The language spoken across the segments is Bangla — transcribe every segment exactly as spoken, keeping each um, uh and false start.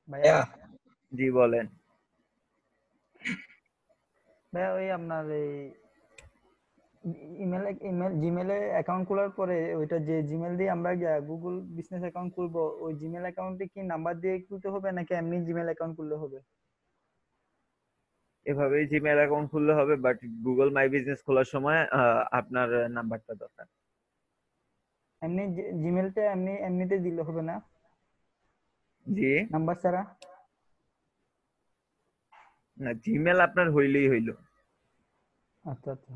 ভাইয়া জি বলেন। ভাইয়া ওই আপনার এই ইমেল ইমেল জিমেলে অ্যাকাউন্ট খোলার পরে ওইটা যে জিমেল দিয়ে আমরা গুগল বিজনেস অ্যাকাউন্ট খুলবো, ওই জিমেল অ্যাকাউন্টে কি নাম্বার দিয়ে খুলতে হবে নাকি এমনি জিমেল অ্যাকাউন্ট খুললে হবে? এভাবেই জিমেল অ্যাকাউন্ট খুললে হবে, বাট গুগল মাই বিজনেস খোলার সময় আহ, আপনার নাম্বারটা দরকার। এমনি জিমেলটা এমনি এমনিতে দিলে হবে না জি নাম্বার ছাড়া? না, জিমেল আপনার হইলেই হইল। আচ্ছা আচ্ছা।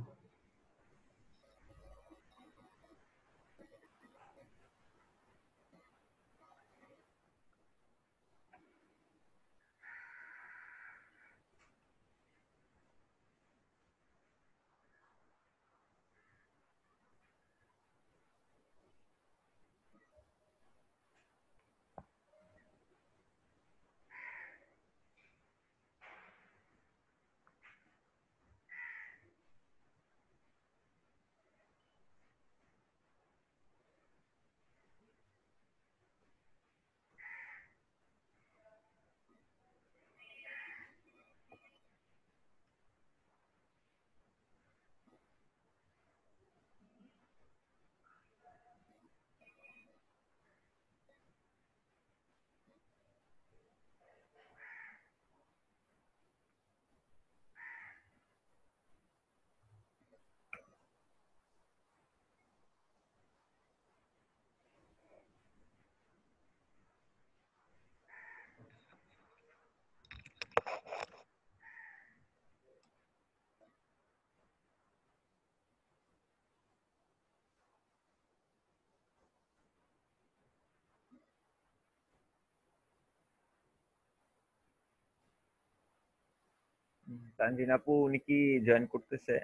তানজিন আপু উনি কি জয়েন করতেছে?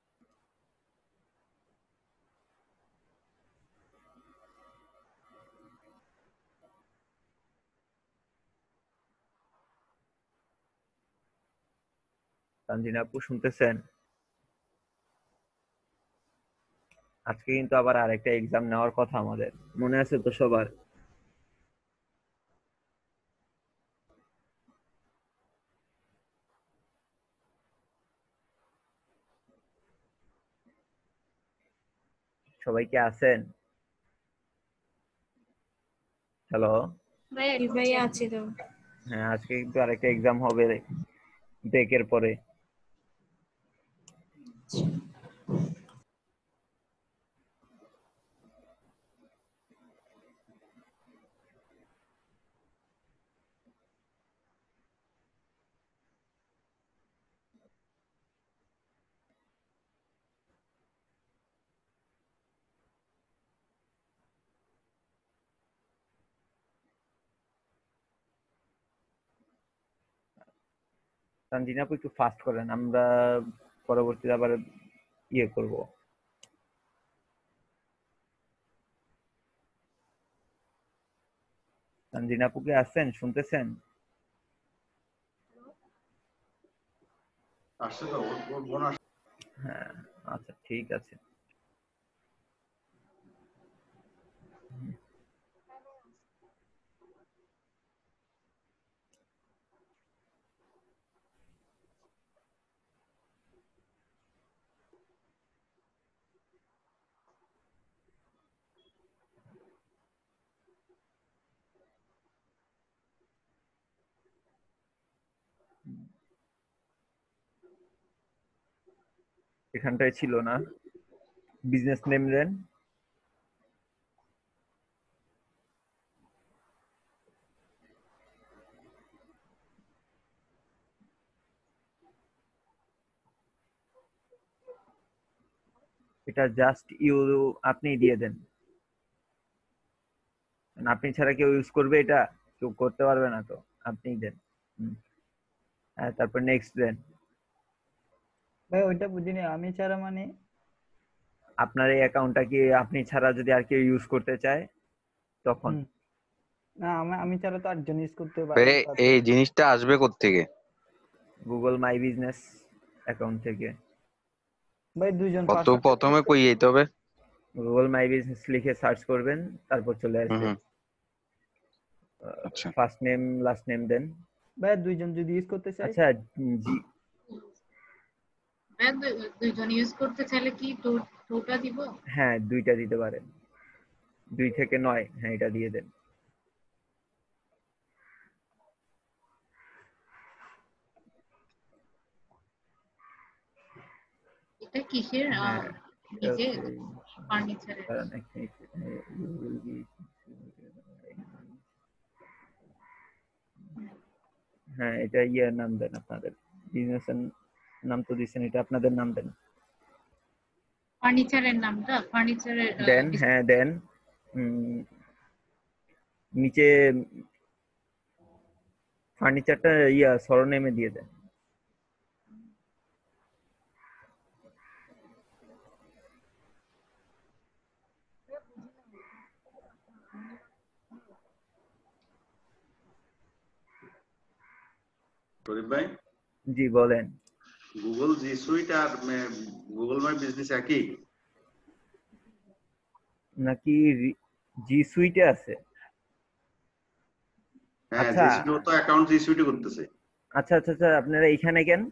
তানজিন আপু শুনতেছেন? আজকে কিন্তু আবার আরেকটা এক্সাম নেওয়ার কথা আমাদের, মনে আছে তো সবার? সবাই কি আছেন? হ্যালো। জি ভাইয়া আছি তো। হ্যাঁ, আজকে কিন্তু আরেকটা এক্সাম হবে ব্রেকের পরে। তানজিন আপু একটু ফাস্ট করেন, আমরা পরবর্তীতে আবার ইয়ে করব। তানজিন আপু কি আছেন, শুনতেছেন? আসছে তো, ওর ওর বোন আসছে। হ্যাঁ, আচ্ছা ঠিক আছে। এখানটায় ছিল না, বিজনেস নেম দেন। এটা জাস্ট ইউ, আপনি দিয়ে দেন। আপনি ছাড়া কেউ ইউজ করবে এটা? কেউ করতে পারবে না তো, আপনিই দেন। হুম। হ্যাঁ, তারপর নেক্সট দেন। ভাই ওইটা বুঝিনি, আমি ছাড়া মানে? আপনার এই অ্যাকাউন্টটা কি আপনি ছাড়া যদি আর কেউ ইউজ করতে চায় তখন? হুম। না, আমি আমি ছাড়া তো আটজন ইউজ করতে ভাই পারবে। এই জিনিসটা আসবে কোত্থেকে? গুগল মাই বিজনেস অ্যাকাউন্ট থেকে। ভাই দুইজন কত পাঁচজন প্রথমে ইউজ কই করতে। যেতে হবে? গুগল মাই বিজনেস লিখে সার্চ করবেন, তারপর চলে হুম আসবে। হুম। আচ্ছা ফার্স্ট নেম লাস্ট নেম দেন। ভাইয়া দুইজন যদি ইউজ করতে চাই? আচ্ছা জি ভাইয়া দুই- দুইজন ইউজ করতে চাইলে কি দু- দুটা দিব? হ্যাঁ দুইটা দিতে পারেন, দুই থেকে নয়, হ্যাঁ এটা দিয়ে দেন। এটা কিসের? আহ, হ্যাঁ নিজে okay. ফার্নিচারের। কারণ এক মিনিট, হ্যাঁ, you will be- হ্যাঁ এটা ইয়ের নাম দেন, আপনাদের বিজনেসের নাম তো দিচ্ছেন, এটা আপনাদের নাম দেন। ফার্নিচারের নামটা ফার্নিচারের আহ, দেন বিস- হ্যাঁ দেন। উম, নিচে ফার্নিচারটা ইয়া সরনেমে দিয়ে দেন। শরীফ ভাই, জি বলেন। গুগল জি সুইট আর গুগল মাই বিজনেস একই নাকি জি সুইটে আছে? হ্যাঁ, আচ্ছা জি সুইট তো অ্যাকাউন্ট জি সুইটে করতেছে। আচ্ছা আচ্ছা আচ্ছা আপনারা এখানে কেন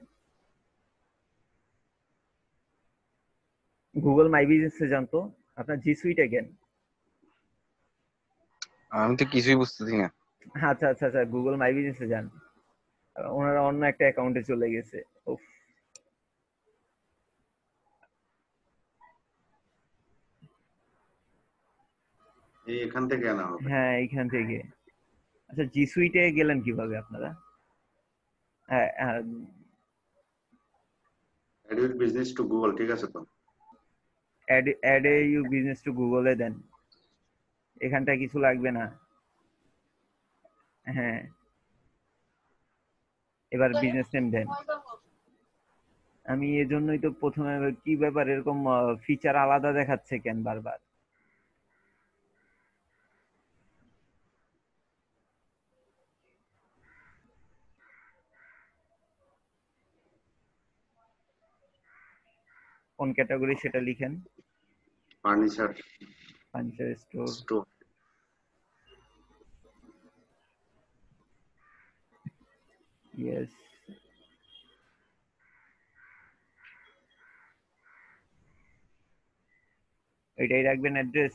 গুগল মাই বিজনেসে যান তো, আপনার জি সুইটে কেন? আমি তো কিছুই বুঝতেছি না। আচ্ছা আচ্ছা আচ্ছা গুগল মাই বিজনেসে যান, ওনারা অন্য একটা অ্যাকাউন্টে চলে গেছে। উফ, এই এখান থেকে আনা হবে। হ্যাঁ এইখান থেকে। আচ্ছা জি সুইটে গেলেন কিভাবে আপনারা? হ্যাঁ add with business to Google, ঠিক আছে তো? Add add you business to গুগলে দেন, এখানটা কিছু লাগবে না। হ্যাঁ এবার বিজনেস নেম দেন। আমি এজন্যই তো প্রথমে কি ব্যাপার এরকম ফিচার আলাদা দেখাচ্ছে কেন বারবার? কোন ক্যাটাগরি সেটা লিখেন। Furniture furniture store. Store. Yes এটাই রাখবেন অ্যাড্রেস।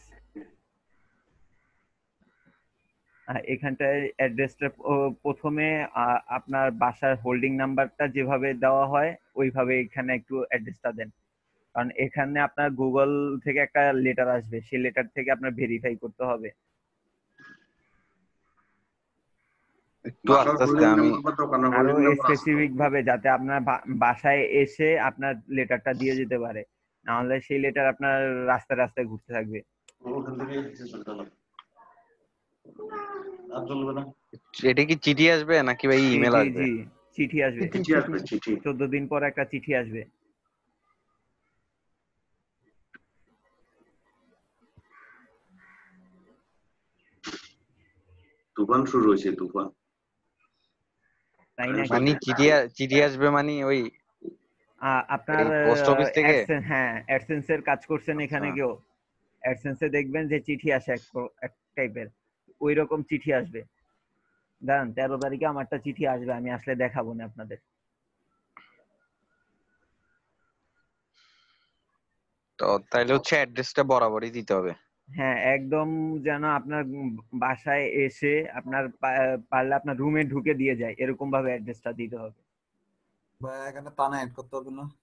এখানটায় অ্যাড্রেসটা প্রথমে আহ, আপনার বাসার হোল্ডিং নাম্বারটা যেভাবে দেওয়া হয় ওইভাবে এখানে একটু অ্যাড্রেসটা দেন, কারণ এখানে আপনার গুগল থেকে একটা লেটার আসবে, সেই লেটার থেকে আপনার ভেরিফাই করতে হবে। একটু বাসার আস্তে আস্তে হোল্ডিং আমি নাম্বার বা দোকানের আরো হোল্ডিং নাম্বার আছে তো? স্পেসিফিক ভাবে যাতে আপনার বা- বাসায় এসে আপনার লেটারটা দিয়ে যেতে পারে, নাহলে সেই লেটার আপনার রাস্তায় রাস্তায় ঘুরতে থাকবে। ওখান থেকে চলতে হবে। আর চলবে না। এটা কি চিঠি আসবে নাকি ভাই জি ইমেল জি আসবে? জি চিঠি আসবে, চিঠি চিঠি আসবে, চিঠি। চোদ্দ দিন পর একটা চিঠি আসবে। তুফান শুরু হয়েছে, তুফান। তাই নাকি? মানে চিঠি আ- চিঠি আসবে মানে ওই আ- আপনার এই পোস্ট অফিস থেকে? AdSense, হ্যাঁ অ্যাডসেন্স এর কাজ করছেন এখানে আচ্ছা। কেউ? অ্যাডসেন্সে দেখবেন যে চিঠি আসে এক এক টাইপের, ওই রকম চিঠি আসবে। দাঁড়ান তেরো তারিখে আমারটা চিঠি আসবে, আমি আসলে দেখাবো না আপনাদের। তো তাইলে হচ্ছে অ্যাড্রেসটা বরাবরই দিতে হবে। হ্যাঁ একদম যেন আপনার উম বাসায় এসে আপনার পা- পারলে আপনার রুমে ঢুকে দিয়ে যায় এরকম ভাবে অ্যাড্রেসটা দিতে হবে। ভাই এখানে থানা অ্যাড করতে হবে না?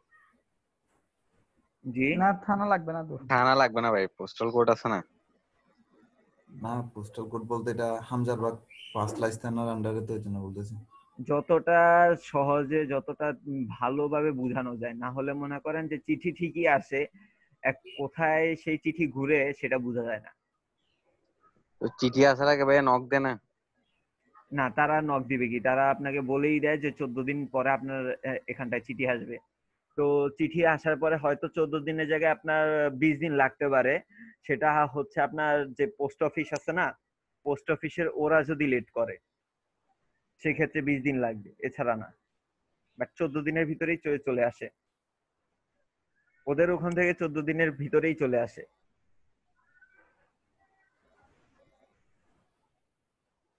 জি না থানা লাগবে না তো। থানা লাগবে না ভাই, পোস্টাল কোড আছে না? না পোস্টাল কোড বলতে এটা হামজারবাগ ফার্স্ট লাইস থানার আন্ডারে, তো এই জন্য বলতেছি। যতটা সহজে যতটা উম ভালোভাবে বোঝানো যায়, না হলে মনে করেন যে চিঠি ঠিকই আসে, এক কোথায় সেই চিঠি ঘুরে সেটা বোঝা যায় না। তো চিঠি আসার আগে ভাই নক দে না। না তারা নক দিবে কি, তারা আপনাকে বলেই দেয় যে চোদ্দ দিন পরে আপনার আহ, এখানটায় চিঠি আসবে। তো চিঠি আসার পরে হয়তো চোদ্দ দিনের জায়গায় আপনার বিশ দিন লাগতে পারে। সেটা হচ্ছে আপনার যে পোস্ট অফিস আছে না, পোস্ট অফিসের ওরা যদি লেট করে সেক্ষেত্রে বিশ দিন লাগবে, এছাড়া না। বাট চোদ্দ দিনের ভিতরেই চলে চলে আসে, ওদের ওখান থেকে চোদ্দ দিনের ভিতরেই চলে আসে।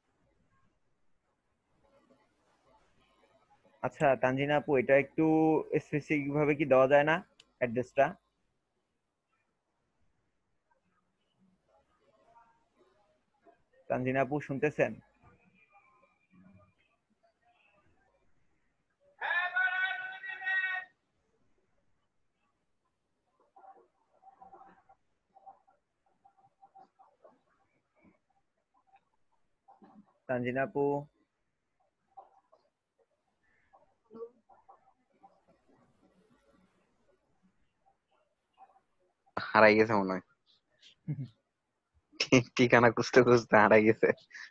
আচ্ছা তানজিনা আপু, এটা একটু স্পেসিফিক ভাবে কি দেওয়া যায় না অ্যাড্রেসটা? তানজিনা আপু শুনতেছেন? তানজিনা আপু হারাই গেছে মনে হয়। ঠিক- ঠিকানা খুঁজতে খুঁজতে হারাই গেছে।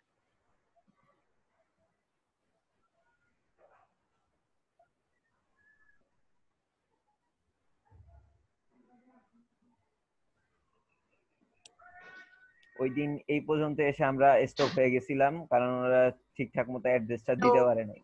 ওই দিন এই পর্যন্ত এসে আমরা স্টপ হয়ে গেছিলাম, কারণ ওরা ঠিকঠাক মতো অ্যাড্রেসটা দিতে পারে নাই।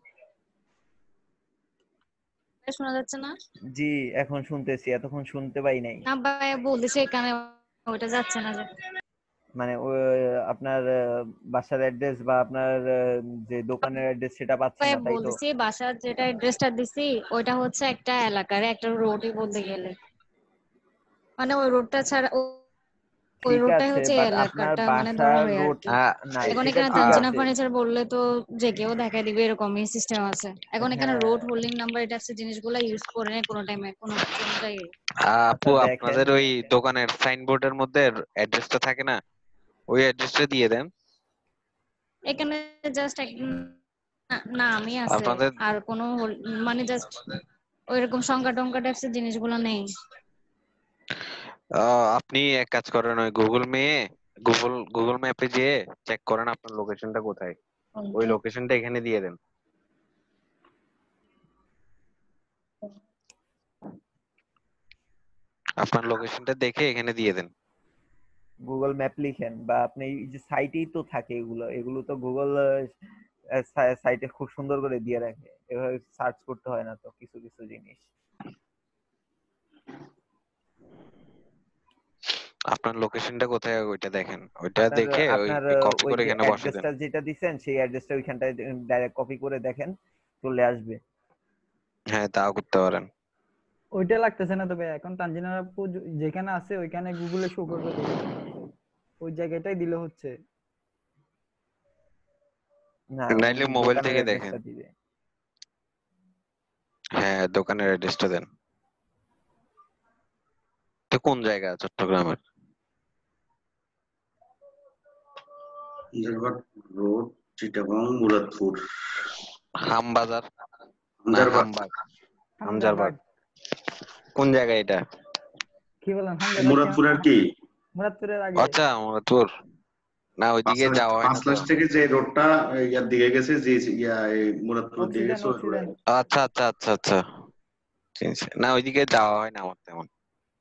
শোনা যাচ্ছে না? জি এখন শুনতেছি, এতক্ষণ শুনতে পাই নাই। না ভাই বলতেছে এখানে ওটা যাচ্ছে না যে। মানে ওই আপনার আহ, বাসার অ্যাড্রেস বা আপনার আহ, যে দোকানের অ্যাড্রেস সেটা পাচ্ছি ভাই না, তাই তো? বলতেছি বাসার যেটা অ্যাড্রেসটা দিছি ওইটা হচ্ছে একটা এলাকার একটা রোডই বলতে গেলে, মানে ওই রোডটা ছাড়া ও- ওই ঠিক রোডটাই আছে, হচ্ছে এই বাট আপনার এলাকাটা মানে ধরা বাসার হয় আর রোড কি। আহ, নাই, এখন সেটা এখানে ঠিক তানজিনা আছে। ফার্নিচার বললে তো যে কেউ দেখা দিবে এরকমই সিস্টেম আছে। এখন এখানে হ্যাঁ রোড হোল্ডিং নাম্বার এটা জিনিসগুলো ইউজ করে না কোনো টাইমে কোনো কোনো জায়গায়। আপু, আচ্ছা দেখেন, আপনাদের ওই দোকানের সাইনবোর্ডের মধ্যে অ্যাড্রেসটা থাকে না, ওই অ্যাড্রেসটা দিয়ে দেন। এখানে জাস্ট এক না- নামই আছে, আপনাদের আর কোনো হোল- মানে জাস্ট ওইরকম সংখ্যা টংখ্যা টাইপসের জিনিসগুলো নেই। আহ, আপনি এক কাজ করেন, ওই গুগল মে গুগল গুগল ম্যাপে যেয়ে চেক করেন আপনার লোকেশনটা কোথায়, ওই লোকেশনটা এখানে দিয়ে দেন। আপনার লোকেশনটা দেখে এখানে দিয়ে দেন। গুগল ম্যাপ লিখেন, বা আপনি এই যে সাইটেই তো থাকে এগুলো, এগুলো তো গুগল সাইটে খুব সুন্দর করে দিয়ে রাখে, এভাবে সার্চ করতে হয় না তো কিছু কিছু জিনিস। আপনার লোকেশনটা কোথায় ওইটা দেখেন, ওইটা আপনার দেখে ওই আপনার কপি ওই করে যে এখানে বসে দেন। অ্যাড্রেসটা যেটা দিছেন সেই অ্যাড্রেসটা ওইখানটায় ডাইরেক্ট কপি করে দেখেন, চলে আসবে। হ্যাঁ, তাও করতে পারেন। ওইটা লাগতেছে না, তবে এখন তানজিনা আপু য- যেখানে আছে ওইখানে গুগলে শো করবে তো ওইখানে আছে, ওই জায়গাটাই দিলে হচ্ছে। না ও নাইলে মোবাইল দোকানের থেকে দেখেন। অ্যাড্রেসটা দিবে। হ্যাঁ, দোকানের অ্যাড্রেসটা দেন। তো কোন জায়গা চট্টগ্রামের? হামজারবাগ রোড, চিটাগং, মুরাদপুর। হামবাজার না হামজারবাগ। হামবাগ? হামজারবাগ হামজাবাগ। কোন জায়গা এটা? কি বললাম, হামজাবাগ চেনেন না? মুরাদপুরের কি মুরাদপুরের আগে। আচ্ছা, মোহাম্মদপুর। না, ওইদিকে পাঁচলাশ যাওয়া হয় না তো। পাঁচলাশ থেকে যে রোডটা ইয়ার দিকে গেছে, যে ইয়া এই মুরাদপুরের দিকে অক্সিজেন গেছে, ওই রোডে। অক্সিজেন। আচ্ছা আচ্ছা আচ্ছা আচ্ছা, চিনছি। না, ওইদিকে যাওয়া হয় না আমার তেমন।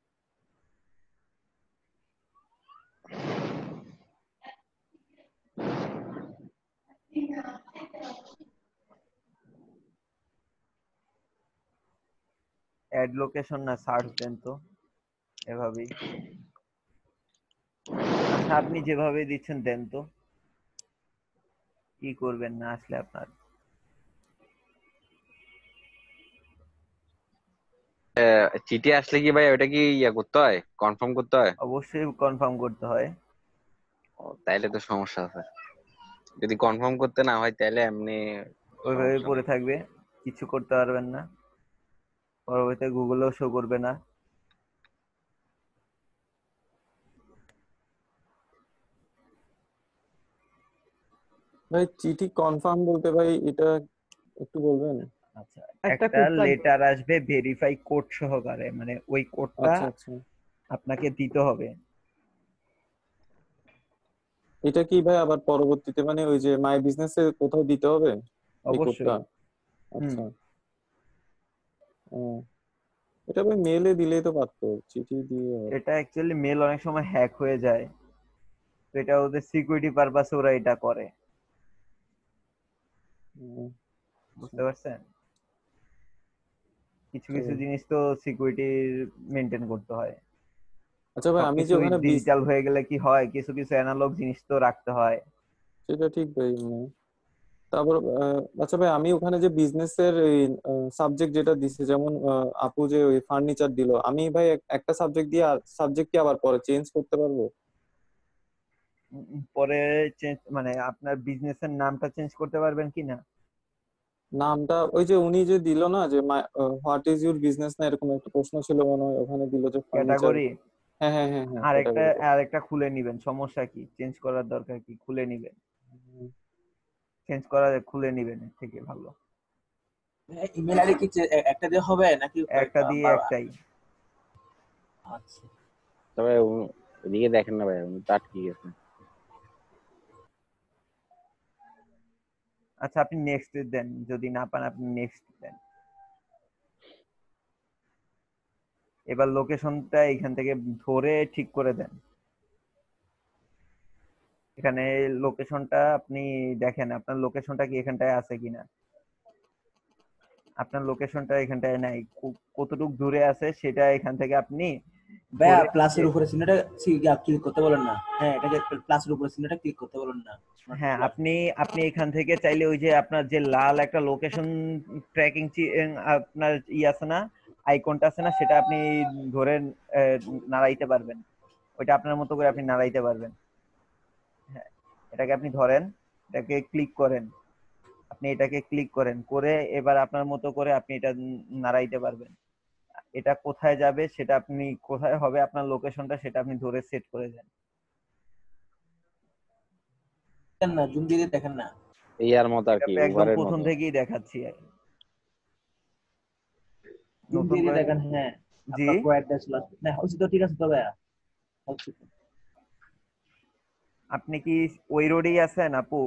অ্যাড লোকেশন না সার্চ দেন তো এভাবেই। আচ্ছা আপনি যেভাবে দিচ্ছেন দেন তো, কি করবেন না আসলে আপনার। চিঠি আসলে কি ভাই ওটা কি ইয়া করতে হয়, কনফার্ম করতে হয়? অবশ্যই কনফার্ম করতে হয়। ও, তাইলে তো সমস্যা আছে। যদি কনফার্ম করতে না হয় তাহলে এমনি ওইভাবে সমস্যা পড়ে নেই। থাকবে, কিছু করতে পারবেন না, পরবর্তীতে গুগলেও শো করবে না। ভাই চিঠি কনফার্ম বলতে ভাই এটা একটু বলবেন? আচ্ছা, একটা একটা কোড লাগবে। লেটার আসবে ভেরিফাই কোড সহকারে, মানে ওই কোডটা আচ্ছা আচ্ছা, আপনাকে দিতে হবে। এটা কি ভাই আবার পরবর্তীতে মানে ওই যে মাই বিজনেসে কোথাও দিতে হবে এই কোডটা? অবশ্যই। হুম। আচ্ছা। ও, এটা ভাই মেলে দিলেই তো পারতো, চিঠি দিয়ে হয়। এটা অ্যাকচুয়ালি মেল অনেক সময় হ্যাক হয়ে যায়, তো এটা ওদের সিকিউরিটি পারপাসে ওরা এটা করে, ও, আচ্ছা। বুঝতে পারছেন? কিছু তো কিছু জিনিস তো সিকিউরিটি মেনটেন করতে হয়। আচ্ছা ভাই, আমি যে সবকিছু ওখানে বিজ ডিজিটাল হয়ে গেলে কি হয়, কিছু কিছু অ্যানালগ জিনিস তো রাখতে হয়। সেটা ঠিক ভাই, মানে তারপর আহ, আচ্ছা ভাই, আমি ওখানে যে বিজনেসের সাবজেক্ট যেটা দিছে, যেমন আহ, আপু যে ওই ফার্নিচার দিল, আমি ভাই এক- একটা সাবজেক্ট দিয়ে সাবজেক্ট কি আবার পরে চেঞ্জ করতে পারবো? উম, পরে চেঞ্জ মানে আপনার বিজনেসের নামটা চেঞ্জ করতে পারবেন কি না? নামটা ওই যে উনি যে দিল না, যে হোয়াট ইজ ইউর বিজনেস, না এরকম একটা প্রশ্ন ছিল মনে হয়, ওখানে দিল যে ফার্নিচার। ক্যাটাগরি হ্যাঁ হ্যাঁ হ্যাঁ হ্যাঁ, আরেকটা ক্যাটাগরি। আরেকটা খুলে নিবেন, সমস্যা কি? চেঞ্জ করার দরকার কি? খুলে নিবেন, চেঞ্জ করা খুলে নিবেন, এর থেকে ভালো। ইমেল আইডি কি চে- এ- একটা দিয়ে হবে নাকি একটা কয়েকটা দিয়ে বারবার? একটাই। আচ্ছা, তবে উনি- ওদিকে দেখেন না ভাই, উনি তার ঠিক আছে। আচ্ছা আপনি নেক্সট দেন, যদি না পান আপনি নেক্সট দেন। এবার লোকেশনটা এখান থেকে ধরে ঠিক করে দেন। এখানে লোকেশনটা আপনি দেখেন, আপনার লোকেশনটা কি এখানটায় আছে কিনা। আপনার লোকেশনটা এখানটায় নাই, কো- কতটুক দূরে আছে সেটা এখান থেকে আপনি ভাইয়া ধরে প্লাসের উপরে চিহ্নটা ক্লিক করতে বলেন না। হ্যাঁ, এটাকে প্লাসের উপরে চিহ্নটা ক্লিক করতে বলেন না। হ্যাঁ আপনি আপনি এখান থেকে চাইলে ওই যে আপনার যে লাল একটা লোকেশন ট্র্যাকিং আপনার ই আছে না, আইকনটা আছে না, সেটা আপনি ধরে আহ, নাড়াইতে পারবেন। ওইটা আপনার মতো করে আপনি নাড়াইতে পারবেন। হ্যাঁ, এটাকে আপনি ধরেন, এটাকে ক্লিক করেন, আপনি এটাকে ক্লিক করেন করে এবার আপনার মতো করে আপনি এটা নাড়াইতে পারবেন। এটা কোথায় যাবে সেটা আপনি, কোথায় হবে আপনার লোকেশনটা সেটা আপনি ধরে সেট করে দেন। দেখেন না, জুম দিয়ে দিয়ে দেখেন না। ইয়ার মতো আর এটা কি, তো একদম উবারের প্রথম মতো। থেকেই দেখাচ্ছি। জুম নতুন দিয়ে দিয়ে করে দেখেন। হ্যাঁ, জি, আপনার কো অ্যাড্রেস না হচ্ছে তো, ঠিক আছে তো ভাইয়া, হচ্ছে তো। আপনি কি ওই রোডেই আছেন আপু?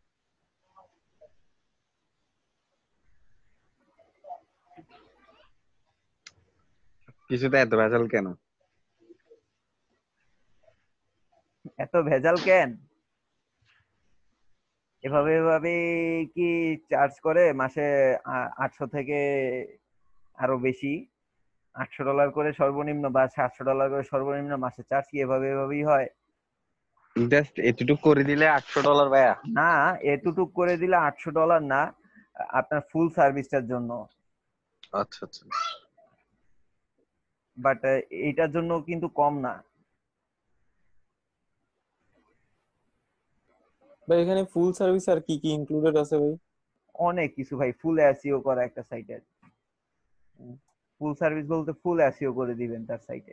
কিছুতে এত ভেজাল কেন? এত ভেজাল কেন? এভাবে এভাবে কি চার্জ করে মাসে আটশো থেকে আরো বেশি, আটশো ডলার করে সর্বনিম্ন বা সাতশো ডলার করে সর্বনিম্ন মাসে চার্জ কি এভাবে এভাবেই হয়? জাস্ট এতটুকু করে দিলে আটশো ডলার ভাইয়া? না, এতটুক করে দিলে আটশো ডলার না, আপনার ফুল সার্ভিসটার জন্য। আচ্ছা আচ্ছা। বাট এইটার জন্য কিন্তু কম না। ভাই এখানে ফুল সার্ভিস আর কি কি ইনক্লুডেড আছে ভাই? অনেক কিছু ভাই, ফুল এসইও করা একটা সাইটের। ফুল সার্ভিস বলতে ফুল এসইও করে দিবেন তার সাইটে।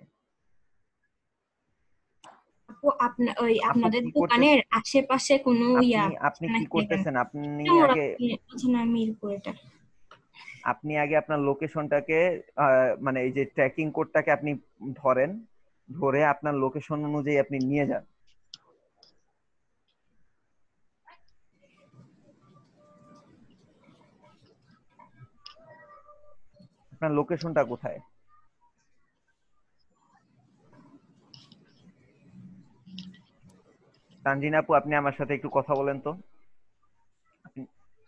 আপু আপনার ওই আপু আপনাদের কি দোকানের করতেছেন আশেপাশে কোনো ইয়া আপনি? আপনি আছে কি নাকি এখানে? করতেছেন আপনি আমরা আগে না মিরপুর এটা। আপনি আগে আপনার লোকেশনটাকে মানে এই যে ট্র্যাকিং কোডটাকে আপনি ধরেন, ধরে আপনার লোকেশন অনুযায়ী আপনি নিয়ে যান। আপনার লোকেশনটা কোথায়? তানজিন আপু আপনি আমার সাথে একটু কথা বলেন তো। আপনি-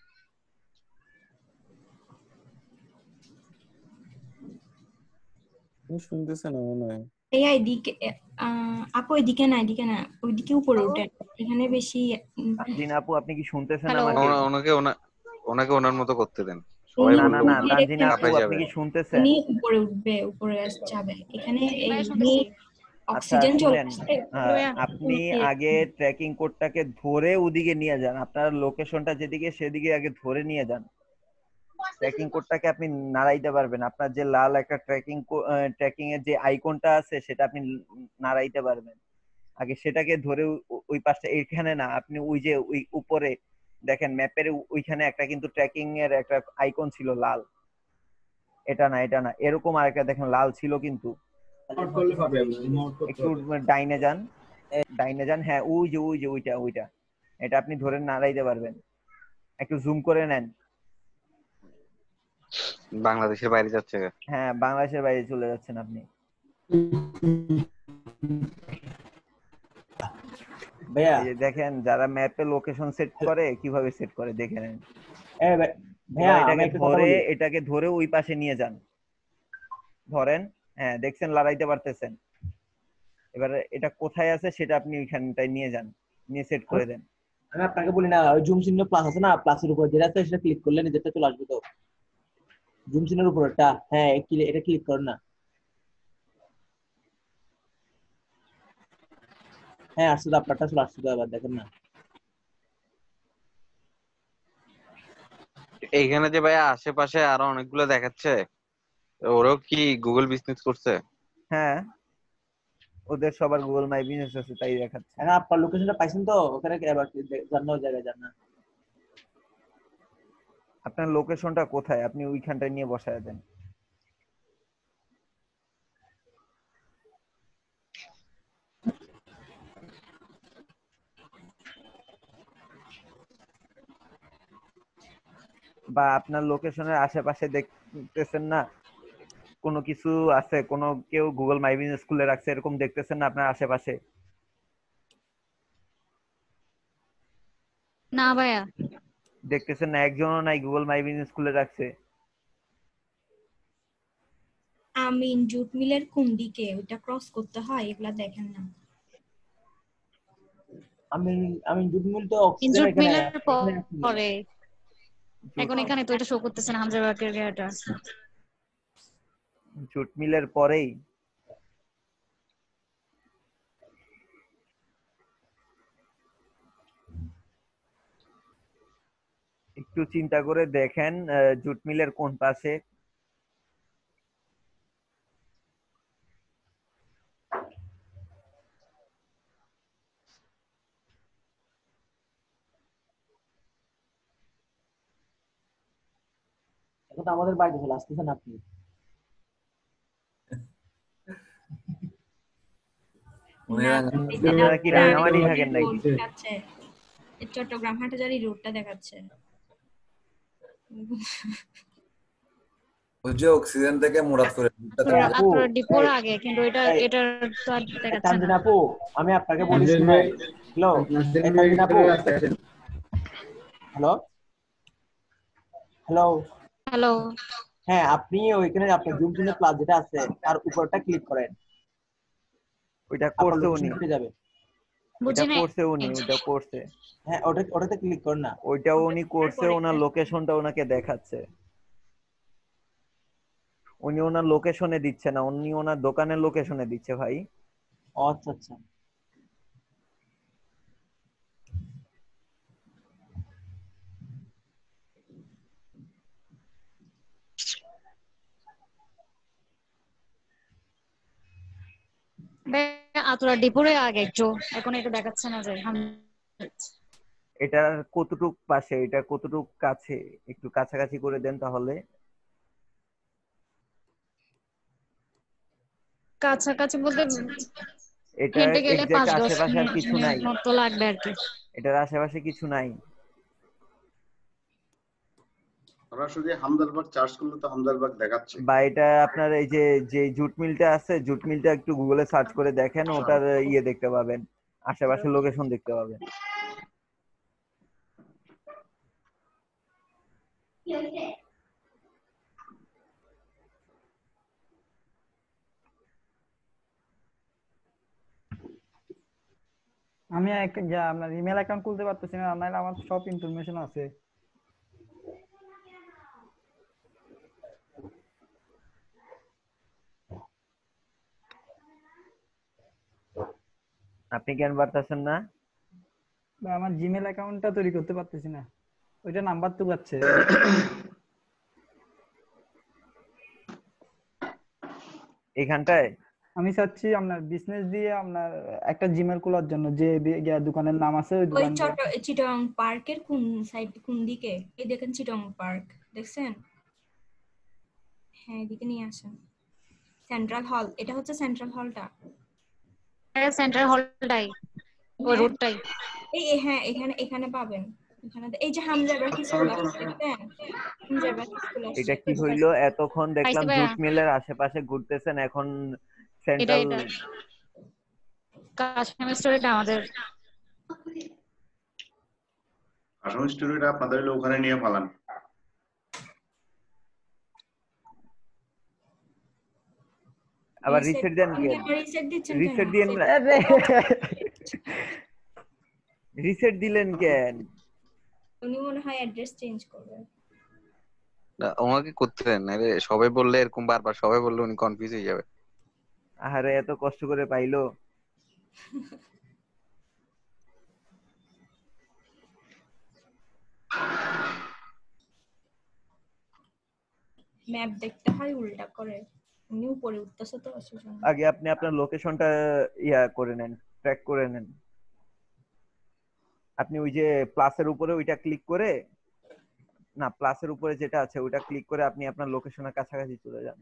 তুমি শুনতেছে না মনে হয়। এই এদিকে আহ, আপু এদিকে না, এদিকে না, ওইদিকে উপরে উঠেন, এখানে বেশি উম, তানজিন আপু আপনি কি শুনতেছেন হ্যালো। আমাকে? ওনা- ওনাকে ওনা- ওনাকে ওনার মতো করতে দেন, সবাই উনি না না বললো না উঠবে তানজিন এখানে, আপু চাপে আপনি যাবে। কি শুনতেছেন? উনি উপরে উঠবে, উপরে যাবে এখানে জি এই ভাই উনি শুনতেছি। আচ্ছা অক্সিজেন চলে শুনেন, আসছে আহ, রোয়া। আপনি আগে ট্র্যাকিং কোডটাকে ধরে ওদিকে নিয়ে যান, আপনার লোকেশনটা যেদিকে সেদিকে আগে ধরে নিয়ে যান। ট্র্যাকিং কোডটাকে আপনি নাড়াইতে পারবেন, আপনার যে লাল একটা ট্র্যাকিং ট্র্যাকিং এর যে আইকনটা আছে সেটা আপনি নাড়াইতে পারবেন। আগে সেটাকে ধরে ও- ওই পাশটা, এখানে না, আপনি ওই যে ওই উপরে দেখেন ম্যাপের ওইখানে একটা কিন্তু ট্র্যাকিং এর একটা আইকন ছিল লাল। এটা না, এটা না, এরকম আরেকটা দেখেন লাল ছিল কিন্তু। নোট করলে পাবে, নোট করতে একটু হবে। ডাইনে যান, ডাইনে যান, হ্যাঁ ওই যে ওই যে ওইটা ওইটা, এটা আপনি ধরে নাড়াইতে পারবেন। একটু জুম করে নেন। বাংলাদেশের বাইরে যাচ্ছে গা। হ্যাঁ বাংলাদেশের বাইরে চলে যাচ্ছেন আপনি। ভাইয়া, এই যে দেখেন যারা ম্যাপে লোকেশন সেট করে কিভাবে সেট করে দেখে নেন। এ ভাই- এবার ভাইয়া আমি এটাকে একটা কথা ধরে বলি। এটাকে ধরে ওই পাশে নিয়ে যান, ধরেন, হ্যাঁ দেখছেন লড়াইতে পারতেছেন। এবার এটা কোথায় আছে সেটা আপনি ওইখানটায় নিয়ে যান, নিয়ে সেট করে দেন। আমি আপনাকে বলি না জুম চিহ্ন প্লাস আছে না, প্লাসের উপর যেটা আছে সেটা ক্লিক করলে নিজেরটা চলে আসবে তো। জুম চিহ্নের উপর একটা, হ্যাঁ এটা ক্লিক করুন না। হ্যাঁ আসছে তো, আপনারটা চলে আসছে তো, আবার দেখেন না। এইখানে যে ভাই আশেপাশে আরো অনেকগুলো দেখাচ্ছে, ওরাও কি গুগল বিজনেস করছে? হ্যাঁ, ওদের সবার গুগল মাই বিজনেস আছে, তাই দেখাচ্ছে। এখন আপনার লোকেশনটা পাইছেন তো, ওখানে এবার জানো জায়গায় যান না। আপনার লোকেশনটা কোথায়, আপনি ওইখানটায় নিয়ে বসায় দেন। বা আপনার লোকেশনের আশেপাশে দেখতেছেন না কোনো কিছু আছে, কোনো কেউ গুগল মাই বিজনেস খুলে রাখছে এরকম দেখতেছেন না আপনার আশেপাশে? না ভাইয়া, দেখতেছেন না? একজনও নাই গুগল মাই বিজনেস খুলে রাখছে। আমিন জুট মিলের কোন দিকে ওটা ক্রস করতে হয় এগুলা দেখেন না। আমিন আমিন জুট মিল তো অক্সিজেন জুট এখানে মিলের এখানে পরে এখন এখানে তো এটা শো করতেছে না হামজাবাগের এরিয়াটা। জুট মিলের পরেই একটু চিন্তা করে দেখেন জুট মিলের কোন পাশে। এখন তো আমাদের বাড়িতে চলে আসতেছেন আপনি। আপনারা কি রাঙামাটি থাকেন নাকি? চট্টগ্রাম হাটহাজারী রোডটা দেখাচ্ছে। ওই যে অক্সিজেন থেকে মুরাদপুরে আপনারা ডিপোর আগে, কিন্তু এটা এটা তো আর দেখাচ্ছে না। তানজিন আপু আমি আপনাকে বলি শুনেন। হ্যালো তানজিন আপু, হ্যালো হ্যালো হ্যালো, হ্যাঁ আপনি ওইখানে আপনার জুম চিহ্ন প্লাস যেটা আছে তার উপরটা ক্লিক করেন, ওইটা করছে উনি, যাবে। ওইটা করছে উনি, ওইটা করছে। হ্যাঁ ওটা ওটাতে ক্লিক করেন না। ওইটা উনি করছে, ওনার লোকেশনটা ওনাকে দেখাচ্ছে। উনি ওনার লোকেশনে দিচ্ছে না, উনি ওনার দোকানের লোকেশনে দিচ্ছে ভাই। আচ্ছা আচ্ছা আতুরা ডিপোরে আগে একটু, এখন এটা দেখাচ্ছে না যে এটা কতটুক পাশে, এটা কতটুক কাছে, একটু কাছাকাছি করে দেন তাহলে। কাছাকাছি বলতে এটা হেঁটে গেলে পাঁচ এক্সাক্ট দশ আশেপাশে আর কিছু নাই, মিনিট মতো লাগবে আর কি। এটার আশেপাশে কিছু নাই। সরাসরি হামদারবাগ চার্জ করলে তো হামদারবাগ দেখাচ্ছে। বা এটা আপনার এই যে যে জুট মিলটা আছে, জুট মিলটা একটু গুগলে সার্চ করে দেখেন, ওটার ইয়ে দেখতে পাবেন, আশেপাশে লোকেশন দেখতে পাবেন। আমি এক যা আপনার ইমেল অ্যাকাউন্ট খুলতে পারতেছি না, নাহলে আমার সব ইনফরমেশন আছে। আপনি কেন পারতেছেন না? আমার জিমেল অ্যাকাউন্টটা তৈরি করতে পারতেছি না, ওইটা নাম্বার তো যাচ্ছে। এখানটায় আমি চাচ্ছি আপনার বিজনেস দিয়ে আপনার একটা জিমেল খোলার জন্য, যে দোকানের নাম আছে ওই ওই দোকান। চট চিটং পার্কের কোন সাইড, কোন দিকে? এই দেখেন চিটং পার্ক দেখছেন? হ্যাঁ এদিকে নিয়ে আসেন। সেন্ট্রাল হল, এটা হচ্ছে সেন্ট্রাল হলটা। হ্যাঁ সেন্ট্রাল হলটাই, ওই রোডটাই। এই হ্যাঁ এখানে এখানে পাবেন। এখানে এই যে হামজাবাগ স্কুল আছে দেখেন, হামজাবাগ স্কুল আছে। এটা কি হইলো? এতক্ষণ দেখলাম জুট মিলের আশেপাশে ঘুরতেছেন, এখন সেন্ট্রাল কাশিম স্টোরিটা আমাদের। কাশিম স্টোরিটা আপনাদের ওখানে নিয়ে ফালান। আবার রিসেট দেন, কি রিসেট দেন? রিসেট দিলেন কেন? উনি মনে হয় অ্যাড্রেস চেঞ্জ করবে। না, ওনাকে করতে দেন, আরে সবাই বললে এরকম বারবার সবাই বললে উনি কনফিউজ হয়ে যাবে। আরে এত কষ্ট করে পাইলো। ম্যাপ দেখতে হয় উল্টা করে, উনি উপরে উঠতেছে তো সেজন্য। আগে আপনি আপনার লোকেশনটা ইয়া করে নেন, ট্র্যাক করে নেন। আপনি ওই যে প্লাসের উপরে ওইটা ক্লিক করে, না প্লাসের উপরে যেটা আছে ওইটা ক্লিক করে আপনি আপনার লোকেশনের কাছাকাছি চলে যান।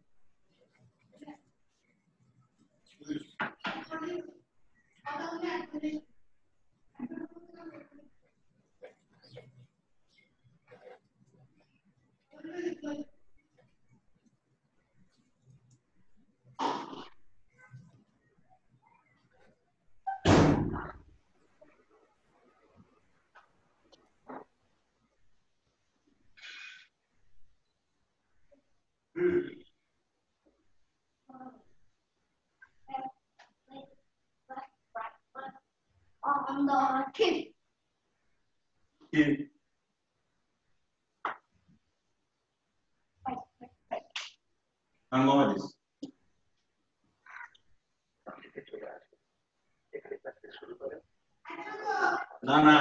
না না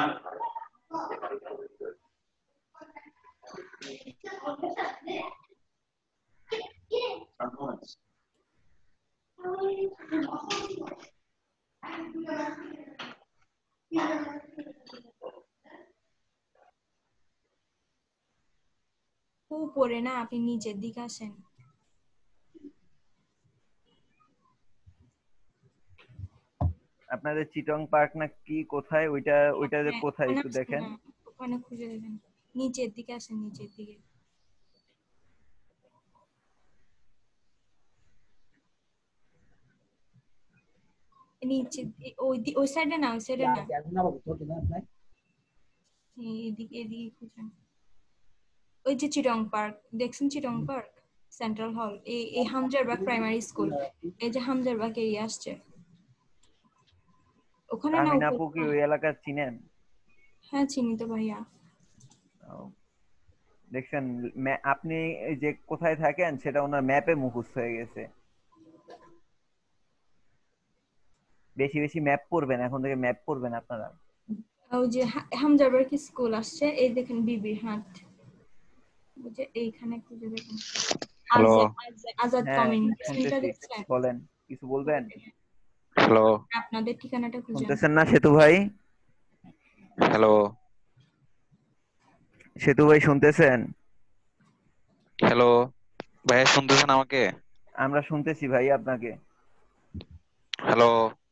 উপরে না, আপনি নিচের দিকে আসেন। আপনাদের চিটং পার্ক না কি কোথায়, ওইটা ওইটা যে হ্যাঁ, কোথায় ওখানে একটু আসেন দেখেন। না, ওখানে খুঁজে দেখেন, নিচের দিকে আসেন, নিচের দিকে। নিচে ওই দি- ওই সাইডে না, ওই সাইডে না, এদিকে এদিকে খুঁজেন। ওই যে চিটং পার্ক দেখছেন, চিটং পার্ক সেন্ট্রাল হল, এই এই হামজারবাগ প্রাইমারি স্কুল, এই যে হামজারবাগ এরিয়া আসছে ওখানে না, তাহমিনা উপরে আপু কি না। ওই এলাকা চিনেন? হ্যাঁ চিনি তো ভাইয়া। ও, দেখছেন ম্যা- আপনি এই যে কোথায় থাকেন সেটা ওনার ম্যাপে মুখস্থ হয়ে গেছে। বেশি বেশি ম্যাপ পড়বেন, এখন থেকে ম্যাপ পড়বেন আপনারা। ওই যে হা- হামজারবাগ স্কুল আসছে, এই দেখেন বিবির হাট, ওই যে এইখানে খুঁজে দেখেন। হ্যালো আজাদ আজাদ হ্যাঁ কমিউনিটি সেন্টার শুনতেছি, দেখছেন? বলেন কিছু বলবেন। হ্যালো আপনাদের ঠিকানাটা খুঁজেন। শুনতেছেন না সেতু ভাই? হ্যালো সেতু ভাই শুনতেছেন? হ্যালো ভাইয়া শুনতেছেন আমাকে? আমরা শুনতেছি ভাই আপনাকে। হ্যালো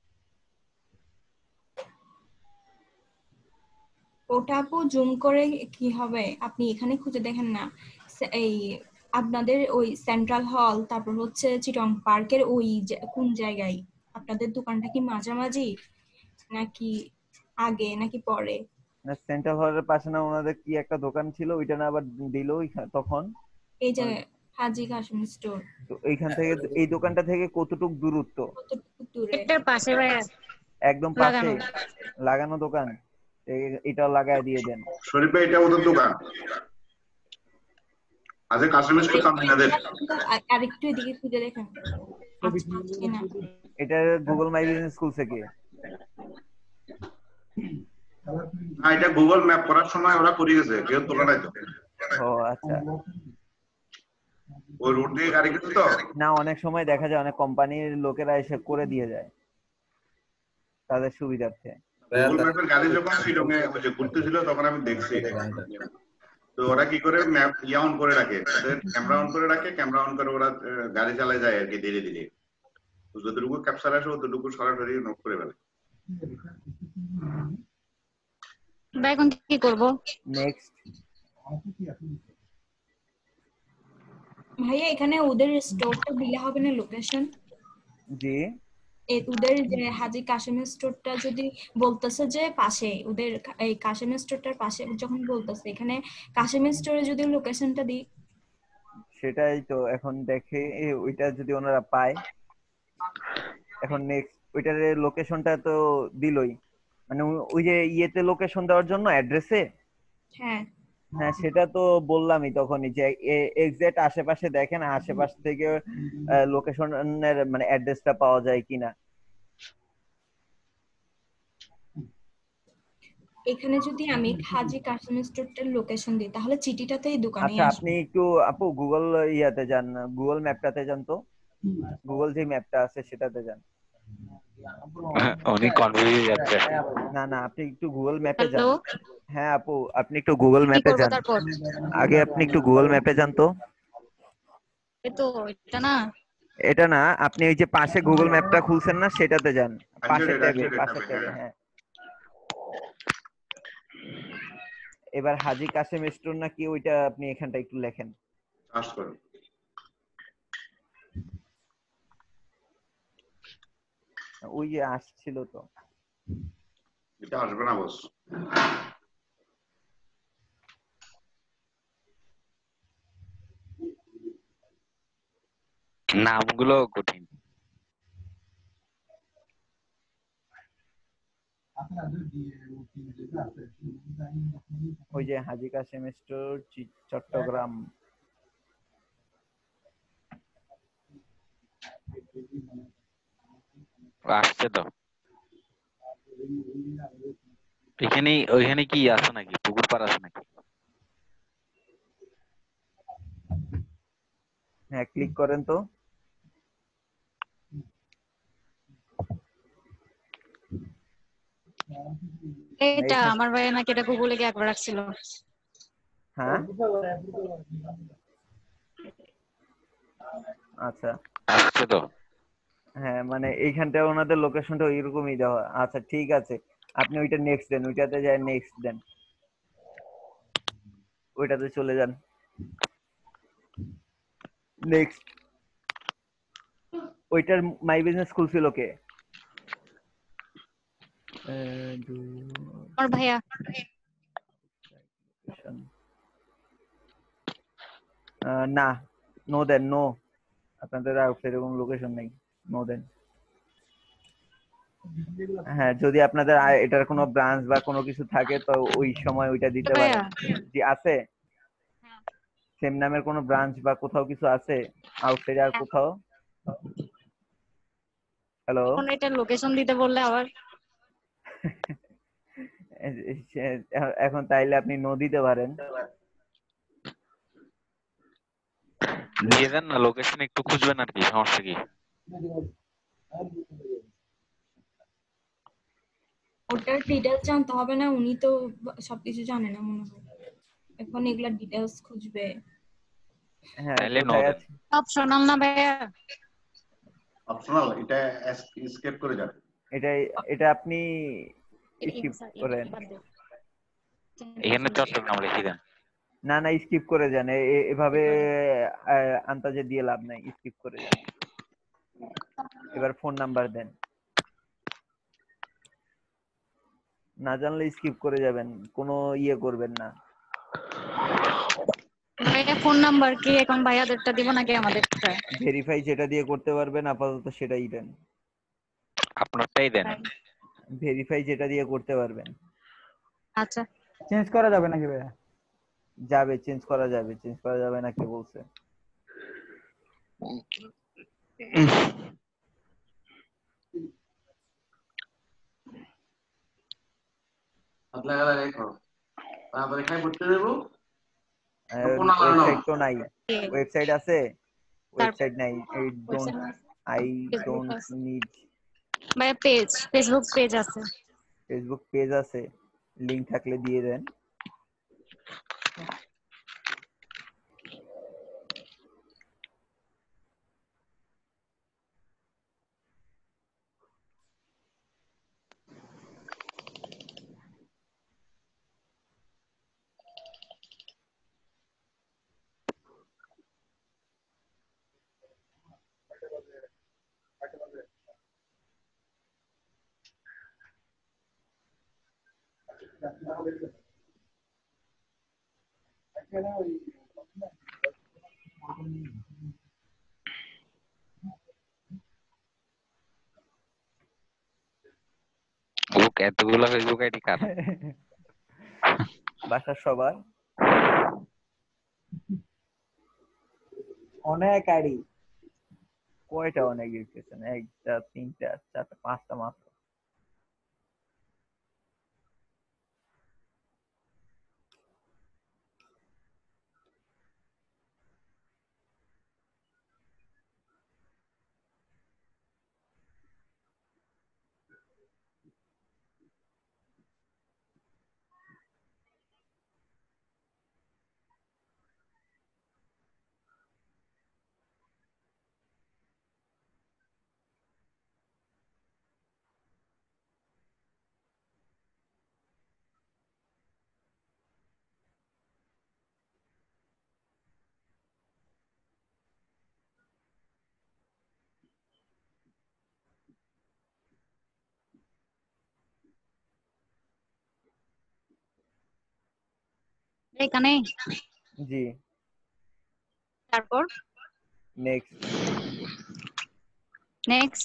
ওটা আপু জুম করে কি হবে, আপনি এখানে খুঁজে দেখেন না, সে- এই আপনাদের ওই সেন্ট্রাল হল, তারপর হচ্ছে চিটং পার্কের ওই যে- কোন জায়গায় আপনাদের দোকানটা, কি মাঝামাঝি নাকি আগে নাকি পরে? না সেন্ট্রাল হলের পাশে না ওনাদের কি একটা দোকান ছিল, ওইটা না আবার দিল তখন। এই যে হাজি কাশিম স্টোর, তো এইখান থেকে এই দোকানটা থেকে কতটুক দূরত্ব? কতটুকু দূরে? এটার পাশে ভাইয়া একদম পাশে লাগানো। লাগানো দোকান। এ- এটাও লাগায় দিয়ে দেন। শরীফ ভাই এটা ওদের দোকান আজকে কাস্টমাইজ করতাম আপনাদের। আ- আরেকটু এদিকে খুঁজে দেখেন, আচ্ছা পাচ্ছি না। এটা গুগল মাই বিজনেস স্কুল থেকে। না এটা গুগল ম্যাপ করার সময় ওরা করে গেছে, কেউ তোলা নাই তো। ও আচ্ছা। ওই রোড দিয়ে গাড়ি গেছে তো। না অনেক সময় দেখা যায় অনেক কোম্পানির লোকেরা এসে করে দিয়ে যায় তাদের সুবিধার্থে। গুগল ম্যাপের গাড়ি যখন শিলংয়ে ওই যে ঘুরতেছিল তখন আমি দেখছি। তো ওরা কি করে ম্যাপ ইয়া অন করে রাখে, ওদের ক্যামেরা অন করে রাখে, ক্যামেরা অন করে ওরা আহ, গাড়ি চালায় যায় আর কি ধীরে ধীরে। তো যতটুকু ক্যাপচার আসে ততটুকু সরাসরি নোট করে ফেলে। ভাই এখন কি করব? নেক্সট। ভাইয়া এখানে ওদের স্টোরটা দিলে হবে না লোকেশন? জি ওদের যে হাজি কাশিম স্টোরটা যদি বলতেছে যে পাশে, ওদের কা- এই কাশিম স্টোরটার পাশে যখন বলতেছে, এখানে কাশিম স্টোরে যদি লোকেশনটা দিই। সেটাই তো এখন দেখে এ, ওইটা যদি ওনারা পায়। এখন নেক্সট ওইটার লোকেশনটা তো দিলই, মানে ও- ওই যে ইয়েতে লোকেশন দেওয়ার জন্য অ্যাড্রেসে। হ্যাঁ হ্যাঁ সেটা তো বললামই তখনই যে এক্সাক্ট আশেপাশে দেখেন আশেপাশ থেকে লোকেশনের মানে অ্যাড্রেসটা পাওয়া যায় কিনা। এখানে যদি আমি হাজি কাসিম স্টোরটার লোকেশন দিই তাহলে চিঠিটাতেই দোকানে আচ্ছা আসবে। আপনি একটু আপু গুগল ইয়াতে যান, গুগল ম্যাপটাতে যান তো, গুগল যে ম্যাপটা আছে সেটাতে যান। উনি কনফিউজ হয়ে যাচ্ছে। না না আপনি একটু গুগল ম্যাপে যান। হ্যালো, হ্যাঁ আপু আপনি একটু গুগল কি ম্যাপে করবো যান, তারপর? আগে আপনি একটু গুগল ম্যাপে যান তো। এই তো এটা না। এটা না, আপনি ওই যে পাশে গুগল ম্যাপটা খুলছেন না সেটাতে যান, পাশের আচ্ছা ট্যাবে, আচ্ছা পাশের ট্যাবে। হ্যাঁ এবার হাজি কাসেম স্টোর নাকি ওইটা আপনি এখানটা একটু লেখেন। চাষ করো। ওই যে আসছিল তো। এটা আসবে না বস। নামগুলো কঠিন। ওই যে হাজি কাসেম স্টোর চি- চট্টগ্রাম। আসছে তো। এখানে ওইখানে কি আছে নাকি, পুকুর পাড় আছে নাকি? হ্যাঁ ক্লিক করেন তো। এটা এখানে আমার ভাইয়া নাকি এটা গুগলে গিয়ে একবার রাখছিল। হ্যাঁ আচ্ছা আসছে তো। হ্যাঁ মানে এইখানটা ওনাদের লোকেশনটা এরকমই দেওয়া। আচ্ছা ঠিক আছে আপনি ওইটা নেক্সট দেন, ওইটাতে যায় নেক্সট দেন, ওইটাতে চলে যান নেক্সট। ওইটার my business খুলছিল K? Ah, do- আমার ভাইয়া। আহ, না নো দেন, নো, আপনাদের আর সেরকম লোকেশন নেই, নো দেন। হ্যাঁ যদি আপনাদের আ- এটার কোনো ব্রাঞ্চ বা কোনো কিছু থাকে তো ওই সময় ওইটা দিতে ভাইয়া পারেন। জি আছে, সেম নামের কোনো ব্রাঞ্চ বা কোথাও কিছু আছে আউটসাইডে আর কোথাও? হ্যালো এখন এটা লোকেশন দিতে বললে আবার। এখন তাইলে আপনি নো দিতে পারেন। দিয়ে দেন না, লোকেশন একটু খুঁজবেন আর কি, সমস্যা কি? ওটার ডিটেলস জানতে হবে না, উনি তো সবকিছু জানে না মনে হয়, এখন এগুলা ডিটেলস খুঁজবে। হ্যাঁ তাইলে নো কোথায় দেন। আছে? অপশনাল না ভাইয়া? অপশনাল, এটা স্কেপ করে যাবে। এটা এটা আপনি স্কিপ করেন। এখানে চট্টগ্রাম লিখে দেন। না না স্কিপ করে যান, এ- এ- এভাবে আহ, আন্তাজে দিয়ে লাভ নাই, স্কিপ করে যান। এবার ফোন নাম্বার দেন, না জানলে স্কিপ করে যাবেন, কোনো ইয়ে করবেন না। ভাইয়া ফোন নাম্বার কি এখন ভাইয়াদেরটা দিব নাকি আমাদেরটা? ভেরিফাই যেটা দিয়ে করতে পারবেন আপাতত সেটাই দেন, আপনারটাই দেন। ভেরিফাই যেটা দিয়ে করতে পারবেন। আচ্ছা চেঞ্জ করা যাবে নাকি ভাইয়া? যাবে, চেঞ্জ করা যাবে, চেঞ্জ করা যাবে না কে বলছে? ওয়েবসাইট তো নাই, ওয়েবসাইট আছে? ওয়েবসাইট নাই, এই ডোন্ট, আই ডোন্ট নিড। ভাইয়া পেজ, ফেসবুক পেজ আছে। ফেসবুক পেজ আছে, লিংক থাকলে দিয়ে দেন। এতগুলো ফেসবুক আইডি কার? বাসার সবার অনেক আইডি। কয়টা অনেক দেখতেছেন? একটা, তিনটা, চারটা, পাঁচটা মাত্র। এখানে জি, তারপর নেক্সট। নেক্সট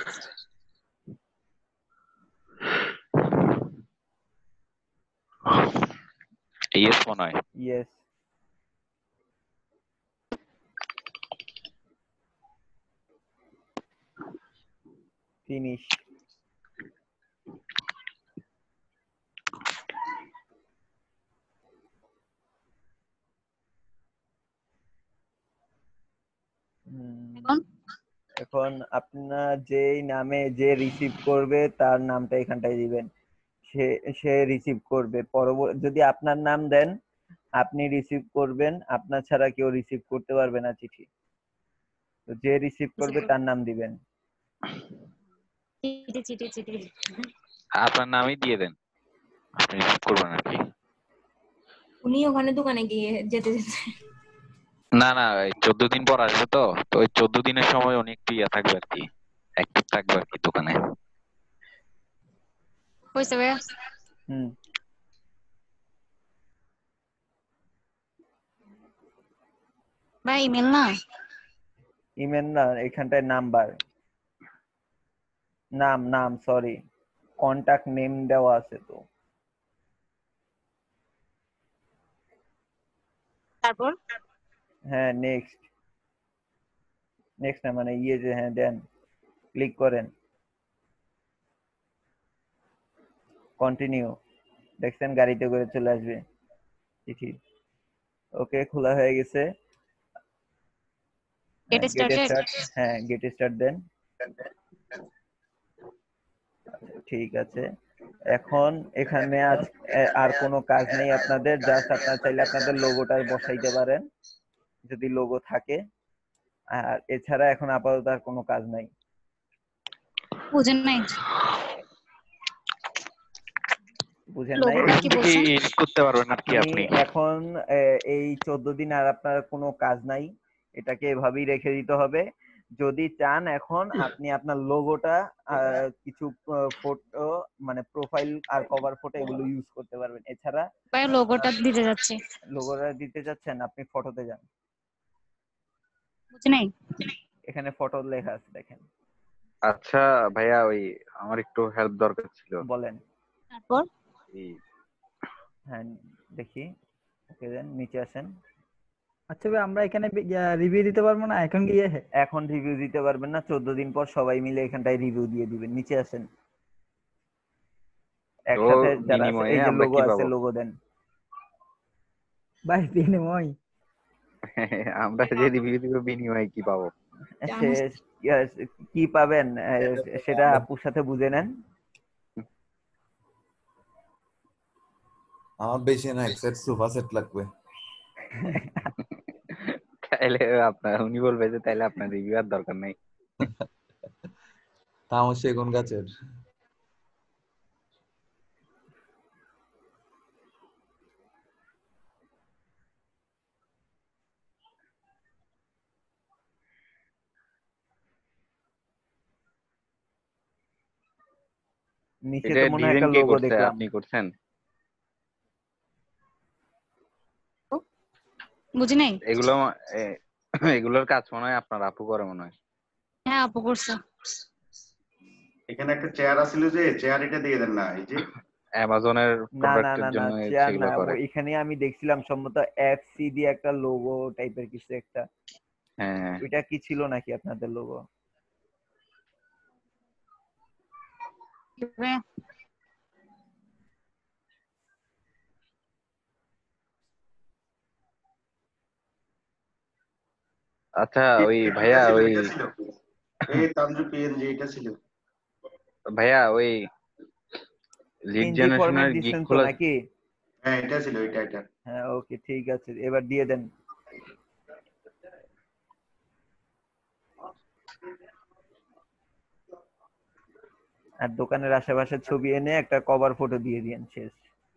ইয়েস মনে হয়। ইয়েস। ফিনিশ। এখন এখন আপনার যেই নামে যে রিসিভ করবে তার নামটা এখানটায় দিবেন। সে সে রিসিভ করবে। পরবর্তী যদি আপনার নাম দেন আপনি রিসিভ করবেন, আপনার ছাড়া কেউ রিসিভ করতে পারবে না চিঠি। তো যে রিসিভ করবে তার নাম দিবেন। চিঠি চিঠি চিঠি আপনার নামই দিয়ে দেন, আপনি রিসিভ করবেন আর কি। উনি ওখানে দোকানে গিয়ে যেতে যেতে না না, এই চোদ্দ দিন পর আসবে তো, তো ওই চোদ্দ দিনের সময় অনেক ইয়ে থাকবে আর কি, অ্যাক্টিভ থাকবে আর কি দোকানে। হইছে ভাইয়া? হুম। ভাই ইমেল না, ইমেল না, এখানটায় নাম্বার, নাম নাম সরি, কন্টাক্ট নেম দেওয়া আছে তো। তারপর হ্যাঁ নেক্সট। নেক্সট না মানে ইয়ে যে হ্যাঁ দেন, ক্লিক করেন, কন্টিনিউ। দেখছেন গাড়িতে করে চলে আসবে চিঠি। ওকে, খোলা হয়ে গেছে। Get get started. স্টার্ট, হ্যাঁ গেট স্টার্ট দেন। ঠিক আছে, এখন এখানে আজ এ- আর কোনো কাজ নেই আপনাদের, জাস্ট আপনারা চাইলে আপনাদের লোগোটা বসাইতে পারেন যদি লোগো থাকে। আর এছাড়া এখন আপাতত আর কোনো কাজ নাই। বুঝেন নাই? বুঝেন নাই? লোগোটা কি এখান থেকে বলছেন? এডিট করতে পারবেন আর কি আপনি আপনি। এখন এ, এই চোদ্দ দিন আর আপনার কোনো কাজ নাই, এটাকে এভাবেই রেখে দিতে হবে। যদি চান এখন আপনি আপনার লোগোটা কিছু ফটো মানে প্রোফাইল আর কভার ফটো এগুলো ইউজ করতে পারবেন। এছাড়া ভাই লোগোটা দিতে যাচ্ছি। লোগোটা দিতে যাচ্ছেন, আপনি ফটোতে যান। বুঝি নাই? এখানে ফটো লেখা আছে দেখেন। আচ্ছা ভাইয়া, ওই আমার একটু হেল্প দরকার ছিল। বলেন। তারপর এই হ্যাঁ দেখি, ওকে দেন, নিচে আসেন। আচ্ছা ভাই, আমরা এখানে রিভিউ দিতে পারবো না এখন গিয়ে? এখন রিভিউ দিতে পারবেন না, চোদ্দ দিন পর সবাই মিলে এখানটায় রিভিউ দিয়ে দিবেন। নিচে আসেন, তো একসাথে যারা আছে, বিনিময়ে এই যে আমরা লোগো কি আছে পাবো? লোগো দেন। ভাই বিনিময় আমরা যে রিভিউ দিব বিনিময়ে কি পাবো? সে- কি পাবেন আহ, সেটা আপুর সাথে বুঝে নেন। আমার বেশি না, এক সেট সোফা সেট লাগবে। তাইলে আপনার উনি বলবে যে তাইলে আপনার রিভিউ আর দরকার নেই। তাও সেগুন গাছের। নিচে এটা তো মনে হয় ডিজাইন একটা কে লোগো করছে? দেখলাম। আপনি করছেন? বুঝি নাই? এগুলো এ- এগুলোর কাজ মনে হয় আপনার আপু করে মনে হয়। হ্যাঁ আপু করছে। এখানে একটা চেয়ার আছিল যে চেয়ার এটা দিয়ে দেন না এই যে অ্যামাজনের না না প্রোডাক্টের না না জন্য চেয়ার সেগুলো না, করে। এখানে আমি দেখছিলাম সম্ভবত এফসি দিয়ে একটা লোগো টাইপের কিছু একটা, হ্যাঁ ওইটা কি ছিল নাকি আপনাদের লোগো? আচ্ছা ওই ভাইয়া এটা ছিল ওই এটা ছিল এই তানজু পিএনজি এটা ছিল। ভাইয়া ওই লিড পিএনজি ফরম্যাট জেনারেশনের গিগ দিচ্ছেন তো খোলা। নাকি? হ্যাঁ এটা ছিল এটা এটা হ্যাঁ ওকে ঠিক আছে, এবার দিয়ে দেন। আর দোকানের আশেপাশে ছবি এনে একটা কভার ফটো দিয়ে দিয়েন, শেষ।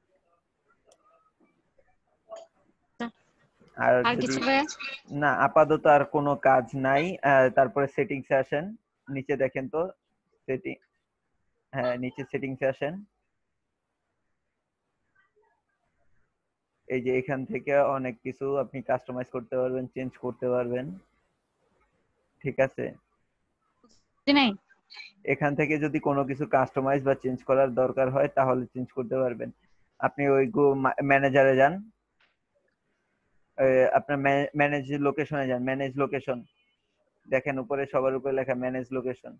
আর আর যদি কিছু ভাইয়া? না আপাতত আর কোনো কাজ নাই, আহ, তারপরে সেটিংসে আসেন, নিচে দেখেন তো সেটিং, হ্যাঁ নিচে সেটিংসে আসেন, এই যে এখান থেকে অনেক কিছু আপনি কাস্টমাইজ করতে পারবেন, চেঞ্জ করতে পারবেন, ঠিক আছে? নাই এখান থেকে যদি কোনো কিছু কাস্টমাইজ বা চেঞ্জ করার দরকার হয় তাহলে চেঞ্জ করতে পারবেন। আপনি ওই ম্যানেজারে যান, আহ, আপনার ম্যানেজ লোকেশনে যান, ম্যানেজ লোকেশন দেখেন উপরে সবার উপরে লেখা ম্যানেজ লোকেশন।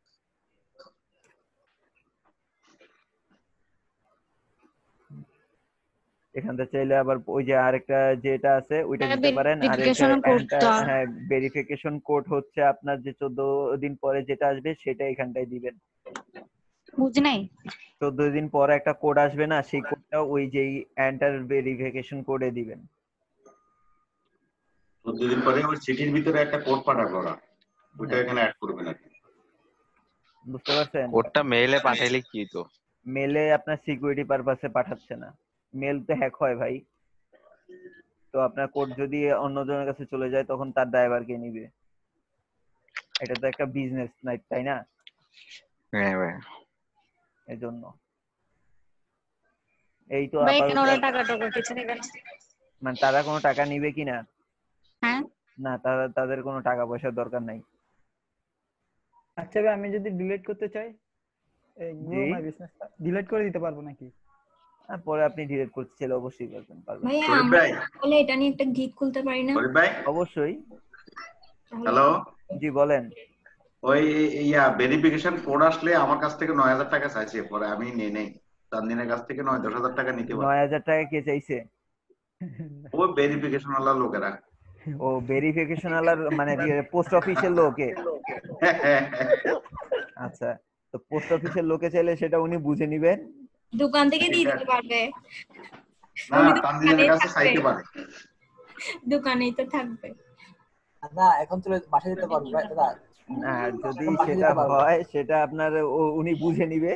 এখান থেকে চাইলে আবার ওই যে আরেকটা যেটা আছে ওইটা দিতে পারেন, আর ভেরিফিকেশন কোডটা হ্যাঁ ভেরিফিকেশন কোড হচ্ছে আপনার যে চোদ্দ দিন পরে যেটা আসবে সেটা এখানটায় দিবেন। বুঝি নাই। চোদ্দ দিন পরে একটা কোড আসবে না, সেই কোডটা ওই যে এন্টার ভেরিফিকেশন কোডে দিবেন। চোদ্দ দিন পরে ওই সিটির ভিতরে একটা কোড পাঠাবো ওরা, ওইটা এখানে অ্যাড করবেন আর কি। বুঝতে পারছেন? কোডটা মেইলে পাঠাইলে কি তো? মেলে আপনার সিকিউরিটি পারপাসে পাঠাচ্ছে না, মেল তো হ্যাক হয় ভাই, তো আপনার কোড যদি অন্যজনের কাছে চলে যায় তখন তার দায়ভার কে নিবে? এটা তো একটা বিজনেস নাই, তাই না? হ্যাঁ ভাই এজন্য এই তো ভাই কেন আপাতত ওরা টাকা টাকা কিছু নেবে না? মানে তারা কোনো টাকা নিবে কিনা? হ্যাঁ না, তারা তাদের কোনো টাকা পয়সার দরকার নাই। আচ্ছা ভাই আমি যদি ডিলিট করতে চাই এই গ্রো জি? মাই বিজনেসটা ডিলিট করে দিতে পারবো নাকি? আর পরে আপনি ডিলিট করতে চাইলে অবশ্যই পারবেন, পারবেন ভাইয়া শরীফ আমরা ভাই তাহলে এটা নিয়ে একটা গিগ খুলতে পারি না? শরীফ ভাই অবশ্যই। তাহলে হ্যালো জি বলেন। ওই ইয়া ভেরিফিকেশন কোড আসলে আমার কাছ থেকে নয় হাজার টাকা চাইছে, পরে আমি নিয়ে নেই চান্দিনের কাছ থেকে নয় দশ হাজার টাকা নিতে পারি। নয় হাজার টাকা কে চাইছে? ও ভেরিফিকেশন ওয়ালা লোকেরা। ও ভেরিফিকেশন আলার মানে পোস্ট অফিসের লোকে? আচ্ছা, তো পোস্ট অফিসের লোকে চাইলে সেটা উনি বুঝে নিবেন, দোকান থেকে দিয়ে দিতে পারবে। না উনি তো তানজিনের দোকানেই কাছে থাকবে, চাইতে পারে। দোকানেই তো থাকবে। দাদা এখন চলে বাসায় যেতে পারবো ভাই দাদা। না যদি এখন বাসায় সেটা যেতে পারবো। হয় সেটা আপনার ও- উনি বুঝে নিবে।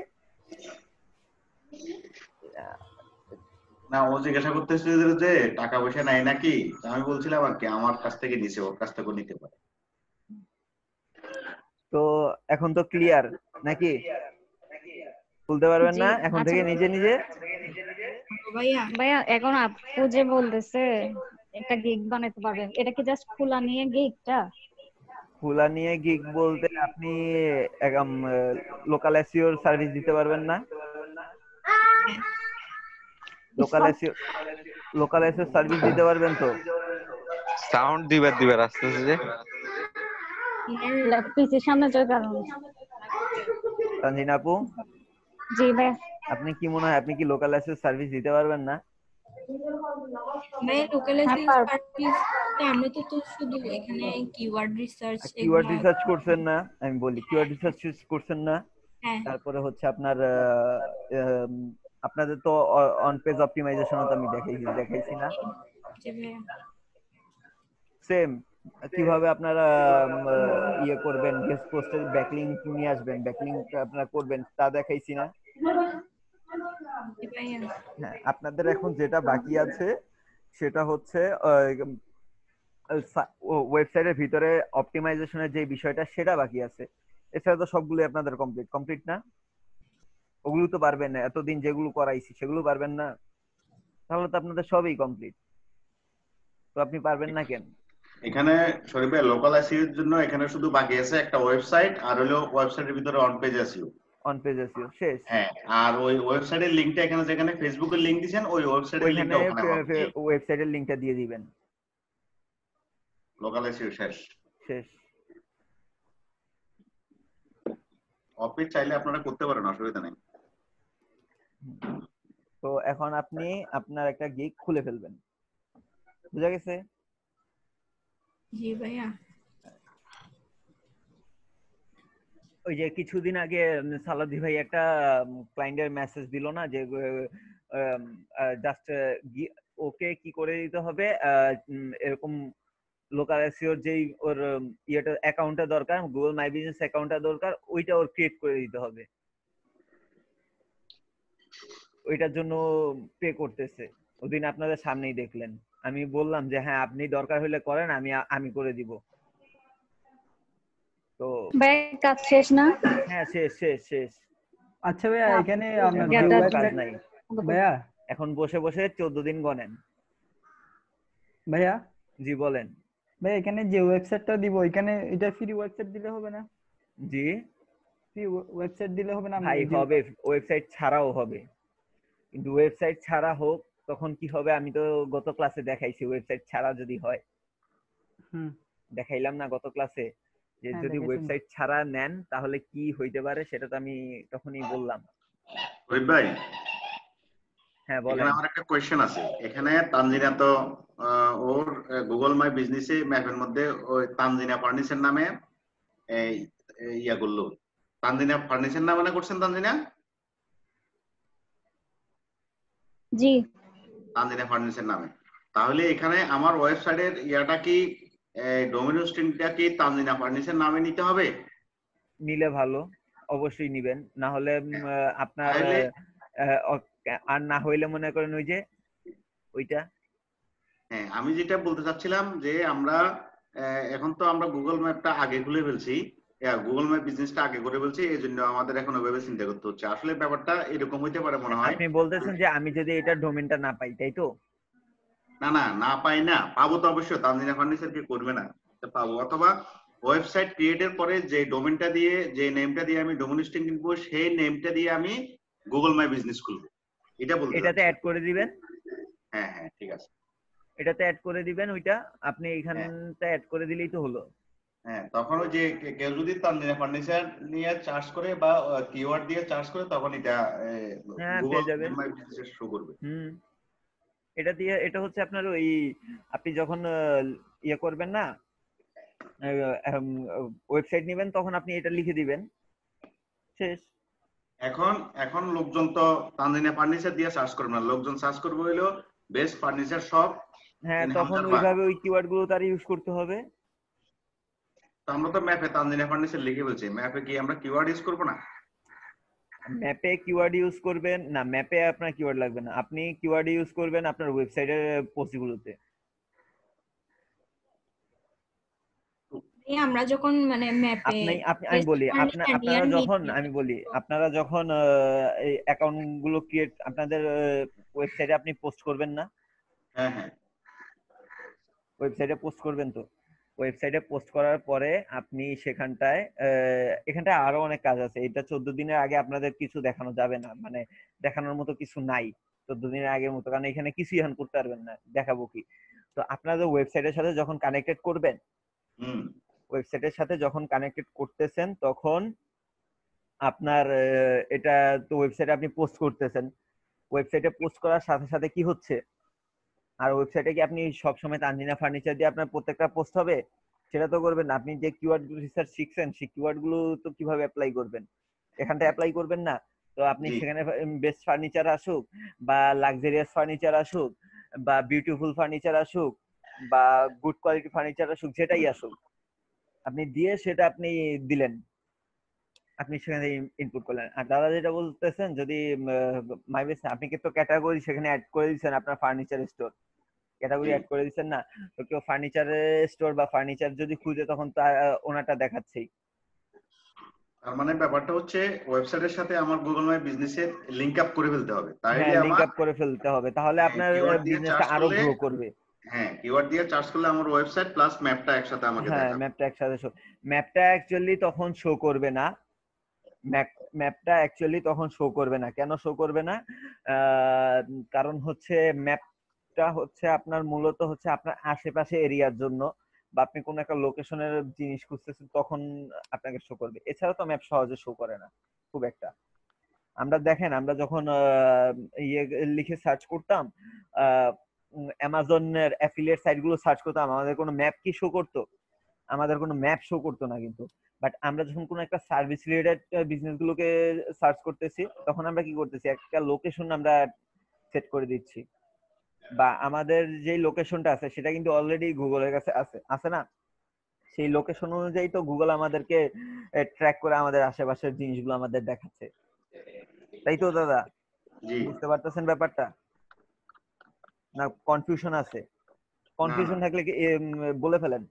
না ও জিজ্ঞাসা করতেছিল যে টাকা পয়সা নাই নাকি, তা আমি বলছিলাম আর কি আমার কাছ থেকে নিছে, ওর কাছ থেকে নিতে পারে। তো এখন তো ক্লিয়ার নাকি? বলতে পারবেন জি না এখন আচ্ছা থেকে নিজে নিজে? ভাইয়া ভাইয়া এখন আপু যে বলতেছে একটা গিগ বানাতে পারবেন, এটা কি জাস্ট খোলা নিয়ে গিগটা? খোলা নিয়ে গিগ বলতে আপনি লোকাল এসইওর সার্ভিস দিতে পারবেন না? Local SEO local SEO service দিতে পারবেন তো? সাউন্ড দিবার দিবার আসতেছে যে পিসির সামনে যাওয়ার কারণ। তানজিনা আপু জি ভাই আপনি কি মনে হয় আপনি কি লোকাল এসইও সার্ভিস দিতে পারবেন না? ভাইয়া লোকাল হ্যাঁ, এসইও পারবো। সার্ভিস তো আমরা তো তো শুধু এখানে কিওয়ার্ড রিসার্চ কিওয়ার্ড এগুলো। রিসার্চ করছেন না? আমি বলি কিওয়ার্ড রিসার্চ করছেন না? হ্যাঁ তারপরে হচ্ছে আপনার আহ, আম, আপনাদের তো অন পেজ অপটিমাইজেশন তো আমি দেখাইছি দেখাইছি না? জি ভাইয়া। সেম কিভাবে আপনারা উম, আহ, ইয়ে করবেন, গেস্ট পোস্টের ব্যাকলিংক নিয়ে আসবেন, ব্যাকলিংক আপনারা করবেন তা দেখাইছি না? জি ভাইয়া। হ্যাঁ, আপনাদের এখন যেটা বাকি আছে সেটা হচ্ছে ওয়েবসাইটের ভিতরে অপটিমাইজেশনের যে বিষয়টা সেটা বাকি আছে, এছাড়া তো সবগুলো আপনাদের কমপ্লিট কমপ্লিট না? ওগুলো তো পারবেন না, এতদিন যেগুলো করাইছি সেগুলো পারবেন না? তাহলে তো আপনাদের সবই কমপ্লিট, তো আপনি পারবেন না কেন? এখানে শরীফ ভাই লোকাল এসইও এর জন্য এখানে শুধু বাকি আছে একটা ওয়েবসাইট আর হলো ওয়েবসাইটের ভিতরে on page SEO, on page SEO শেষ। হ্যাঁ, আর ওই ওয়েবসাইটের লিংকটা এখানে যেখানে ফেসবুকের লিংক দিবেন ওই ওয়েবসাইটের লিংকটা ওখানে হবে। ওয়েবসাইটের লিংকটা দিয়ে দিবেন। লোকাল এসইও শেষ শেষ। অফিস চাইলে আপনারা করতে পারেন, অসুবিধা নেই। তো এখন আপনি আপনার একটা গিগ খুলে ফেলবেন, বুঝা গেছে? জি ভাইয়া। ওই যে কিছুদিন আগে সালাদি ভাই একটা ক্লায়েন্টের মেসেজ দিল না যে জাস্ট ওকে কি করে দিতে হবে, এরকম লোকাল এসইওর যেই ওর ইয়েটা অ্যাকাউন্টটা দরকার, গুগল মাই বিজনেস অ্যাকাউন্টটা দরকার, ওইটা ওর ক্রিয়েট করে দিতে হবে। ওইটার জন্য পে করতেছে, ওদিন আপনাদের সামনেই দেখলেন। আমি বললাম যে হ্যাঁ আপনি দরকার হলে করেন, আমি আমি করে দিব। তো ভাই কাজ শেষ না? হ্যাঁ শেষ শেষ শেষ। আচ্ছা ভাইয়া, এখানে আপনার কাজ নাই ভাইয়া, এখন বসে বসে চোদ্দ দিন গণেন। ভাইয়া জি বলেন। ভাই এখানে যে ওয়েবসাইটটা দিব, এখানে এটা ফ্রি ওয়েবসাইট দিলে হবে না? জি ফ্রি ওয়েবসাইট দিলে হবে না? ভাই হবে, ওয়েবসাইট ছাড়াও হবে, কিন্তু ওয়েবসাইট ছাড়া হোক তখন কি হবে আমি তো গত ক্লাসে দেখাইছি। ওয়েবসাইট ছাড়া যদি হয়, হুম দেখাইলাম না গত ক্লাসে যে যদি ওয়েবসাইট ছাড়া নেন তাহলে কি হইতে পারে, সেটা তো আমি তখনই বললাম। ওই ভাই হ্যাঁ বলেন। আমার একটা কোশ্চেন আছে। এখানে তানজিনা তো ওর গুগল মাই বিজনেসে ম্যাপের মধ্যে ওই তানজিনা ফার্নিচার নামে এই ইয়া করলো। তানজিনা ফার্নিচার নামে না করছেন তানজিনা? জি তানজিনা ফার্নিচার নামে। তাহলে এখানে আমার ওয়েবসাইটের ইয়াটা কি ডোমেইন হোস্টিংটা কি তানজিনা ফার্নিচার নামে নিতে হবে? নিলে ভালো, অবশ্যই নিবেন, না হলে আপনার আর না হইলে মনে করেন ওই যে ওইটা। হ্যাঁ আমি যেটা বলতে চাচ্ছিলাম যে আমরা এখন তো আমরা গুগল ম্যাপটা আগে খুলে ফেলছি, গুগল ম্যাপ বিজনেসটা আগে করে ফেলছি, এই জন্য আমাদের এখন ওইভাবে চিন্তা করতে হচ্ছে। আসলে ব্যাপারটা এরকম হইতে পারে মনে হয়। আপনি বলতেছেন যে আমি যদি এটা ডোমেইনটা না পাই, তাই তো? না না না পাই না, পাবো তো অবশ্যই। তানজিনা ফার্নিচার কি করবে না, পাবো। অথবা ওয়েবসাইট ক্রিয়েটের পরে যে ডোমেইনটা দিয়ে, যে নেমটা দিয়ে আমি ডোমেইন হোস্টিং কিনবো, সেই নেমটা দিয়ে আমি গুগল মাই বিজনেস খুলবো, এটা বলতে। এটাতে অ্যাড করে দিবেন। হ্যাঁ হ্যাঁ ঠিক আছে, এটাতে অ্যাড করে দিবেন। ওইটা আপনি এখানটা অ্যাড করে দিলেই তো হলো। হ্যাঁ তখন ওই যে কেউ যদি তানজিনা ফার্নিচার নিয়ে চার্জ করে বা কিওয়ার্ড দিয়ে চার্জ করে, তখন এটা গুগল মাই বিজনেসে শো করবে। হুম এটা দিয়ে, এটা হচ্ছে আপনার ওই আপনি যখন ইয়ে করবেন না, ওয়েবসাইট নেবেন, তখন আপনি এটা লিখে দিবেন, শেষ। এখন এখন লোকজন তো তানজিনা ফার্নিচার দিয়ে সার্চ করবে না, লোকজন সার্চ করবে হলো বেস্ট ফার্নিচার শপ। হ্যাঁ তখন ওইভাবে ওই কিওয়ার্ড গুলো তার ইউজ করতে হবে। তো আমরা তো ম্যাপে তানজিনা ফার্নিচার লিখে বলছি, ম্যাপে কি আমরা কিওয়ার্ড ইউজ করব না? ম্যাপে কিওয়ার্ড ইউজ করবেন না, ম্যাপে আপনার কিওয়ার্ড লাগবে না, আপনি কিওয়ার্ড ইউজ করবেন আপনার ওয়েবসাইটের পোস্টগুলোতে। আমরা যখন মানে ম্যাপে আপনি আমি বলি আপনারা যখন আমি বলি আপনারা যখন এই অ্যাকাউন্ট গুলো ক্রিয়েট আপনাদের ওয়েবসাইটে আপনি পোস্ট করবেন না? হ্যাঁ হ্যাঁ ওয়েবসাইটে পোস্ট করবেন। তো ওয়েবসাইটে পোস্ট করার পরে আপনি সেখানটায় এখানটায় আরো অনেক কাজ আছে। এটা চোদ্দ দিনের আগে আপনাদের কিছু দেখানো যাবে না, মানে দেখানোর মতো কিছু নাই চোদ্দ দিনের আগের মতো, কারণ এখানে কিছু এখন করতে পারবেন না, দেখাবো কি। তো আপনাদের ওয়েবসাইটের সাথে যখন কানেক্টেড করবেন, ওয়েবসাইটের সাথে যখন কানেক্টেড করতেছেন তখন আপনার এটা তো ওয়েবসাইটে আপনি পোস্ট করতেছেন, ওয়েবসাইটে পোস্ট করার সাথে সাথে কি হচ্ছে, আর ওয়েবসাইটে কি আপনি সবসময় তানজিনা ফার্নিচার দিয়ে আপনার প্রত্যেকটা পোস্ট হবে সেটা তো করবেন না। আপনি যে কিওয়ার্ড রিসার্চ শিখছেন সেই কিওয়ার্ড গুলো তো কিভাবে অ্যাপ্লাই করবেন, এখানটা অ্যাপ্লাই করবেন না। তো আপনি সেখানে বেস্ট ফার্নিচার আসুক বা লাক্সারিয়াস ফার্নিচার আসুক বা বিউটিফুল ফার্নিচার আসুক বা গুড কোয়ালিটি ফার্নিচার আসুক, যেটাই আসুক আপনি দিয়ে সেটা আপনি দিলেন, আপনি সেখানে ইনপুট করলেন। আর দাদা যেটা বলতেছেন, যদি মাই বিজনেস আপনি কিন্তু ক্যাটাগরি সেখানে অ্যাড করে দিচ্ছেন, আপনার ফার্নিচার স্টোর ক্যাটাগরি অ্যাড করে দিচ্ছেন না, তো কেউ ফার্নিচার স্টোর বা ফার্নিচার যদি খুঁজে তখন তার ওনাটা দেখাচ্ছেই। তার মানে ব্যাপারটা হচ্ছে ওয়েবসাইটের সাথে আমার গুগল মাই বিজনেসের লিংক আপ করে ফেলতে হবে, তাহলে আমার লিংক আপ করে ফেলতে হবে, তাহলে আপনার বিজনেসটা আরো গ্রো করবে। হ্যাঁ কিওয়ার্ড দিয়ে চার্জ করলে আমার ওয়েবসাইট প্লাস ম্যাপটা একসাথে আমাকে দেখাবে। হ্যাঁ ম্যাপটা একসাথে শো, ম্যাপটা অ্যাকচুয়ালি তখন শো করবে না, ম্যাপটা অ্যাকচুয়ালি তখন শো করবে না। কেন শো করবে না? কারণ হচ্ছে ম্যাপটা হচ্ছে আপনার মূলত হচ্ছে আপনার আশেপাশে এরিয়ার জন্য, বা আপনি কোন একটা লোকেশনের জিনিস খুঁজতেছেন তখন আপনাকে শো করবে। এছাড়া তো ম্যাপ সহজে শো করে না খুব একটা। আমরা দেখেন আমরা যখন ইয়ে লিখে সার্চ করতাম, অ্যামাজনের অ্যাফিলিয়েট সাইট গুলো সার্চ করতাম, আমাদের কোনো ম্যাপ কি শো করতো? আমাদের কোনো ম্যাপ শো করতো না কিন্তু। বাট আমরা যখন কোনো একটা সার্ভিস রিলেটেড বিজনেস গুলোকে সার্চ করতেছি তখন আমরা কি করতেছি, একটা লোকেশন আমরা সেট করে দিচ্ছি, বা আমাদের যে লোকেশনটা আছে সেটা কিন্তু অলরেডি গুগলের কাছে আছে আছে না? সেই লোকেশন অনুযায়ী তো গুগল আমাদেরকে ট্র্যাক করে আমাদের আশেপাশের জিনিসগুলো আমাদের দেখাচ্ছে, তাই তো দাদা? বুঝতে পারতেছেন ব্যাপারটা? না কনফিউশন আছে? কনফিউশন থাকলে কি বলে ফেলেন।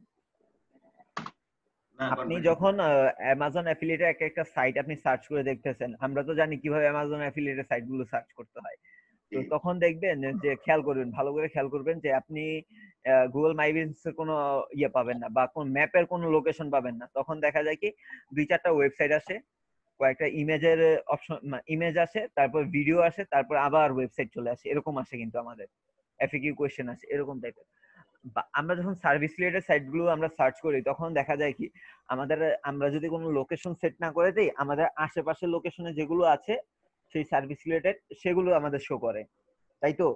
আপনি যখন অ্যামাজন অ্যাফিলিয়েটের একটা একটা সাইট আপনি সার্চ করে দেখতেছেন, আমরা তো জানি কিভাবে অ্যামাজন অ্যাফিলিয়েটের সাইট গুলো সার্চ করতে হয়। তো তখন দেখবেন যে খেয়াল করবেন, ভালো করে খেয়াল করবেন যে আপনি গুগল মাই বিজনেসের কোনো ইয়ে পাবেন না, বা কোন ম্যাপের কোনো লোকেশন পাবেন না। তখন দেখা যায় কি দুই চারটা ওয়েবসাইট আসে, কয়েকটা ইমেজের অপশন ইমেজ আসে, তারপর ভিডিও আসে, তারপর আবার ওয়েবসাইট চলে আসে, এরকম আসে কিন্তু আমাদের এফএকিউ কোশ্চেন আসে এরকম টাইপের। আমরা যখন সার্ভিস রিলেটেড সাইট গুলো আমরা সার্চ করি তখন দেখা যায় কি আমাদের, আমরা যদি কোনো লোকেশন সেট না করে দেই, আমাদের আশেপাশের লোকেশনে যেগুলো আছে সেই সার্ভিস রিলেটেড সেগুলো আমাদের শো করে, তাই তো?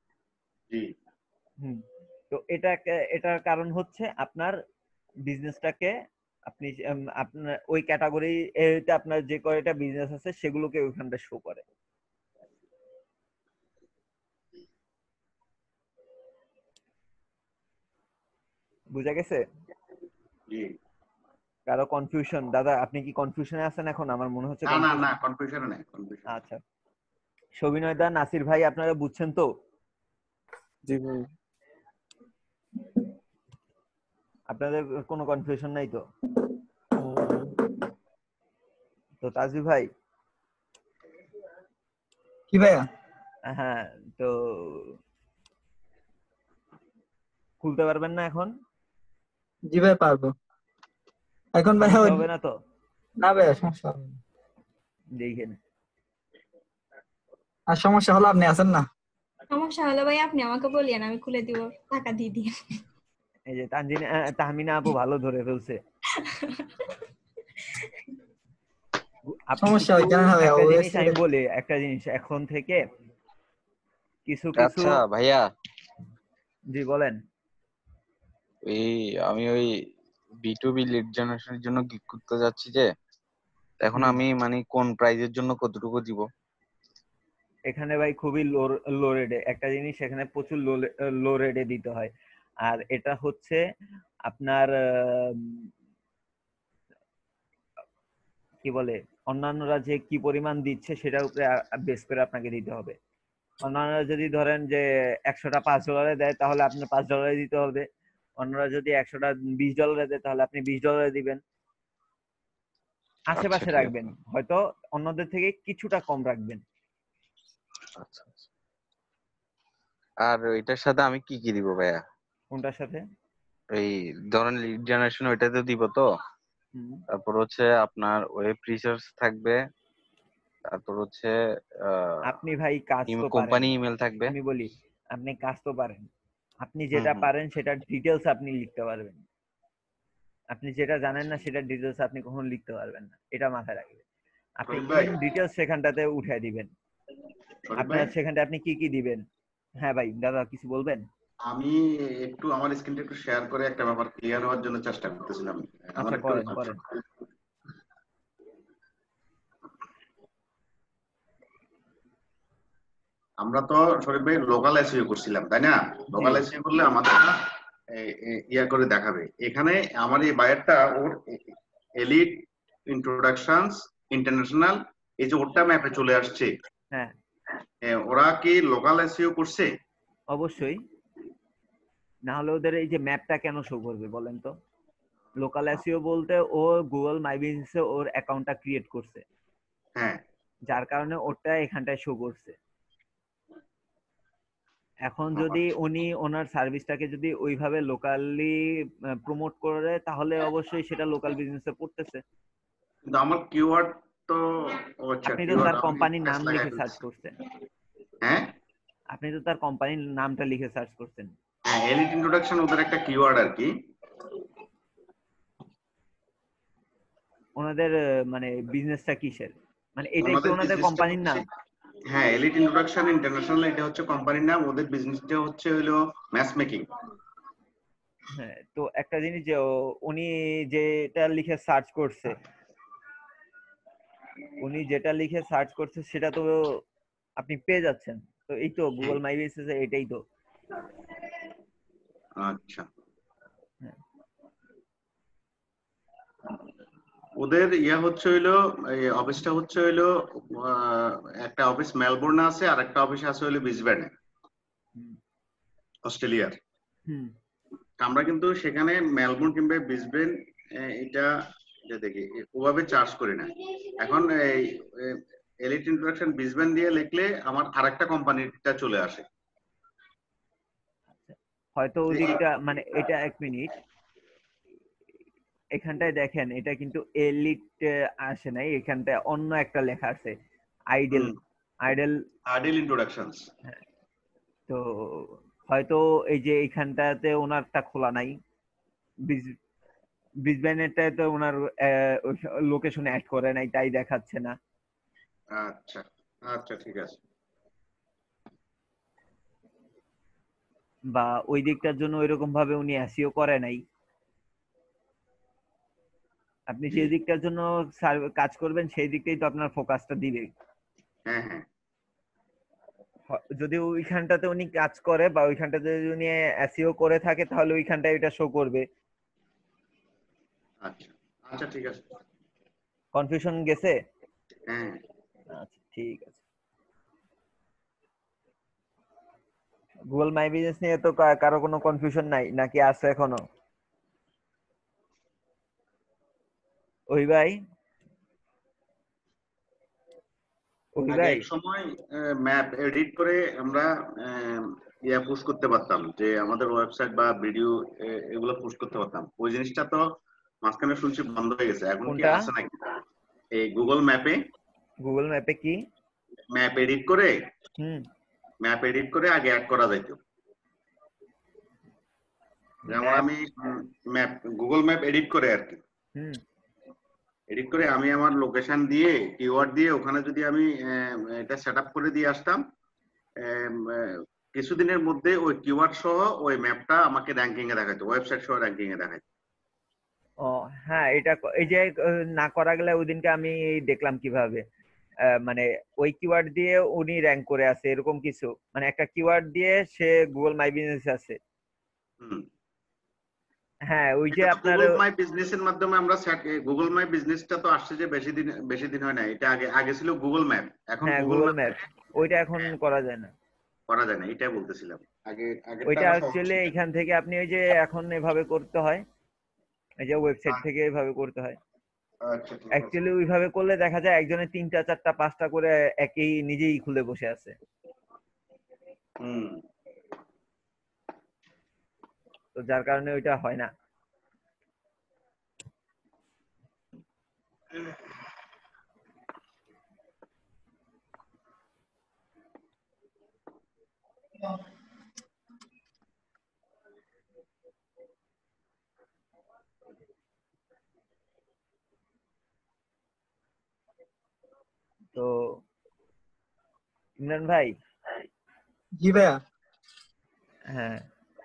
হুম। তো এটা এটার কারণ হচ্ছে আপনার বিজনেসটাকে আপনি আপনার ওই ক্যাটাগরি এতে আপনার যে কয়টা বিজনেস আছে সেগুলোকে ওইখানটা শো করে। বুঝা গেছে? জি। কারো কনফিউশন? দাদা আপনি কি কনফিউশনে আছেন এখন? আমার মনে হচ্ছে না না না কনফিউশনে নাই, কনফিউশন। আচ্ছা, সবিনয় দা, নাসির ভাই, আপনারা বুঝছেন তো? জি ভাই। আপনাদের কোনো কনফিউশন নাই তো? তো তাজবি ভাই। কি ভাইয়া? হ্যাঁ, তো খুলতে পারবেন না এখন? জি ভাই পারবো। এখন ভাই হবে না তো? না ভাইয়া, সমস্যা হবে না। দেখেন, আর সমস্যা হলো আপনি আছেন না। সমস্যা হলো ভাই আপনি আমাকে বলিয়েন, আমি খুলে দিব, টাকা দিয়ে দিই। এই যে তানজিনা তাহমিনা আপু ভালো ধরে ফেলছে। সমস্যা হয় কেন হবে? একটা জিনিস আমি বলি, একটা জিনিস এখন থেকে কিছু কিছু। আচ্ছা ভাইয়া। জি বলেন। এই আমি ওই বি টু বি লিড জেনারেশনের জন্য গিগ করতে যাচ্ছি, যে এখন আমি মানে কোন প্রাইজের জন্য কতটুকু দিব? এখানে ভাই খুবই লো লো রেটে একটা জিনিস, এখানে প্রচুর লো লো রেটে দিতে হয়। আর এটা হচ্ছে আপনার কি বলে, অন্যান্যরা যে কি পরিমাণ দিচ্ছে সেটার উপরে বেস করে আপনাকে দিতে হবে। অন্যান্যরা যদি ধরেন যে একশোটা পাঁচ ডলারে দেয় তাহলে আপনার পাঁচ ডলারে দিতে হবে। অন্যরা যদি একশোটা বিশ ডলারে দেয় তাহলে আপনি বিশ ডলারে দিবেন। আশেপাশে রাখবেন, হয়তো অন্যদের থেকে কিছুটা কম রাখবেন। আচ্ছা। আর এটার সাথে আমি কি কি দিব ভাইয়া? কোনটার সাথে? এই ধরেন লিড জেনারেশন ওইটাতে দিব তো, তারপর হচ্ছে আপনার ওয়েব রিসার্চ থাকবে, তারপর হচ্ছে আপনি ভাই কাজ তো কোম্পানি ইমেল থাকবে। আমি বলি আপনি কাজ তো পারেন, আপনি যেটা পারেন সেটার ডিটেইলস আপনি লিখতে পারবেন। আপনি যেটা জানেন না সেটার ডিটেইলস আপনি কখনো লিখতে পারবেন না, এটা মাথায় রাখবেন। আপনি ইন ডিটেইলস সেখানটাতে উঠায় দিবেন। আপনার সেখানটা আপনি কি কি দিবেন? হ্যাঁ ভাই, দাদা কিছু বলবেন? আমি একটু আমার স্ক্রিনটা একটু শেয়ার করে একটা ব্যাপার ক্লিয়ার হওয়ার জন্য চেষ্টা করতেছিলাম। আচ্ছা করেন করেন। আমরা তো শরীফ ভাই লোকাল এসইও করছিলাম, তাই না? লোকাল এসইও করলে আমাদের ইয়া করে দেখাবে। এখানে আমার এই বায়ারটা ওর এলিট, ইন্ট্রোডাকশনস, ইন্টারন্যাশনাল, এই যে ওটা ম্যাপে চলে আসছে। হ্যাঁ, ওরা কি লোকাল এসইও করছে? অবশ্যই, না হলে ওদের এই যে ম্যাপটা কেন শো করবে বলেন তো? লোকাল এসইও বলতে ও গুগল মাই বিজনেসে ওর অ্যাকাউন্টটা ক্রিয়েট করছে, হ্যাঁ, যার কারণে ওটা এখানটায় শো করছে। এখন যদি উনি ওনার সার্ভিসটাকে যদি ওইভাবে লোকালি প্রমোট করে তাহলে অবশ্যই সেটা লোকাল বিজনেসে পড়তেছে। কিন্তু আমার কিওয়ার্ড তো তো ও আচ্ছা আপনি তো keyword তার আমি কোম্পানির dash নাম লাগাই লিখে সার্চ ফেলছি। করছেন। হ্যাঁ আপনি তো তার কোম্পানির নামটা লিখে সার্চ করছেন। হ্যাঁ এলিট ইন্ট্রোডাকশন ওদের একটা কিওয়ার্ড আর কি। ওনাদের আহ, মানে বিজনেসটা কিসের, মানে এটাই কি ওনাদের ওনাদের বিজনেসটা কোম্পানির হচ্ছে নাম? হ্যাঁ এলিট ইন্ট্রোডাকশন ইন্টারন্যাশনাল, এটা হচ্ছে কোম্পানির নাম। ওদের বিজনেসটা হচ্ছে হলো ম্যাচ মেকিং। হ্যাঁ, তো একটা জিনিস যে ও- উনি যেটা লিখে সার্চ করছে উনি যেটা লিখে সার্চ করছে সেটা তো আপনি পেয়ে যাচ্ছেন। তো এই তো গুগল মাই বিজনেস এটাই তো। আচ্ছা হ্যাঁ। ওদের ইয়া হচ্ছে হইলো এই অফিসটা হচ্ছে হইলো আহ, একটা অফিস মেলবোর্নে আছে আর একটা অফিস আছে হইলো ব্রিসবেনে, হুম, অস্ট্রেলিয়ার। হুম, আমরা কিন্তু সেখানে মেলবোর্ন কিংবা ব্রিসবেন আহ, এটা যে দেখি ওভাবে চার্জ করি না। এখন এই এলিট ইন্ট্রোডাকশন ব্রিসবেন দিয়ে লিখলে আমার আরেকটা কোম্পানিটা চলে আসে। হয়তো ওই দিকটা মানে এটা এক মিনিট, এখানটায় দেখেন এটা কিন্তু এলিট আসে নাই, এখানটায় অন্য একটা লেখা আছে আইডেল। হুম আইডেল আইডেল ইন্ট্রোডাকশনস। তো হয়তো এই যে এখানটাতে ওনারটা খোলা নাই, ব্রিসবেনেরটায় তো ওনার লোকেশন অ্যাড করে নাই, তাই দেখাচ্ছে না। আচ্ছা আচ্ছা ঠিক আছে। বা ওই দিকটার জন্য ওইরকম ভাবে উনি এসইও করে নাই। আপনি জি যে দিকটার জন্য সার্ভ- কাজ করবেন সেই দিকটাই তো আপনার ফোকাসটা দিবে। হ্যাঁ হ্যাঁ হ- যদি ওইখানটাতে উনি কাজ করে বা ওইখানটাতে যদি উনি এসইও করে থাকে তাহলে ওইখানটায় এটা শো করবে। আচ্ছা আচ্ছা ঠিক আছে। কনফিউশন গেছে? হ্যাঁ আচ্ছা ঠিক আছে। গুগল মাই বিজনেস নিয়ে তো কা- কারো কোনো কনফিউশন নাই নাকি আছে এখনো? ওই ভাই, ওই আগে ভাই এক সময় ম্যাপ এডিট করে আমরা আহ, ইয়া পুশ করতে পারতাম, যে আমাদের ওয়েবসাইট বা ভিডিও এগুলো পুশ করতে পারতাম। ওই জিনিসটা তো মাঝখানে শুনছি বন্ধ হয়ে গেছে, এখন কি কোনটা? আছে নাকি? এই গুগল ম্যাপে গুগল ম্যাপে কি? ম্যাপ এডিট করে হুম, ম্যাপ এডিট করে আগে অ্যাড করা যাইত। যেমন ম্যাপ। আমি ম্যাপ গুগল ম্যাপ এডিট করে আর কি, হুম, এডিট করে আমি আমার লোকেশন দিয়ে কিওয়ার্ড দিয়ে ওখানে যদি আমি আহ, এটা সেট আপ করে দিয়ে আসতাম, আম, আহ, কিছুদিনের মধ্যে ওই কিওয়ার্ড সহ ওই ম্যাপটা আমাকে র্যাঙ্কিং এ দেখাইতো, ওয়েবসাইট সহ র্যাঙ্কিং এ দেখাইতো। ও হ্যাঁ, এটা ক- এই যে আহ, না করা গেলে ওই দিনকে আমি দেখলাম কিভাবে আহ, মানে ওই কিওয়ার্ড দিয়ে উনি র্যাঙ্ক করে আছে এরকম কিছু, মানে একটা কিওয়ার্ড দিয়ে সে গুগল মাই বিজনেস আছে। হুম হ্যাঁ, ওই যে এটা তো আপনার গুগল মাই বিজনেস এর মাধ্যমে আমরা গুগল মাই বিজনেসটা তো আসছে যে বেশি দিন বেশি দিন হয় না, এটা আগে আগে ছিল গুগল ম্যাপ, এখন হ্যাঁ গুগল গুগল ম্যাপ ম্যাপ, ওইটা এখন করা যায় না। করা যায় না, এটাই বলতেছিলাম। আগে আগেরটা ওইটা আরো সহজ অ্যাকচুয়ালি ছিল। এখান থেকে আপনি ওই যে এখন এভাবে করতে হয়, এই যে ওয়েবসাইট আ- থেকে এভাবে করতে হয়। আচ্ছা ঠিক আছে। অ্যাকচুয়ালি ওইভাবে করলে দেখা যায় একজনের তিনটা চারটা পাঁচটা করে একই নিজেই খুলে বসে আছে, হুম তো যার কারণে ওইটা হয় না। তো ইমরান ভাই, জি ভাইয়া। হ্যাঁ,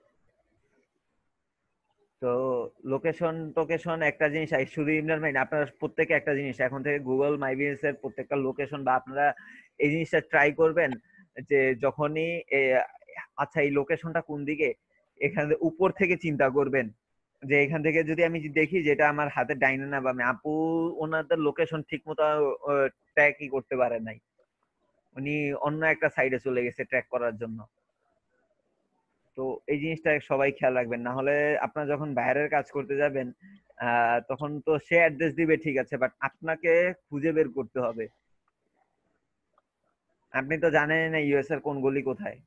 তো লোকেশন টোকেশন একটা জিনিস, আর শুধু ইমরান ভাই না, আপনারা প্রত্যেকে একটা জিনিস এখন থেকে গুগল মাই বিজনেস এর প্রত্যেকটা লোকেশন বা আপনারা এই জিনিসটা ট্রাই করবেন যে যখনই এ, আচ্ছা এই লোকেশনটা কোন দিকে, এখানে উপর থেকে চিন্তা করবেন যে এখান থেকে যদি আমি দেখি যেটা আমার হাতে ডাইনে না বামে, আপু ওনাদের লোকেশন ঠিক মতো ট্র্যাকই করতে পারে নাই, উনি অন্য একটা সাইডে চলে গেছে ট্র্যাক করার জন্য। তো এই জিনিসটা সবাই খেয়াল রাখবেন, না হলে আপনারা যখন বাইরের কাজ করতে যাবেন আহ তখন তো সে অ্যাড্রেস দিবে ঠিক আছে, বাট আপনাকে খুঁজে বের করতে হবে। আপনি তো জানেন না ইউএস এর কোন গলি কোথায়,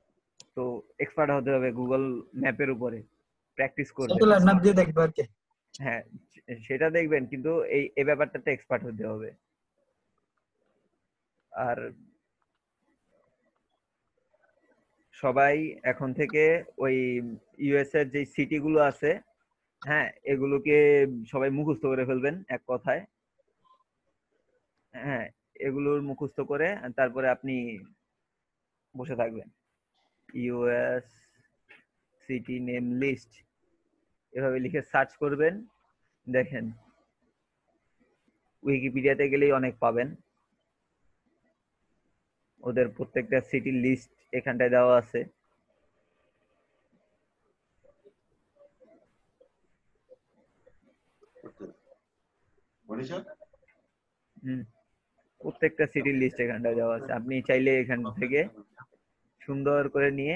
তো এক্সপার্ট হতে হবে গুগল ম্যাপের উপরে, প্র্যাকটিস করবেন। স্যাটেলাইট ম্যাপ দিয়ে দেখবো আর কি। হ্যাঁ, সেটা দেখবেন, কিন্তু এই এই ব্যাপারটাতে এক্সপার্ট হতে হবে। আর সবাই এখন থেকে ওই ইউএস এর যে সিটি গুলো আছে, হ্যাঁ, এগুলোকে সবাই মুখস্থ করে ফেলবেন এক কথায়। হ্যাঁ, এগুলোর মুখস্থ করে তারপরে আপনি বসে থাকবেন। ইউএস সিটি নেম লিস্ট এভাবে লিখে সার্চ করবেন, দেখেন উইকিপিডিয়াতে গেলেই অনেক পাবেন। ওদের প্রত্যেকটা সিটির লিস্ট এখানটায় দেওয়া আছে। হুম, প্রত্যেকটা সিটির লিস্ট এখানটায় দেওয়া আছে। আপনি চাইলে এখান থেকে সুন্দর করে নিয়ে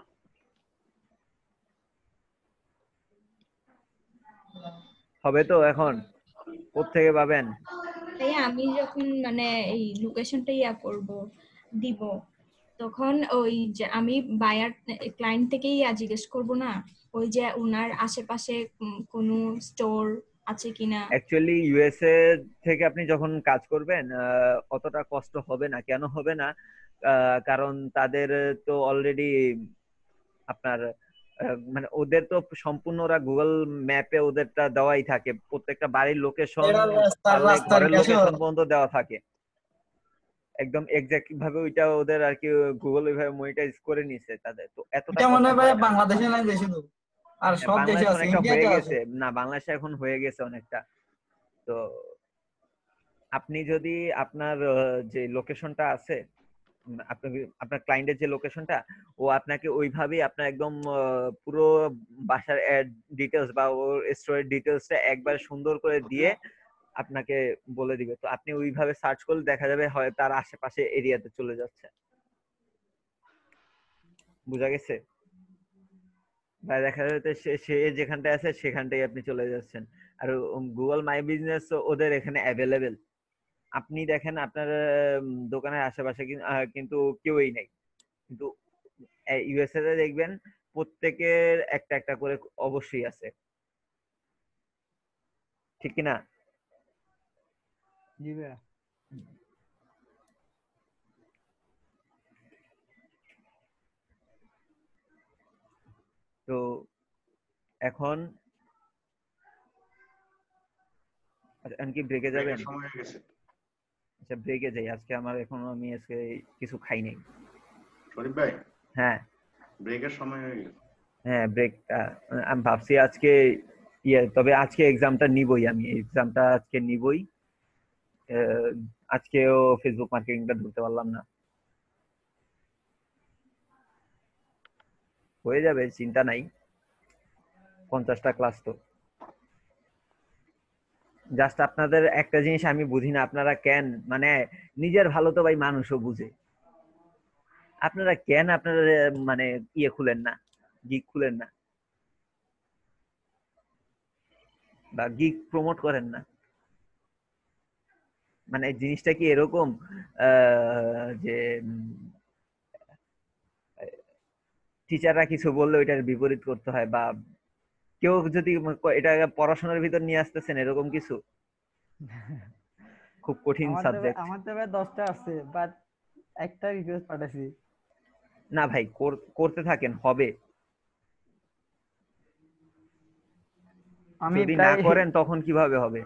হবে। তো এখন কোত্থেকে পাবেন? তাই আমি যখন মানে এই লোকেশনটা ইয়া করব দিব, তখন ওই যে আমি বায়ার ক্লায়েন্ট থেকেই ইয়া জিজ্ঞেস করব না, ওই যে ওনার আশেপাশে উম কোনো স্টোর আছে কিনা। অ্যাকচুয়ালি ইউএসএ থেকে আপনি যখন কাজ করবেন আহ, অতটা কষ্ট হবে না। কেন হবে না? আহ, কারণ তাদের তো অলরেডি আপনার আহ, মানে ওদের তো সম্পূর্ণ ওরা গুগল ম্যাপে ওদেরটা দেওয়াই থাকে, প্রত্যেকটা বাড়ির লোকেশন, এরা রাস্তার পারলে রাস্তার ঘরের গেছো লোকেশন পর্যন্ত দেওয়া থাকে। একদম এক্সাক্ট ভাবে ওইটা ওদের আর কি গুগল ওইভাবে মনিটাইজ করে নিছে তাদের, তো এতটা এটা মনে কষ্ট হয় ভাই হয় না। বাংলাদেশে নাই দেশে তো, আর হ্যাঁ, সব দেশে বাংলাদেশে আছে, অনেকটা হয়ে ইন্ডিয়াতে আছে। গেছে না, বাংলাদেশে এখন হয়ে গেছে অনেকটা। তো আপনি যদি আপনার আহ, যে লোকেশনটা আছে, উম, আপনার আপনার ক্লায়েন্টের যে লোকেশনটা, ও আপনাকে ওইভাবেই আপনার একদম আহ, পুরো বাসার ডিটেলস বা ওর স্টোরের ডিটেলসটা একবার সুন্দর করে দিয়ে আপনাকে বলে দিবে। তো আপনি ওইভাবে সার্চ করলে দেখা যাবে হয় তার আশেপাশে এরিয়াতে চলে যাচ্ছে। বুঝা গেছে? বা দেখা যাচ্ছে সে সে যেখানটায় আছে সেখানটাই আপনি চলে যাচ্ছেন। আর গুগল মাই বিজনেস ওদের এখানে অ্যাভেলেবেল। আপনি দেখেন আপনার উম, দোকানের আশেপাশে কিন- আহ, কিন্তু কেউই নেই, কিন্তু ইউএসএ তে দেখবেন প্রত্যেকের একটা একটা করে অবশ্যই আছে, ঠিক কি না? জি ভাইয়া। তো এখন এখন কি ব্রেকে যাবেন? ব্রেকের সময় হয়ে গেছে। আচ্ছা, ব্রেকে যাই। আজকে আমার এখনো আমি আজকে কিছু খাই নাই। শরীফ ভাই, হ্যাঁ ব্রেকের সময় হয়ে গেছে। হ্যাঁ, ব্রেকটা আমি ভাবছি আজকে ইয়ে, তবে আজকে এক্সামটা নিবই, আমি এক্সামটা আজকে নিবই। আহ, আজকেও ফেসবুক মার্কেটিংটা ধরতে পারলাম না। হয়ে যাবে, চিন্তা নাই। পঞ্চাশটা ক্লাস তো। জাস্ট আপনাদের একটা জিনিস আমি বুঝি না, আপনারা কেন মানে নিজের ভালো তো ভাই মানুষও বুঝে, আপনারা কেন আপনারা মানে ইয়ে খুলেন না, গিগ খুলেন না বা গিগ প্রমোট করেন না? মানে জিনিসটা কি এরকম আহ, যে টিচাররা কিছু বললে ওইটার বিপরীত করতে হয়, বা কেউ যদি এটা পড়াশোনার ভিতর নিয়ে আসতেছেন এরকম কিছু? খুব কঠিন আমার তো ভাই- সাবজেক্ট। আমার তো ভাই দশটা আছে, বাট একটা রিকোয়েস্ট পাঠাইছি। না ভাই, কর- করতে থাকেন, হবে। আমি যদি না প্রায় করেন তখন কিভাবে হবে?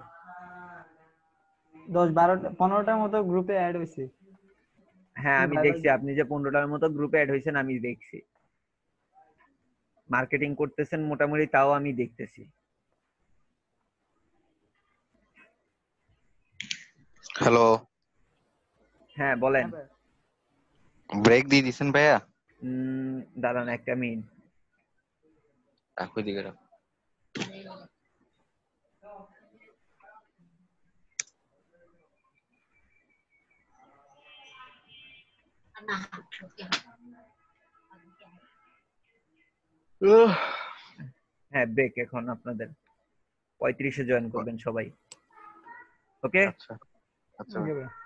দশ বারোটা পনেরোটার মতো গ্রুপে অ্যাড হয়েছে। হ্যাঁ, আমি ভাইবার দেখছি আপনি যে পনেরোটার মতো গ্রুপে অ্যাড হয়েছেন, আমি দেখছি। মার্কেটিং করতেছেন মোটামুটি, তাও আমি দেখতেছি। হ্যালো, হ্যাঁ বলেন। হ্যাঁ ভাই। ব্রেক দিয়ে দিছেন ভাইয়া? উম দাঁড়ান একটা মিনিট। রাখো দিকে রাখো। হ্যাঁ, ব্রেক এখন আপনাদের পঁয়ত্রিশে জয়েন করবেন সবাই। ওকে। আচ্ছা আচ্ছা। ওকে ভাই।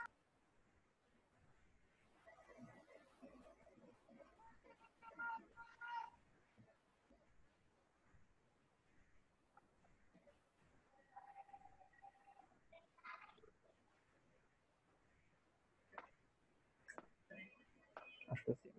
আসতেছি।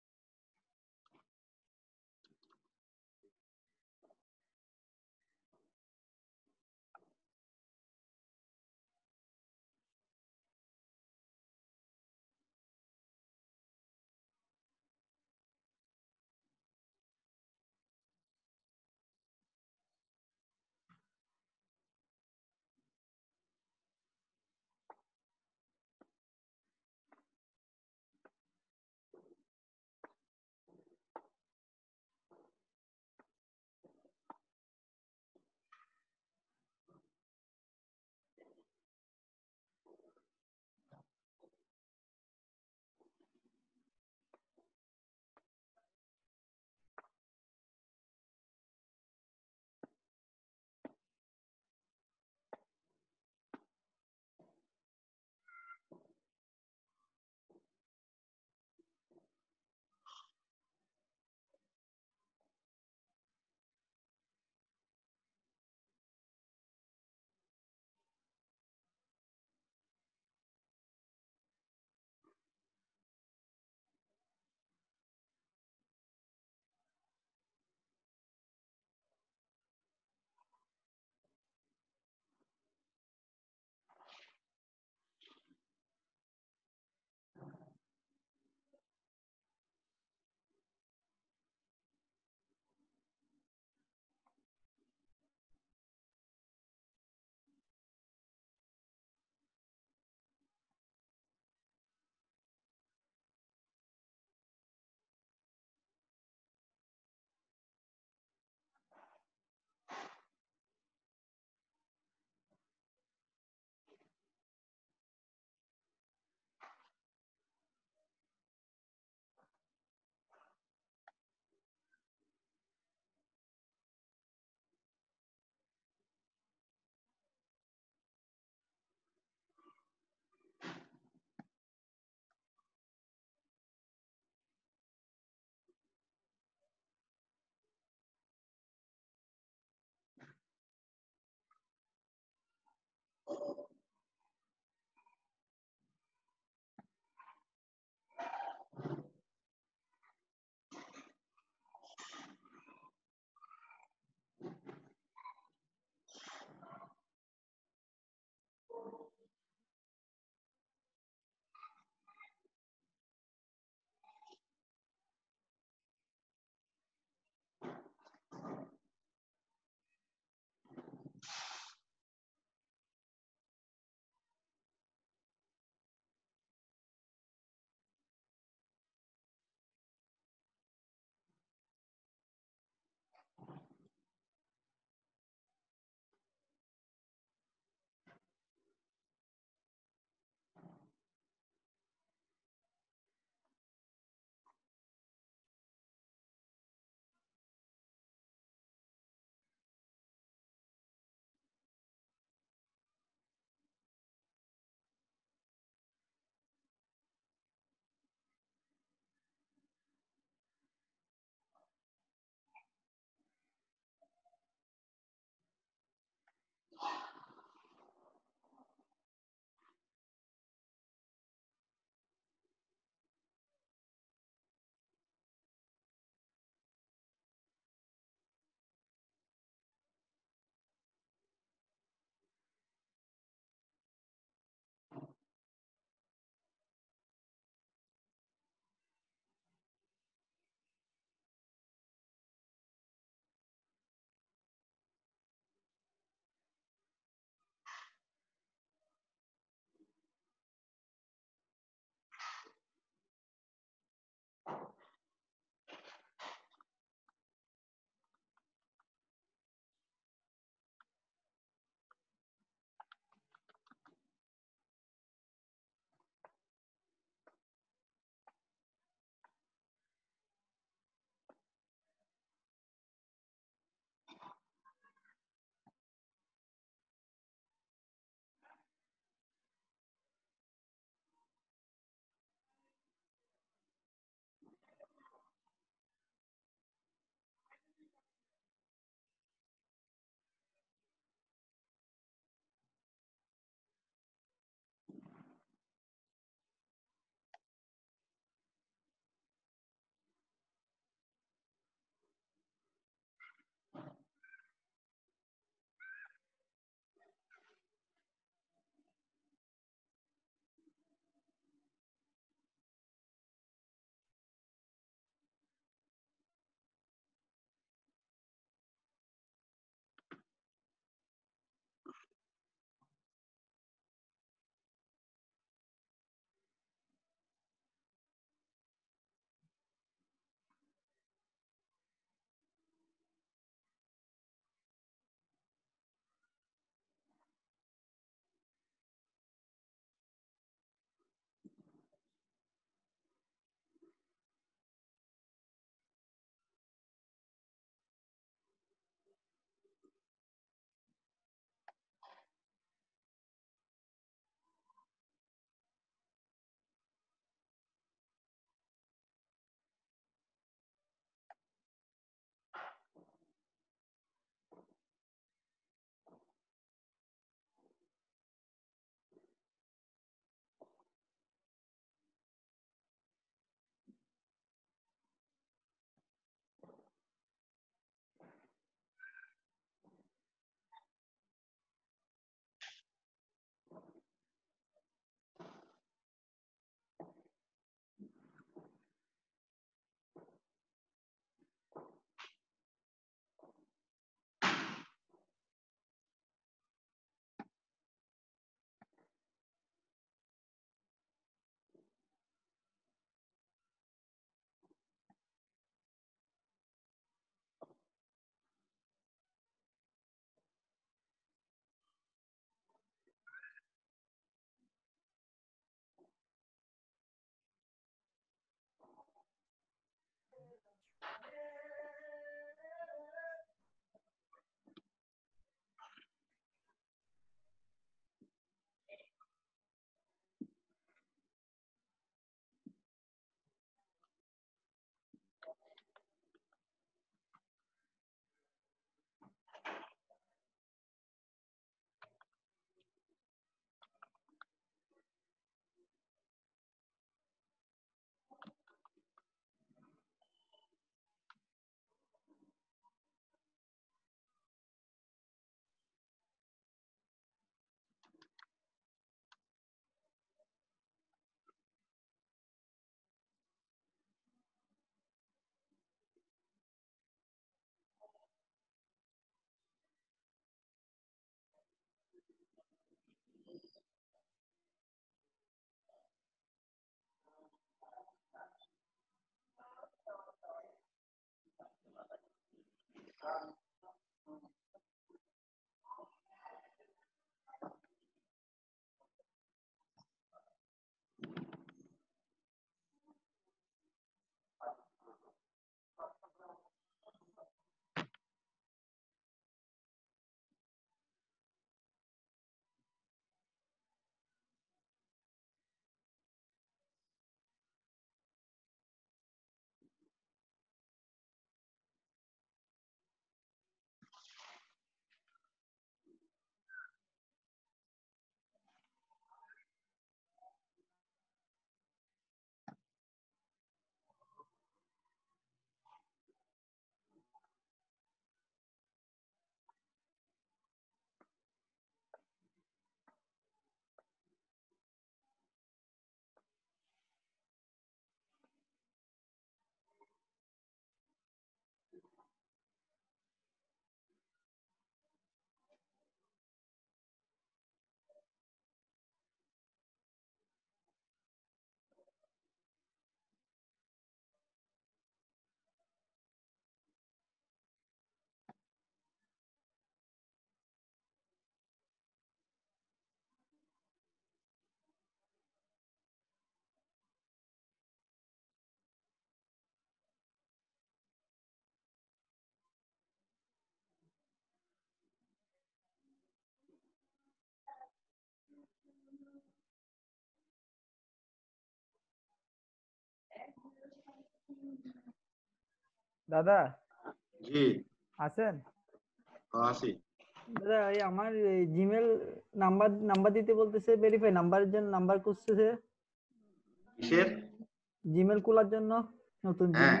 দাদা জি আছেন? আসি। দাদা এই আমার জিমেল নাম্বার নাম্বার দিতে বলতেছে, ভেরিফাই নাম্বারের জন্য নাম্বার খুঁজতেছে কিসের? জিমেল খোলার জন্য, নতুন হ্যাঁ জিমেল।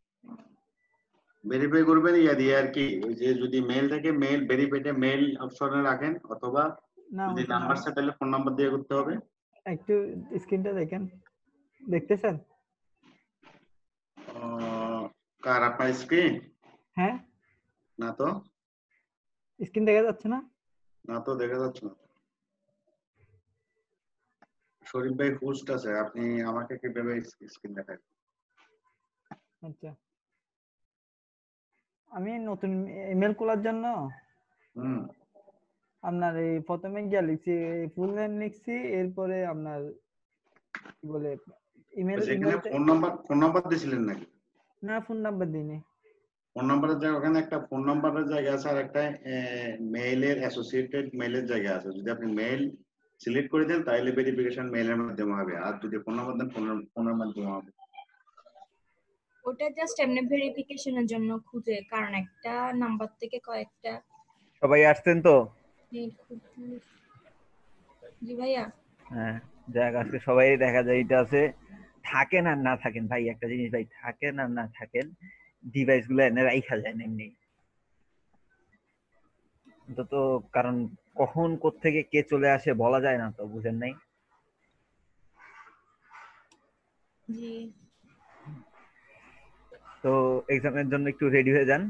ভেরিফাই করবেন ইয়া দিয়ে আর কি, ওই যে যদি মেল থাকে মেল ভেরিফাইটা মেল অপশনে রাখেন, অথবা না যদি ওটা নাম্বার থাকে তাহলে ফোন নাম্বার দিয়ে করতে হবে। একটু স্ক্রিনটা দেখেন, দেখতেছেন? আহ, কার আপনার স্ক্রিন? হ্যাঁ না তো, স্ক্রিন দেখা যাচ্ছে না? না তো দেখা যাচ্ছে না। শরীফ ভাই হোস্ট আছে, আপনি আমাকে কিভাবে স্ক্রিন দেখায়? আচ্ছা, আমি নতুন ইমেল খোলার জন্য হুম আপনার এই প্রথমে গিয়ে লিখছি, ফুল নেম লিখছি, এরপরে আপনার কি বলে ইমেল যেখানে ইমেলটা। ফোন নাম্বার ফোন নাম্বার দিয়েছিলেন নাকি? না ফোন নাম্বার দিইনি। ফোন নাম্বারের জায়গায় ওখানে একটা ফোন নাম্বারের জায়গা আছে, আর একটা মেইলের অ্যাসোসিয়েটেড মেইলের জায়গা আছে। যদি আপনি মেইল সিলেক্ট করে দেন তাহলে ভেরিফিকেশন মেইলের মাধ্যমে হবে, আর যদি ফোন নাম্বার দেন ফোনের ফোনের মাধ্যমে হবে। ওটা জাস্ট এমনি ভেরিফিকেশনের জন্য খুঁজে, কারণ একটা নাম্বার থেকে কয়েকটা সবাই আসছেন তো? মেইল খুঁজতে। জি ভাইয়া। হ্যাঁ, যাক আজকে সবাই দেখা যায় এটা আছে। থাকেন আর না থাকেন ভাই, একটা জিনিস ভাই, থাকেন আর না থাকেন, ডিভাইস গুলো এনে রাইখা যায় না এমনি। অন্তত কারণ কখন কোত্থেকে কে চলে আসে বলা যায় না তো, বুঝেন নাই? জি তো এক্সামের জন্য একটু রেডি হয়ে যান।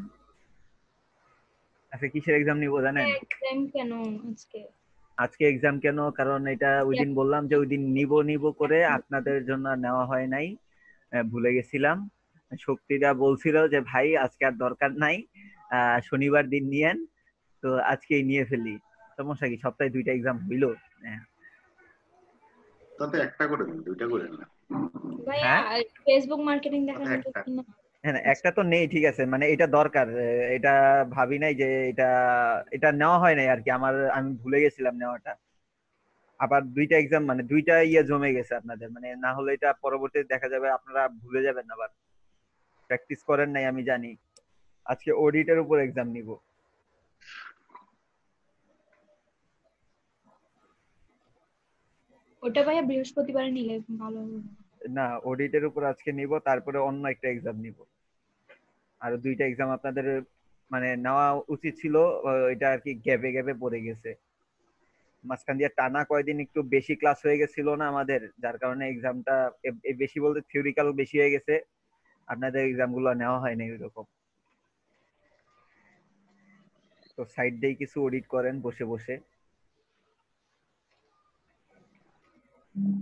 আজকে কিসের এক্সাম নিব জানেন? এক্সাম কেন আজকে? আজকে এক্সাম কেন, কারণ এটা ওই দিন বললাম যে ওই দিন নিব নিব করে আপনাদের জন্য আর নেওয়া হয় নাই, আহ, ভুলে গেছিলাম। শক্তিটা বলছিল যে ভাই আজকে আর দরকার নাই, আহ শনিবার দিন নিয়েন, তো আজকেই নিয়ে ফেলি। সমস্যা কি, সপ্তাহে দুইটা এক্সাম হইলো? হ্যাঁ। তাতে একটা করে দিন, দুইটা করে না। ভাইয়া হ্যাঁ ফেসবুক মার্কেটিং দেখার তাতে মতো একটা। কি না? হ্যাঁ, একটা তো নেই, ঠিক আছে, মানে এটা দরকার, আহ, এটা ভাবি নাই যে এটা এটা নেওয়া হয় নাই আর কি, আমার আমি ভুলে গেছিলাম নেওয়াটা। আবার দুইটা এক্সাম মানে দুইটা ইয়ে জমে গেছে আপনাদের, মানে না হলে এটা পরবর্তীতে দেখা যাবে আপনারা ভুলে যাবেন, আবার প্র্যাকটিস করেন নাই আমি জানি। আজকে অডিটের উপর এক্সাম নিব। ওটা ভাইয়া বৃহস্পতিবারে নিলে ভালো হবে। না, অডিটের উপর আজকে নিব, তারপরে অন্য একটা এক্সাম নিব। আর দুইটা এক্সাম আপনাদের মানে নেওয়া উচিত ছিল, আহ, এটা আর কি গ্যাপে গ্যাপে পড়ে গেছে। মাঝখান দিয়ে টানা কয়দিন একটু বেশি ক্লাস হয়ে গেছিল না আমাদের, যার কারণে এক্সামটা বেশি বলতে থিওরিক্যাল বেশি হয়ে গেছে, আপনাদের এক্সাম গুলো নেওয়া হয়নি ওইরকম। তো সাইড দিয়ে কিছু অডিট করেন বসে বসে।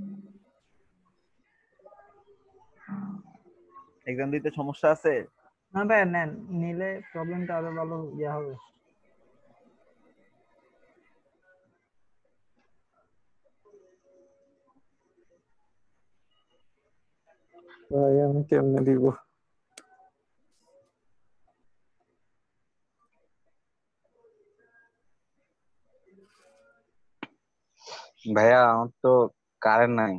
এক্সাম দিতে সমস্যা আছে? না ভাই নেন, নিলে প্রবলেমটা আরো ভালো ইয়া হবে। ভাই আমি কেমনে দিব? ভাইয়া আমার তো কারেন্ট নাই।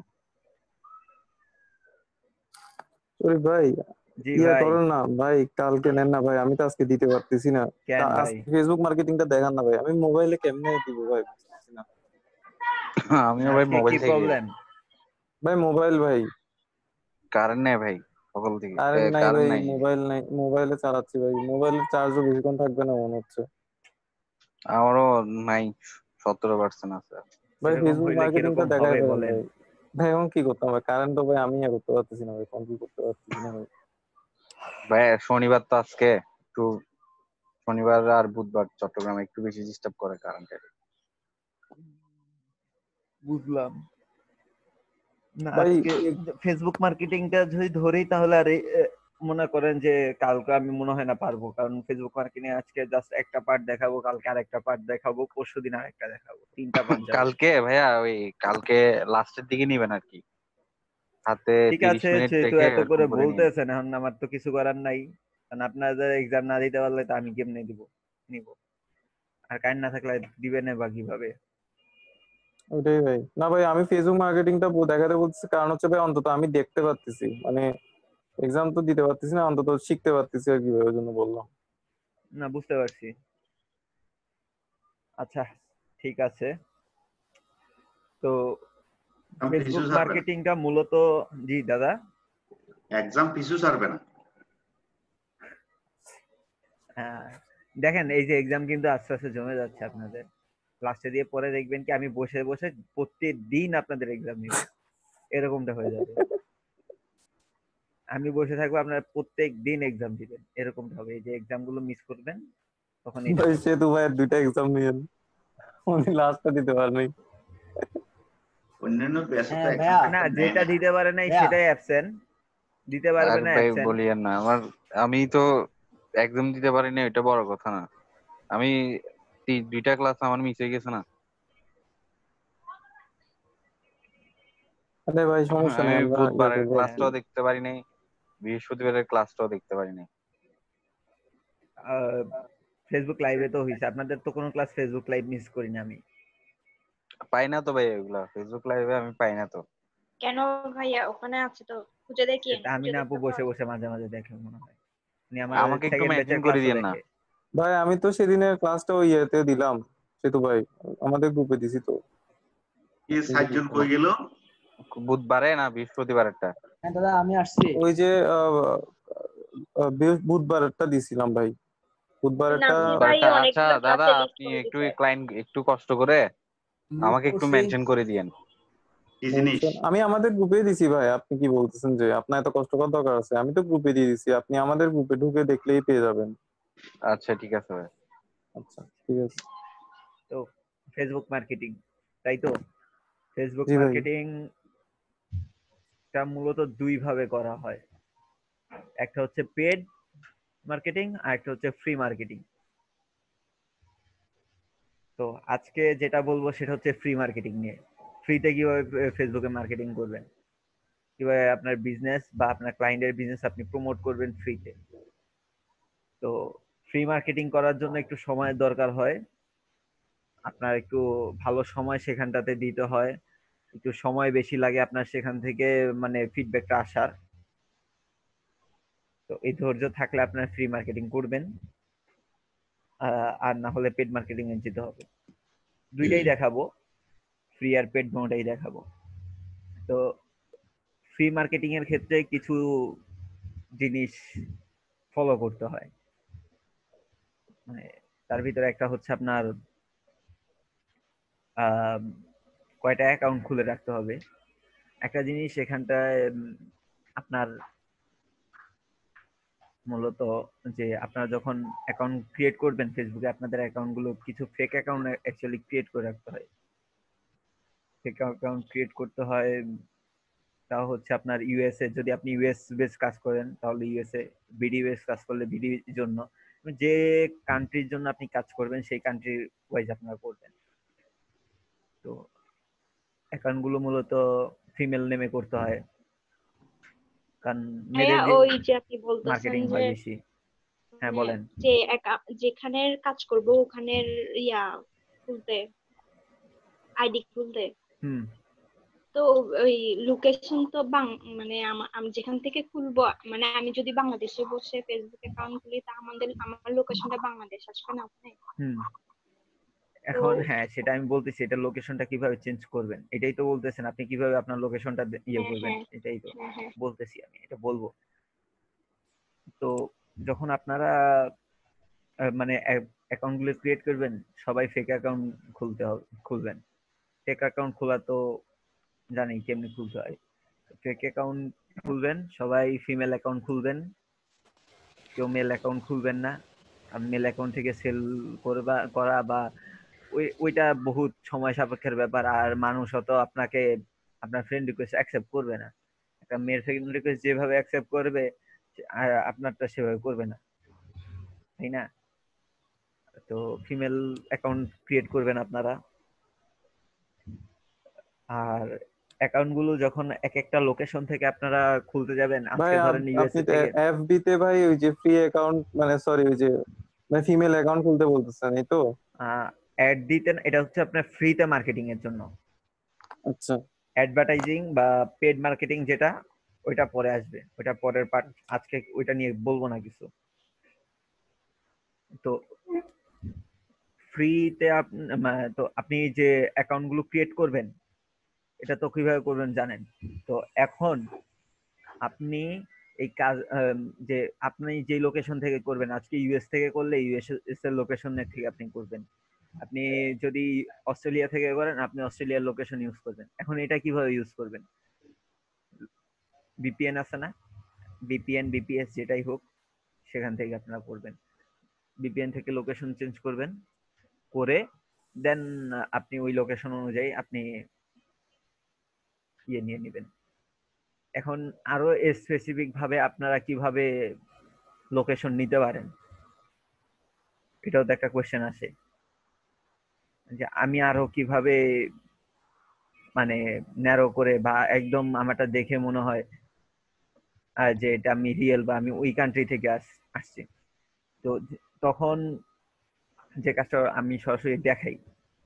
ওরে ভাই জি ইয়া ভাই। করেন না ভাই, কালকে নেন না ভাই, আমি তো আজকে দিতে পারতেছি না। কেন তা- ভাই? আজকে ফেসবুক মার্কেটিংটা দেখান না ভাই, আমি মোবাইলে কেমনে দিব ভাই বুঝতেছি না। আমিও ভাই আজকে মোবাইল কি থেকে প্রবলেম? ভাই মোবাইল ভাই, কারেন্ট নেই ভাই সকাল থেকে, কারেন্ট নাই কারেন্ট ভাই, নাই। মোবাইল নাই, মোবাইলে চালাচ্ছি ভাই, মোবাইলের চার্জও বেশিক্ষণ থাকবে না মনে হচ্ছে। আমারও নাই, সতেরো পার্সেন্ট আছে। ভাই এরকম ফেসবুক হইলে মার্কেটিংটা কিরকম দেখায় হবে ফেলেন বলেন? ভাই। ভাই এখন কি করতাম ভাই, কারেন্ট তো ভাই আমি আর করতে পারতেছি না ভাই, কন্ট্রোল করতে পারতেছি না ভাই। ভাই শনিবার তো আজকে একটু, শনিবার আর বুধবার চট্টগ্রামে একটু বেশি ডিস্টার্ব করে কারেন্টের। বুঝলাম না। ভাই আজকে ফেসবুক মার্কেটিংটা যদি ধরি তাহলে আর এই- এ, মনে করেন যে কালকে আমি মনে হয় না পারবো, কারণ ফেসবুক মার্কেটিং আজকে জাস্ট একটা পার্ট দেখাবো, কালকে আরেকটা পার্ট দেখাবো, পরশুদিন আরেকটা দেখাবো, তিনটা পার্ট যাবে। কালকে ভাইয়া ওই কালকে লাস্টের দিকে নিবেন আর কি, হাতে ঠিক তিরিশ আছে, মিনিট যেহেতু রেখে এত এরকম করে করে নিন। বলতেছেন এখন আমার তো কিছু করার নাই, কারণ আপনাদের এক্সাম না দিতে পারলে তো আমি কেমনে দিব নিব, আর কারেন্ট না থাকলে দিবে না বা কিভাবে? ওটাই ভাই, না ভাই আমি ফেসবুক মার্কেটিংটা দেখাতে বলতেছি কারণ হচ্ছে ভাই অন্তত আমি দেখতে পারতেছি, মানে এক্সাম তো দিতে পারতেছি না, অন্তত শিখতে পারতেছি আর কি ভাই, ওই জন্য বললাম। না বুঝতে পারছি। আচ্ছা ঠিক আছে। তো পিছু ফেসবুক ছাড়বে না, মার্কেটিংটা মূলত, জি দাদা। এক্সাম পিছু ছাড়বে না। হ্যাঁ, দেখেন এই যে এক্সাম কিন্তু আস্তে আস্তে জমে যাচ্ছে আপনাদের, লাস্টে দিয়ে পরে দেখবেন কি আমি বসে বসে প্রত্যেক দিন আপনাদের এক্সাম নিব, এরকমটা হয়ে যাবে। আমি বসে থাকবো, আপনারা প্রত্যেক দিন এক্সাম দিবেন, এরকমটা হবে। এই যে এক্সাম গুলো মিস করবেন তখন এটা ভাই হবে। সেতু ভাইয়ের দুইটা এক্সাম নিয়েন, উনি লাস্টটা দিতে পারেনি। অন্যান্য ব্যাচে তো হ্যাঁ এক্সাম ভাইয়া, না, টেক্সাম নেয় যেটা না। দিতে পারে নাই ভাইয়া সেটাই অ্যাবসেন্ট, দিতে আর পারবে না ভাই অ্যাবসেন্ট। বলিয়েন না আমার, আমি তো এক্সাম দিতে পারিনি, এটা বড় কথা না। আমি তি- দুইটা ক্লাস আমার মিস হয়ে গেছে না। আরে ভাই সমস্যা আমি নেই, আমরা ইয়া বুধবারের করবো আর কি। ক্লাসটাও দেখতে পারি নাই, বৃহস্পতিবারের ক্লাসটাও দেখতে পারি নাই। ফেসবুক লাইভে তো হয়েছে, আপনাদের তো কোনো ক্লাস ফেসবুক লাইভ মিস করি না আমি। পাই না তো ভাই ওগুলা, ফেসবুক লাইভে আমি পাই না তো। কেন ভাইয়া, ওখানে আছে তো, খুঁজে দেখিয়েন, এটা আমি খুঁজে না আপু দেখতে বসে পারবেন। বসে মাঝে মাঝে দেখে মনে হয়, উনি আমার আমাকে একটু সেকেন্ড মেনশন ব্যাচের করে ক্লাসও দিয়েন না। দেখে। ভাই আমি তো সেদিনের ক্লাসটা ওই ইয়েতে দিলাম, সেতু ভাই আমাদের গ্রুপে দিছি তো। কি সাতজন কই গেল? বুধবারে না বৃহস্পতিবারেরটা? হ্যাঁ দাদা আমি আসছি। ওই যে আহ, আহ, বৃহস্প- বুধবারেরটা দিছিলাম ভাই, বুধবারেরটা। নাসির ভাই বুধবারেরটা আচ্ছা অনেকগুলো দাদা, ক্লাসে লিস্ট আপনি করে একটু দিছে। ক্লায়েন্ট একটু কষ্ট করে লিস্ট আমাকে একটু করছি। মেনশন করে দিয়েন। কি জিনিস? mention- আমি আমাদের গ্রুপে দিছি ভাই, আপনি কি বলতেছেন যে আপনার এত কষ্ট করার দরকার আছে? আমি তো গ্রুপে দিয়ে দিছি, আপনি আমাদের গ্রুপে ঢুকে দেখলেই পেয়ে যাবেন। আচ্ছা ঠিক আছে ভাই। আচ্ছা ঠিক আছে। তো ফেসবুক মার্কেটিং, তাই তো? ফেসবুক জি ভাই। মার্কেটিং টা মূলত দুই ভাবে করা হয়, একটা হচ্ছে পেড মার্কেটিং আর একটা হচ্ছে ফ্রি মার্কেটিং। তো আজকে যেটা বলবো সেটা হচ্ছে ফ্রি মার্কেটিং নিয়ে। ফ্রিতে কিভাবে ফেসবুকে মার্কেটিং করবেন, কিভাবে আপনার বিজনেস বা আপনার ক্লায়েন্টের বিজনেস আপনি প্রমোট করবেন ফ্রিতে। তো ফ্রি মার্কেটিং করার জন্য একটু সময়ের দরকার হয়, আপনার একটু ভালো সময় সেখানটাতে দিতে হয়, একটু সময় বেশি লাগে আপনার সেখান থেকে মানে ফিডব্যাকটা আসার। তো এই ধৈর্য থাকলে আপনার ফ্রি মার্কেটিং করবেন, আহ, আর না হলে পেড মার্কেটিং এ যেতে হবে। দুইটাই দেখাবো, ফ্রি আর পেড দুটোই দেখাবো। তো ফ্রি মার্কেটিং এর ক্ষেত্রে কিছু জিনিস ফলো করতে হয়, মানে তার ভিতরে একটা হচ্ছে আপনার আহ, কয়টা অ্যাকাউন্ট খুলে রাখতে হবে। একটা জিনিস এখানটায় উম, আপনার মূলত যে আপনারা যখন অ্যাকাউন্ট ক্রিয়েট করবেন ফেসবুকে, আপনাদের অ্যাকাউন্ট গুলো কিছু ফেক অ্যাকাউন্ট অ্যাকচুয়ালি ক্রিয়েট করে রাখতে হয়। ফেক অ্যাকাউন্ট ক্রিয়েট করতে হয় তা হচ্ছে আপনার ইউএসএ, যদি আপনি ইউএস বেস কাজ করেন তাহলে ইউএসএ, বিডি বেস কাজ করলে বিডি জন্য, যে কান্ট্রির জন্য আপনি কাজ করবেন সেই কান্ট্রি ওয়াইজ আপনারা করবেন। তো অ্যাকাউন্ট গুলো মূলত ফিমেল নেমে করতে হয়, কারণ ভাইয়া মেয়েদের যে ওই যে আপনি বলতেছেন মার্কেটিং যে হয় বেশি। হ্যাঁ মানে বলেন। যে একা- যেখানের কাজ করব ওখানের ইয়া খুলতে, আইডি খুলতে, হুম। তো ওই লোকেশন তো বাং মানে আমা- আমি যেখান থেকে খুলবো, মানে আমি যদি বাংলাদেশে বসে ফেসবুক অ্যাকাউন্ট খুলি তা আমাদের আমার লোকেশনটা বাংলাদেশ আসবে না আপনি? হুম। তো এখন হ্যাঁ, সেটা আমি বলতেছি, এটা লোকেশনটা কিভাবে চেঞ্জ করবেন এটাই তো বলতেছেন, আপনি কিভাবে আপনার লোকেশনটা ইয়ে হ্যাঁ করবেন হ্যাঁ এটাই তো হ্যাঁ হ্যাঁ বলতেছি, আমি এটা বলবো। তো যখন আপনারা আহ, মানে অ্যাকাউন্ট গুলো ক্রিয়েট করবেন, সবাই ফেক অ্যাকাউন্ট খুলতে হবে, খুলবেন। ফেক অ্যাকাউন্ট খোলা তো জানি কেমনি খুলতে হয়। ফেক অ্যাকাউন্ট খুলবেন, সবাই ফিমেল অ্যাকাউন্ট খুলবেন, কেউ মেল অ্যাকাউন্ট খুলবেন না। আর মেল অ্যাকাউন্ট থেকে সেল করবা করা বা ওই ওইটা বহুত সময় সাপেক্ষের ব্যাপার, আর মানুষ অত আপনাকে আপনার ফ্রেন্ড রিকোয়েস্ট অ্যাকসেপ্ট করবে না। একটা মেয়ের ফ্রেন্ড রিকোয়েস্ট যেভাবে অ্যাকসেপ্ট করবে আর আপনারটা সেভাবে করবে না, তাই না? তো ফিমেল অ্যাকাউন্ট ক্রিয়েট করবেন আপনারা। আর অ্যাকাউন্ট গুলো যখন এক একটা লোকেশন থেকে আপনারা খুলতে যাবেন, ভাই আজকে ধরেন আপ- আপনি ইউএসএ থেকে এফবি তে ভাই ওই যে ফ্রি অ্যাকাউন্ট মানে সরি ওই যে মানে ফিমেল অ্যাকাউন্ট খুলতে বলতেছেন এই তো? অ্যাড দিতেন, এটা হচ্ছে আপনার ফ্রিতে মার্কেটিং এর জন্য। আচ্ছা অ্যাডভার্টাইজিং বা পেড মার্কেটিং যেটা, ওইটা পরে আসবে, ওইটা পরের পার্ট, আজকে ওইটা নিয়ে বলবো না কিছু। তো ফ্রিতে তো আপনি যে অ্যাকাউন্ট গুলো ক্রিয়েট করবেন, এটা তো কিভাবে করবেন জানেন তো। এখন আপনি এই কাজ আম, যে আপনি যে লোকেশন থেকে করবেন, আজকে ইউএস থেকে করলে ইউএস এর লোকেশন থেকে আপনি করবেন। আপনি যদি অস্ট্রেলিয়া থেকে করেন, আপনি অস্ট্রেলিয়ার লোকেশন ইউজ করবেন। এখন এটা কিভাবে ইউজ করবেন? ভিপিএন আছে না, ভিপিএন ভিপিএস যেটাই হোক, সেখান থেকে আপনারা করবেন। ভিপিএন থেকে লোকেশন চেঞ্জ করবেন, করে দেন আপনি ওই লোকেশন অনুযায়ী আপনি ইয়ে নিয়ে নেবেন। এখন আরো স্পেসিফিক ভাবে আপনারা কিভাবে লোকেশন নিতে পারেন, এটাও তো একটা কোয়েশ্চেন আসে, যে আমি আরো কিভাবে মানে ন্যারো করে বা একদম আমারটা দেখে মনে হয় আহ, যে এটা আমি রিয়েল বা আমি ওই কান্ট্রি থেকে আস- আসছি। তো তখন যে কাজটা আমি সরাসরি দেখাই,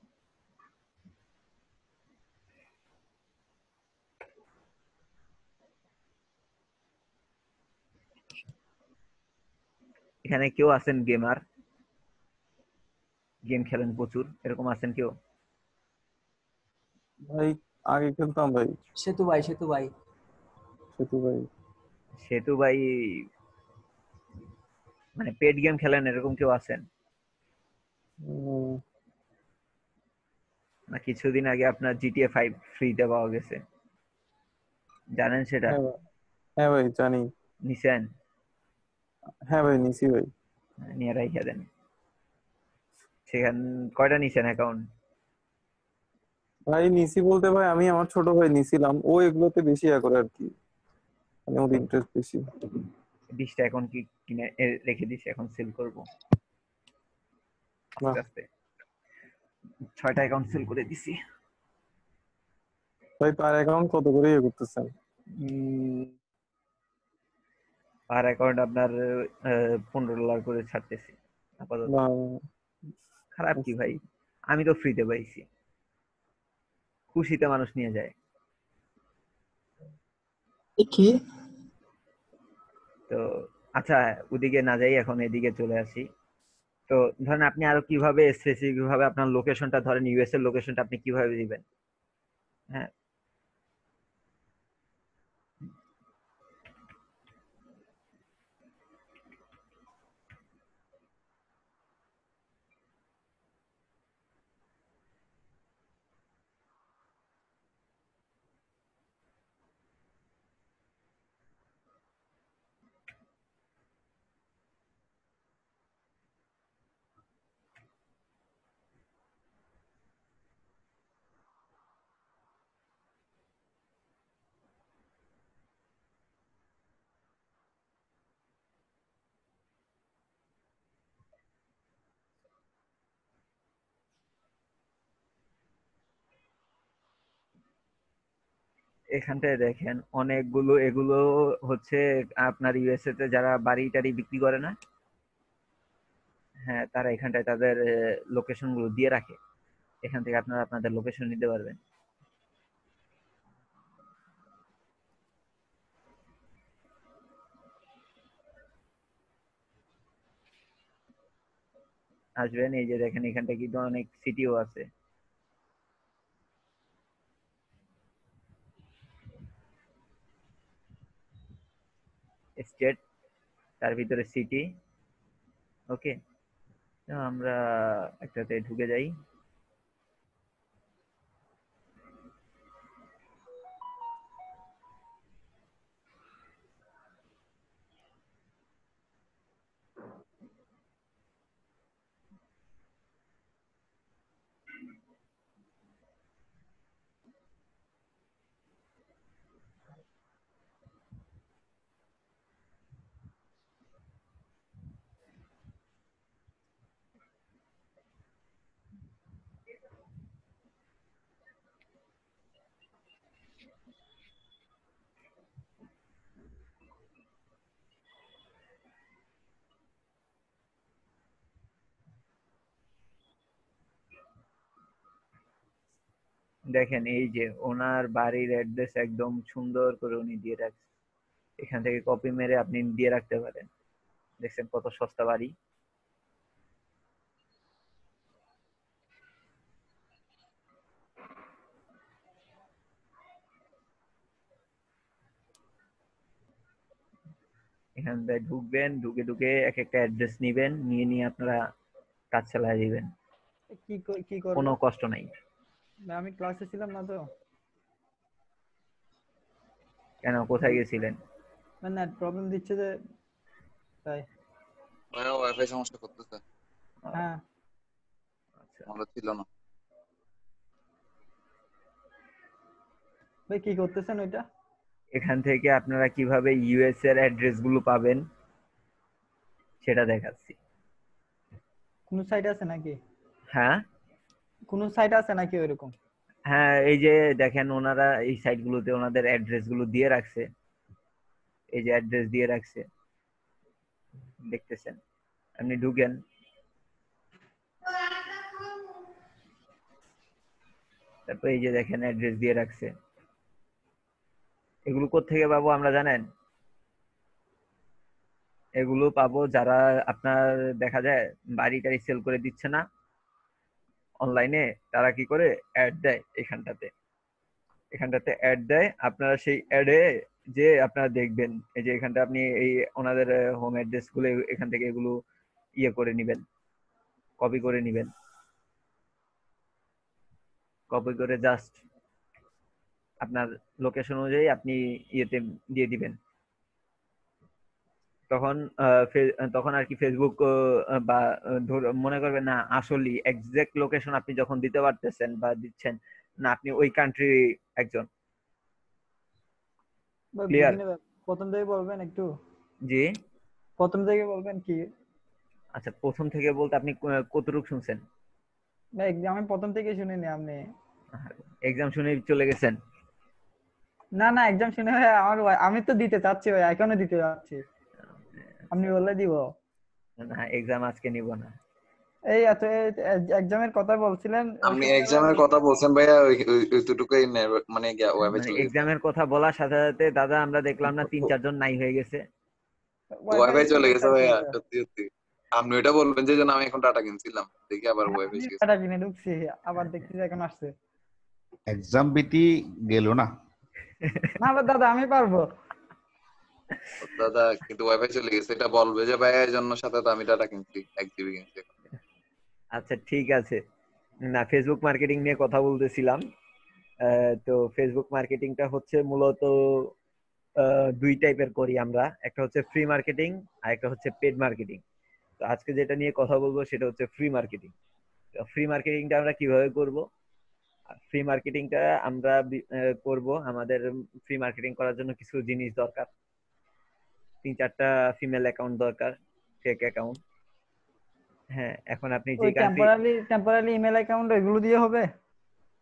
এখানে কেউ আছেন গেমার, গেম খেলেন প্রচুর, এরকম আছেন কেউ? ভাই আগে খেলতাম ভাই। সেতু ভাই সেতু ভাই সেতু ভাই সেতু ভাই মানে পেড গেম খেলেন, এরকম কেউ আছেন? উম, না কিছুদিন আগে আপনার জিটিএ ফাইভ ফ্রিতে পাওয়া গেছে, জানেন সেটা? হ্যাঁ ভাই, হ্যাঁ ভাই জানি। নিছেন? হ্যাঁ ভাই নিছি ভাই। নিয়ে রাইখা দেন। সেখান কয়টা নিছেন অ্যাকাউন্ট? ভাই নিছি বলতে ভাই আমি আমার ছোট ভাই নিছিলাম, ও এগুলোতে বেশি ইয়া করে আর কি, মানে ওর ইন্টারেস্ট বেশি। বিশটা অ্যাকাউন্ট কি কিনে এ- রেখে দিছি, এখন সেল করব বাহ আস্তে আস্তে। ছয়টা অ্যাকাউন্ট সেল করে দিছি। ভাই পার অ্যাকাউন্ট কত করে ইয়ে করতেছেন? পার অ্যাকাউন্ট আপনার আহ, পনেরো ডলার করে ছাড়তেছি আপাতত। বা খারাপ কি ভাই, আমি তো ফ্রিতে পাইছি, খুশিতে মানুষ নিয়ে যায়। কি তো আচ্ছা, ওদিকে না যাই, এখন এদিকে চলে আসি। তো ধরেন আপনি আরো কিভাবে স্পেসিফিক ভাবে আপনার লোকেশনটা, ধরেন ইউএস এর লোকেশনটা আপনি কিভাবে দিবেন? হ্যাঁ, এখানটায় দেখেন অনেকগুলো, এগুলো হচ্ছে আপনার ইউএসএ তে যারা বাড়ি টাড়ি বিক্রি করে না, হ্যাঁ তারা এখানটায় তাদের লোকেশন গুলো দিয়ে রাখে। এখান থেকে আপনারা আপনাদের লোকেশন নিতে পারবেন। আসবেন, এই যে দেখেন এখানটা কিন্তু অনেক সিটিও আছে। স্টেট, তার ভিতরে সিটি। ওকে, তো আমরা একটাতে ঢুকে যাই। দেখেন এই যে ওনার বাড়ির অ্যাড্রেস একদম সুন্দর করে উনি দিয়ে রাখছে। এখান থেকে কপি মেরে আপনি দিয়ে রাখতে পারেন। দেখছেন কত সস্তা বাড়ি। এখান থেকে ঢুকবেন, ঢুকে ঢুকে এক একটা অ্যাড্রেস নিবেন, নিয়ে নিয়ে আপনারা কাজ চালিয়ে দিবেন। কি ক- কি করব? কোনো কষ্ট নাই। না, আমি ক্লাসে ছিলাম না তো। কেন, কোথায় গেছিলেন? না নেট প্রবলেম দিচ্ছে যে, তাই। ভাইয়া ওয়াইফাই সমস্যা করতেছে। হ্যাঁ, আমরা ছিল না। ভাই কি করতেছেন ওইটা? এখান থেকে আপনারা কিভাবে ইউএস এর অ্যাড্রেস গুলো পাবেন সেটা দেখাচ্ছি। কোন সাইট আছে নাকি? হ্যাঁ কোন সাইট আছে নাকি ওইরকম? হ্যাঁ, এই যে দেখেন ওনারা এই সাইট গুলোতে ওনাদের অ্যাড্রেস গুলো দিয়ে রাখছে। এই যে অ্যাড্রেস দিয়ে রাখছে, দেখতেছেন। আপনি ঢুকেন, তারপর এই যে দেখেন অ্যাড্রেস দিয়ে রাখছে। এগুলো কোত্থেকে পাবো আমরা জানেন? এগুলো পাবো যারা আপনার দেখা যায় বাড়ি টাড়ি সেল করে দিচ্ছে না অনলাইনে, তারা কি করে অ্যাড দেয় এখানটাতে। এখানটাতে অ্যাড দেয়, আপনারা সেই অ্যাডে যে আপনারা দেখবেন এই যে এখানটা আপনি এই ওনাদের হোম অ্যাড্রেস গুলো এখান থেকে এগুলো ইয়ে করে নিবেন, কপি করে নিবেন। কপি করে জাস্ট আপনার লোকেশন অনুযায়ী আপনি ইয়েতে দিয়ে দিবেন। তখন আহ, ফে- তখন আর কি ফেসবুক আহ, বা আহ, ধর- মনে করবেন না আসলে এক্সাক্ট লোকেশন আপনি যখন দিতে পারতেছেন বা দিচ্ছেন না, আপনি ওই কান্ট্রি একজন। ভাই ক্লিয়ার? বুঝি না ভাই। প্রথম থেকে বলবেন একটু? জি। প্রথম থেকে বলবেন কি? আচ্ছা, প্রথম থেকে বলতে আপনি ক- কতটুকু শুনছেন? না, এক্সাম আমি প্রথম থেকে শুনিনি। আপনি এক্সাম শুনে চলে গেছেন? না না, এক্সাম শুনে ভাই আমার ভাই- আমি তো দিতে চাচ্ছি ভাই, এখনো দিতে যাচ্ছি। আপনি বললে দিব। না, এক্সাম আজকে নিব না। এই এত এক্সামের কথা বলছিলেন ওই আপনি সময় আবার এক্সামের কথা বলছেন ভাইয়া, ওই ওই- ওইটুকুই নে- মানে ওয়াইফাই মানে চলে গেছে। এক্সামের কথা বলার সাথে সাথে দাদা আমরা দেখলাম না তিন চারজন নাই হয়ে গেছে। ওয়াইফাই চলে গেছে সমস্যা কি ভাইয়া, ভাই? সত্যি সত্যি। আপনি ওইটা বলবেন যে জন্য আমি এখন ডাটা কিনছিলাম, দেখি আবার ওয়াইফাই আমি এসে গেছে। টাকা কিনে ঢুকছি, আবার দেখতেছি এখন আসছে। এক্সাম বিটি গেল না। না ভাই, দাদা আমি পারবো। দাদা কিন্তু ওয়াইফাই চলে গেছে, এটা বলবে যে ভাইয়া এর জন্য সাথে তো আমি ডাটা কিনছি, এক জিবি কিনছি। আচ্ছা ঠিক আছে। না, ফেসবুক মার্কেটিং নিয়ে কথা বলতেছিলাম। আহ, তো ফেসবুক মার্কেটিংটা হচ্ছে মূলত আহ, দুই টাইপের করি আমরা। একটা হচ্ছে ফ্রি মার্কেটিং আর একটা হচ্ছে পেড মার্কেটিং। তো আজকে যেটা নিয়ে কথা বলবো সেটা হচ্ছে ফ্রি মার্কেটিং। ফ্রি মার্কেটিংটা আমরা কিভাবে করব? ফ্রি মার্কেটিংটা আমরা বি- আহ, করব, আমাদের ফ্রি মার্কেটিং করার জন্য কিছু জিনিস দরকার। তিন চারটা ফিমেল অ্যাকাউন্ট দরকার, ফেক অ্যাকাউন্ট। হ্যাঁ, এখন আপনি যে ওই country temporary temporary email account এগুলো দিয়ে হবে?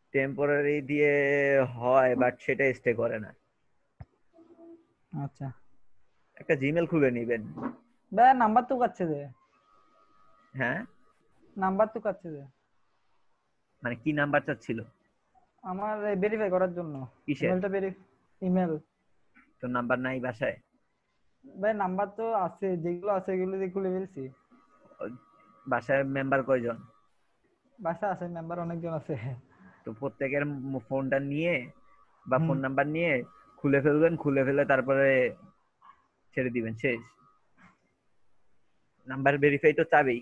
টেম্পোরারি দিয়ে হয়, বাট সেটা স্টে করে না। আচ্ছা একটা জিমেল খুলে নেবেন। ভাই নাম্বার তো কাটছে দে, হ্যাঁ নাম্বার তো কাটছে দে মানে কি নাম্বার চাচ্ছিল? আমার ভেরিফাই করার জন্য। কিসের? ইমেলটা ভেরি ইমেল। তো নাম্বার নাই বাসায়? ভাই নাম্বার তো আছে, যেগুলো আছে এগুলো দিয়ে খুলে ফেলছি। বাসায় মেম্বার কয়জন? বাসা আছে মেম্বার অনেকজন আছে। তো প্রত্যেকের ম- ফোনটা নিয়ে বা হুম। ফোন নাম্বার নিয়ে খুলে ফেলবেন, খুলে ফেলে তারপরে ছেড়ে দিবেন, শেষ। নাম্বার ভেরিফাই তো চাবেই,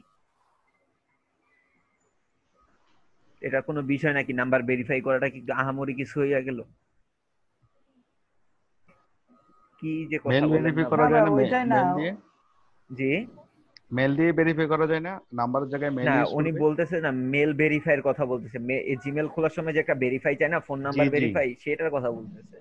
এটা কোনো বিষয় নাকি নাম্বার ভেরিফাই করাটা কি আহামরি কিছু হইয়া গেল? কি যে কথা মেল বলেন ভেরিফাই না করা ভাই। যায় না? ওইটাই না। মেল দিয়ে জি মেল দিয়ে ভেরিফাই করা যায় না? নাম্বারের জায়গায় মেল না, ইউজ উনি করবে? বলতেছে না মেল ভেরিফাইয়ের কথা বলতেছে। জিমেল খোলার সময় যে একটা ভেরিফাই চাই না, ফোন জি নাম্বার জি ভেরিফাই, সেটার কথা বলতেছে।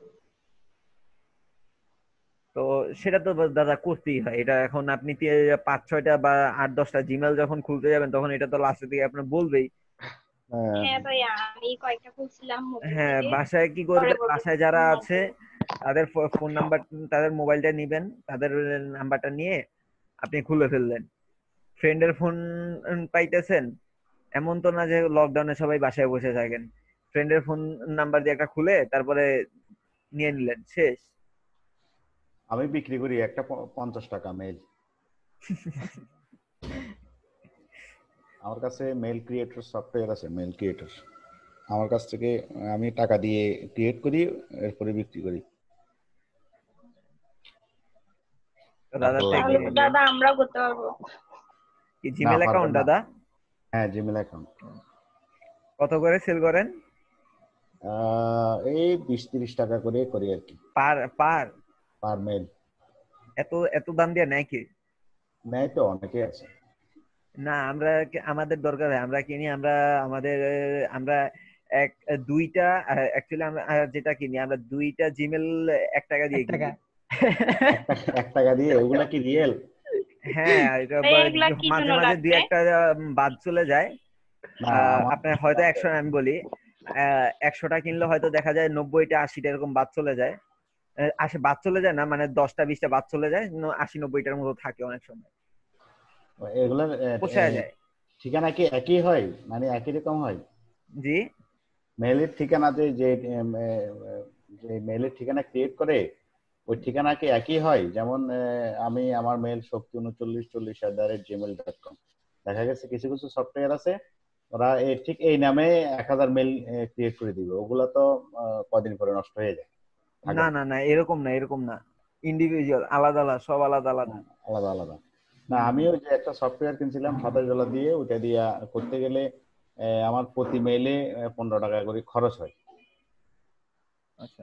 তো সেটা তো দাদা করতেই হয়। এটা এখন আপনি তে- পাঁচ ছয়টা বা আট দশটা জিমেল যখন খুলতে যাবেন তখন এটা তো লাস্টের দিকে আপনার বলবেই। হ্যাঁ হ্যাঁ ভাইয়া আমি কয়েকটা খুলছিলাম মোবাইল হ্যাঁ, থেকে, বাসায় কি পরে করবেন, বলতেছে বাসায় যারা ফোন আছে লাগবে। তাদের ফোন নাম্বার, তাদের মোবাইলটা নিবেন, তাদের নাম্বারটা নিয়ে আপনি খুলে ফেললেন। ফ্রেন্ডের ফোন পাইতেছেন, এমন তো না যে লকডাউনে সবাই বাসায় বসে থাকেন। ফ্রেন্ডের ফোন নাম্বার দিয়ে একটা খুলে তারপরে নিয়ে নিলেন, শেষ। আমি বিক্রি করি একটা প- পঞ্চাশ টাকা মেল। আমার কাছে মেল ক্রিয়েটর সফটওয়্যার আছে, মেল ক্রিয়েটর। আমার কাছ থেকে আমি টাকা দিয়ে ক্রিয়েট করি, এরপরে বিক্রি করি। তো দাদা আপনার থেকে তাহলে লাগবে তো না? দাদা আমরাও করতে পারবো। কি না জিমেল পারবেন অ্যাকাউন্ট না। দাদা? হ্যাঁ জিমেল অ্যাকাউন্ট। কত করে সেল করেন? এই বিশ তিরিশ টাকা করে করি আর কি, পার পার পার মেল। এত এত দাম দিয়ে নেয় কি? নেয় তো, অনেকে আছে। না, আমরা কি- আমাদের দরকার হয়, আমরা কিনি, আমরা আমাদের আমরা এক দুইটা অ্যাকচুয়ালি আমরা আহ, যেটা কিনি আমরা দুইটা জিমেল এক টাকা দিয়ে এক কিনি। টাকা। এক টাকা এক টাকা দিয়ে? ওগুলা কি রিয়েল? হ্যাঁ, এটা ভাইয়া বা- এগুলা কি মাঝে জন্য মাঝে দুই লাগবে? একটা উম, বাদ চলে যায়। না আহ, আমার আপনার হয়তো একশো, আমি বলি আহ, একশোটা কিনলে হয়তো দেখা যায় নব্বইটা আশিটা এরকম বাদ চলে যায়। আহ, আসে বাদ চলে যায় না, মানে দশটা বিশটা বাদ চলে যায়, ন- আশি নব্বইটার মতো থাকে অনেক সময়, এগুলার আহ, পোষায় আহ, যায়। ঠিকানা কি একই হয়, মানে একই রকম হয়? জি মেলের ঠিকানাতে যে উম, আহ, যে মেলের ঠিকানা ক্রিয়েট করে ওই ঠিকানা কি একই হয়? যেমন আহ, আমি আমার মেল শক্তি উনচল্লিশ চল্লিশ at the rate Gmail dot com. দেখা গেছে কিছু কিছু সফটওয়্যার আছে ওরা এই ঠিক এই নামে এক হাজার মেল ক্রিয়েট করে দিবে, ওগুলা তো আহ, কদিন পরে নষ্ট হয়ে যায়, থাকে না না। না না, এরকম না, এরকম না, ইন্ডিভিজুয়াল, আলাদা আলাদা, সব আলাদা আলাদা। হ্যাঁ, আলাদা আলাদা। না হুম, আমিও যে একটা সফটওয়্যার কিনছিলাম সাতাশ ডলার দিয়ে, ওইটা দিয়ে করতে গেলে আহ, আমার প্রতি মেইলে পনেরো টাকা করে খরচ হয়। আচ্ছা।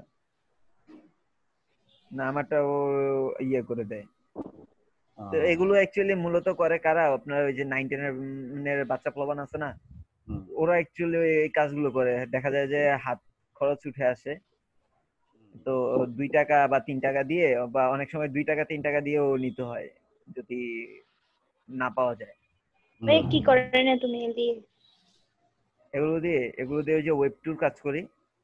না, আমারটা ও ইয়ে করে দেয়। তো আহ, এগুলো অ্যাকচুয়ালি মূলত করে কারা, আপনার ওই যে নাইন টেনের বাচ্চা প্লবান আছে না, হুম। ওরা অ্যাকচুয়ালি এই কাজগুলো করে। দেখা যায় যে হাত খরচ উঠে আসে, তো দুই টাকা বা তিন টাকা দিয়ে, বা অনেক সময় দুই টাকা তিন টাকা দিয়েও নিতে হয় যদি না পাওয়া যায়। ভাই হুম। কি করেন এত মেল দিয়ে? এগুলো দিয়ে এগুলো দিয়ে ওই যে ওয়েব টুর কাজ করি,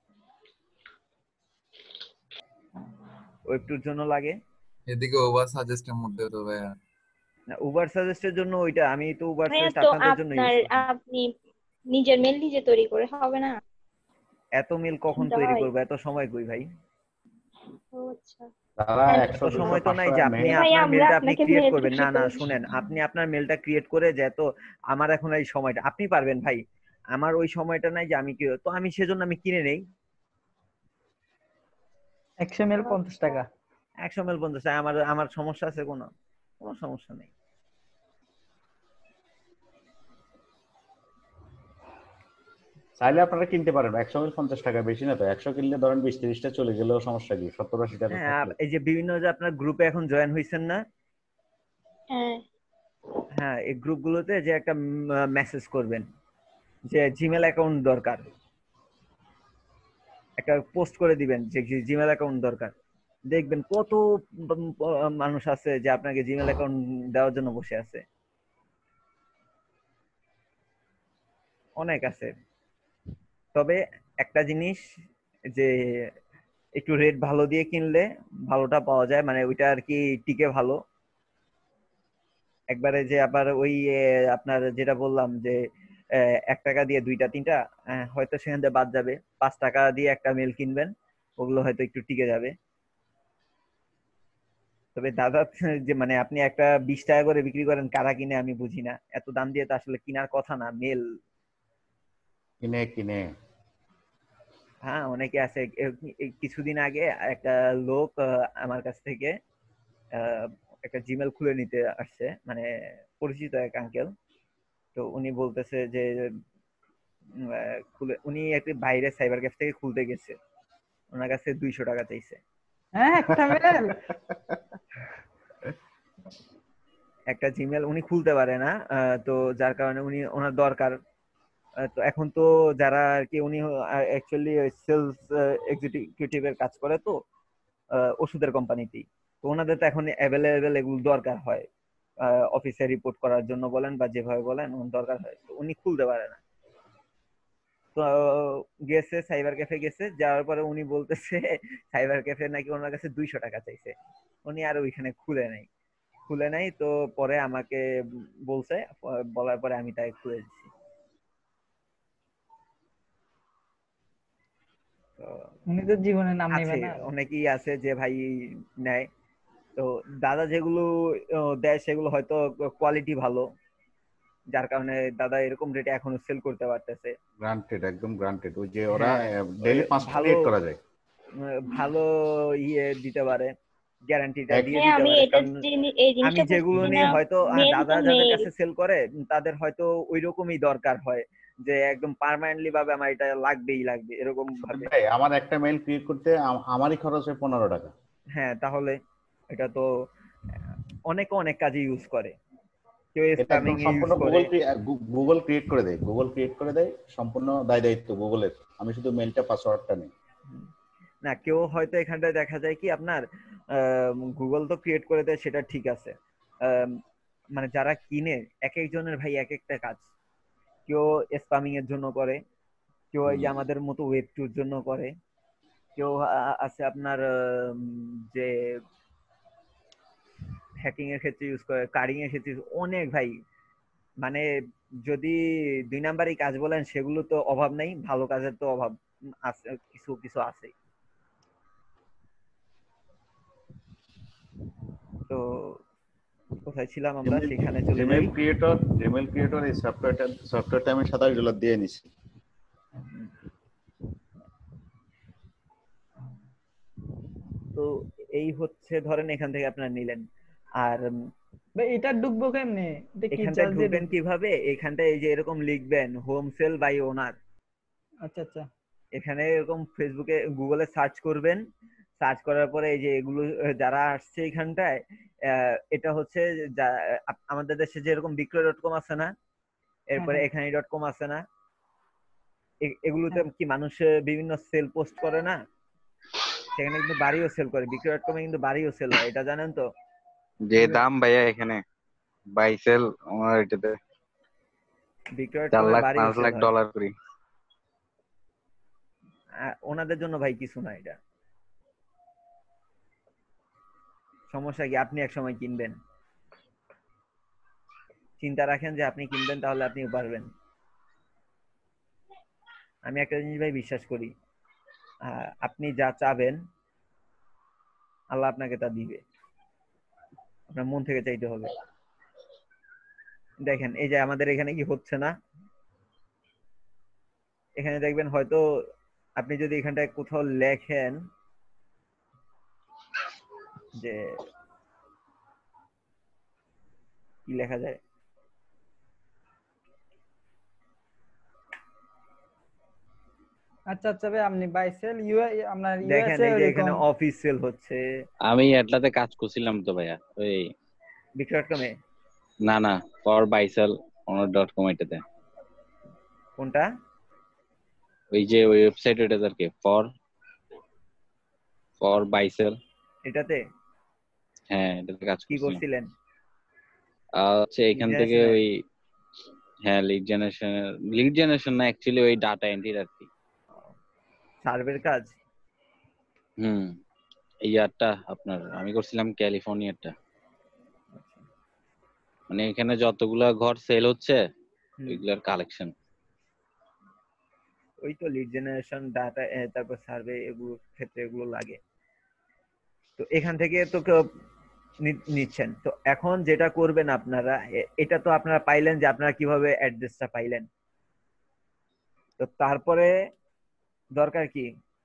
ওয়েব টুর জন্য লাগে। এদিকে ওভার সাজেস্টের মধ্যে তো ভাইয়া উবার সাজেস্টের জন্য ওইটা, আমি তো উবার ভাইয়া সাজেস্ট তো আপনাদের জন্য আপনার ইউজ করি। আপনি নিজের মেল নিজে তৈরি করে হবে না? এত মেল কখন কিনতে তৈরি হয়? করবো, এত সময় কই ভাই। ও আচ্ছা। তারা হ্যাঁ, একশো এত দুশো সময় তো নাই পাঁচশো যে আপনি মেল। ভাইয়া আপনার আমরা মেলটা আপনি আপনাকে ক্রিয়েট মেল করবেন। না না, শিখাই। শুনেন, আপনি আপনার মেলটা ক্রিয়েট করে যে তো আমার এখন এই সময়টা আপনি পারবেন ভাই, আমার ওই সময়টা নাই যে আমি কি, তো আমি সেজন্য আমি কিনে নেই। একশো এম এল পঞ্চাশ আচ্ছা। টাকা। একশো মেল পঞ্চাশ টাকা, আমার আমার সমস্যা আছে কোনো? কোনো সমস্যা নেই। চাইলে আপনারা কিনতে পারেন, একশো মেল পঞ্চাশ টাকা, বেশি না তো। একশো কিনলে ধরেন বিশ তিরিশটা চলে গেলেও সমস্যা কি, সত্তর আশি টাকা হ্যাঁ, আর থাকলো। এই যে বিভিন্ন যে আপনার গ্রুপে এখন জয়েন হয়েছেন না, হ্যাঁ হ্যাঁ, এই গ্রুপগুলোতে যে একটা মেসেজ করবেন যে জিমেল অ্যাকাউন্ট দরকার, একটা পোস্ট করে দিবেন যে জিমেল অ্যাকাউন্ট দরকার। দেখবেন কত উম মানুষ আছে যে আপনাকে জিমেল অ্যাকাউন্ট দেওয়ার জন্য বসে আছে, অনেক আছে। তবে একটা জিনিস যে একটু রেট ভালো দিয়ে কিনলে ভালোটা পাওয়া যায়, মানে ওইটা আর কি টিকে ভালো। একবারে যে আবার ওই আহ, আপনার যেটা বললাম যে আহ, এক টাকা দিয়ে দুইটা তিনটা আহ, হয়তো সেখান থেকে বাদ যাবে, পাঁচ টাকা দিয়ে একটা মেল কিনবেন, ওগুলো হয়তো একটু টিকে যাবে। তবে দাদা যে মানে আপনি একটা বিশ টাকা করে বিক্রি করেন, কারা কিনে আমি বুঝি না, এত দাম দিয়ে তো আসলে কেনার কথা না মেল। কিনে কিনে হ্যাঁ অনেকে আছে। এ- এই কিছুদিন আগে একটা লোক আহ, আমার কাছ থেকে আহ, একটা জিমেল খুলে নিতে আসছে, মানে পরিচিত এক আঙ্কেল। তো উনি বলতেছে যে উম, আহ, খুলে উনি একটি বাইরে সাইবার ক্যাফে থেকে খুলতে গেছে, ওনার কাছে দুইশো টাকা চাইছে হ্যাঁ একটা মেল। একটা জিমেল উনি খুলতে পারে না, আহ, তো যার কারণে উনি ওনার দরকার। আহ, তো এখন তো যারা আর কি উনি অ্যাকচুয়ালি সেলস এক্সিকিউটিভের কাজ করে, তো আহ, ওষুধের কোম্পানিতেই। তো ওনাদের তো এখন অ্যাভেলেবেল এগুলো দরকার হয়, অফিসে রিপোর্ট করার জন্য বলেন বা যেভাবে বলেন ওনার দরকার হয়, তো উনি খুলতে পারে না। তো গেছে সাইবার ক্যাফে গেছে, যাওয়ার পরে উনি বলতেছে সাইবার ক্যাফে নাকি ওনার কাছে দুইশো টাকা চাইছে। উনি আর ওইখানে খুলে নাই খুলে নাই তো পরে আমাকে বলছে, বলার পরে আমি তাই খুলে দিচ্ছি। তো উনি তো জীবনে নাম নেবে আছে না। অনেকেই আছে যে ভাই নেয়। তো দাদা যেগুলো আহ, দেয় সেগুলো হয়তো কোয়ালিটি ভালো, যার কারণে দাদা এরকম রেটে এখনো সেল করতে পারতেছে। গ্রান্টেড, একদম গ্রান্টেড। ওই যে ওরা হ্যাঁ ডেইলি ওই পাঁচটা ভালো ক্রিয়েট করা যায়। আহ, ভালো ইয়ে দিতে পারে, গ্যারান্টিটা এক দিয়ে হ্যাঁ দিতে আমি পারে। এটা কারণ জিনি- এই আমি জিনিসটা যেগুলো বুঝতেছি না, নিয়ে হয়তো আহ, মেল দাদা তো যাদের মেল। কাছে সেল করে উম, তাদের হয়তো ওই রকমই দরকার হয়, যে একদম পার্মানেন্টলি ভাবে আমার এটা লাগবেই লাগবে এরকম সুদীপ ভাবে। ভাই, আমার একটা মেইল ক্রিয়েট করতে আম- আমারই খরচ হয় পনেরো টাকা। হ্যাঁ তাহলে এটা তো আহ, অনেকে অনেক কাজে ইউজ করে, কেউ এটা স্প্যামিং একদম এ ইউজ সম্পূর্ণ করে। গুগল গুগল ক্রিয়েট করে দেয়, গুগল ক্রিয়েট করে দেয়, সম্পূর্ণ দায় দায়িত্ব গুগলের। আমি শুধু মেলটা পাসওয়ার্ডটা নিই। না কেউ হয়তো এখানটায় দেখা যায় কি আপনার গুগল তো ক্রিয়েট করে দেয়, সেটা ঠিক আছে। আম, মানে যারা কিনে এক একজনের ভাই এক একটা কাজ, কেউ স্প্যামিং এর জন্য করে, কেউ এই যে আমাদের মতো ওয়েব টুর জন্য করে, কেউ আ- আছে আপনার আম, যে হ্যাকিং এর ক্ষেত্রে ইউজ করে, কারিং এর ক্ষেত্রে use- অনেক ভাই। মানে যদি দুই নাম্বারই কাজ বলেন সেগুলো তো অভাব নেই, ভালো কাজের তো অভাব আছে, কিছু কিছু আছে। তো কোথায় ছিলাম আমরা, জিমেল সেখানে চলে জিমেল যাই। ক্রিয়েটর জিমেল ক্রিয়েটর এই সফটওয়্যারটা সফটওয়্যারটা আমি সাতাশ ডলার দিয়ে নিছি। তো এই হচ্ছে ধরেন এখান থেকে আপনারা নিলেন। আর উম, ভাই এটা ঢুকবো কেমনে? এটা কি এখানটায় চার্জ দিয়ে ঢুকবেন ঢুকবো? কিভাবে, এখানটায় এই যে এরকম লিখবেন হোম সেল বাই ওনার। আচ্ছা আচ্ছা। এখানে এরকম ফেসবুকে গুগলে সার্চ করবেন, সার্চ করার পরে এই যে এগুলো আহ, যারা আসছে এখানটায়, আহ, এটা হচ্ছে যা- আপ- আমাদের দেশে যে এরকম বিক্রয় ডট কম আছে না, হ্যাঁ এরপরে হ্যাঁ এখানে ডট কম আছে না, এ- এগুলোতে হ্যাঁ। কি মানুষ বিভিন্ন সেল পোস্ট করে না, সেখানে কিন্তু বাড়িও সেল করে, বিক্রয় ডট কমে কিন্তু বাড়িও সেল হয়, এটা জানেন তো? যে দাম ভাইয়া এখানে বাইসেল আমার এটাতে বিক্রয় ডট চার কমে লাখ বাড়িও পাঁচ সেল লাখ হয়। ডলার করি। আহ, ওনাদের জন্য ভাই কিছু না এটা, সমস্যা কি, আপনি এক সময় কিনবেন, চিন্তা রাখেন যে আপনি কিনবেন, তাহলে আপনি পারবেন। আমি একটা জিনিস ভাই বিশ্বাস করি, আহ, আপনি যা চাবেন আল্লাহ আপনাকে তা দিবে, আপনার মন থেকে চাইতে হবে। দেখেন এই যে আমাদের এখানে কি হচ্ছে না, এখানে দেখবেন হয়তো আপনি যদি এখানটায় কোথাও লেখেন যে কি লেখা যায়, আচ্ছা আচ্ছা ভাই, আপনি বাই সেল ইউএ আপনার দেখেন ইউএসএ এই যে এখানে ওরকম। অফিস সেল হচ্ছে আমি এটলাতে কাজ করছিলাম তো ভাইয়া, ওই বিক্রয় ডট কমে। না না ফর বাইসেল অনার ডট কম এটাতে। কোনটা? ওই যে ওই ওয়েবসাইট ওটা আর কি, ফর ফর বাইসেল। এটাতে হ্যাঁ এটাতে কাজ কি করছিলাম। করছিলেন? আর হচ্ছে এখান থেকে জেনারেশনে? ওই হ্যাঁ লিড জেনারেশন লিড জেনারেশন না অ্যাকচুয়ালি ওই ডাটা এন্ট্রির আর কি। সার্ভের কাজ? হুম, এই ইয়ারটা আপনার আমি করছিলাম ক্যালিফোর্নিয়াটা। মানে এখানে যতগুলা ঘর সেল হচ্ছে ওইগুলার কালেকশন। ওই তো লিড জেনারেশন, ডাটা, তারপর সার্ভে, এগুলো ক্ষেত্রে এগুলো লাগে। তো এখান থেকে তো কেউ নিচ্ছেন। তো এখন যেটা করবেন আপনারা, এটা তো আপনারা পাইলেন যে আপনারা কিভাবে অ্যাড্রেসটা পাইলেন। তো তারপরে দরকার কি,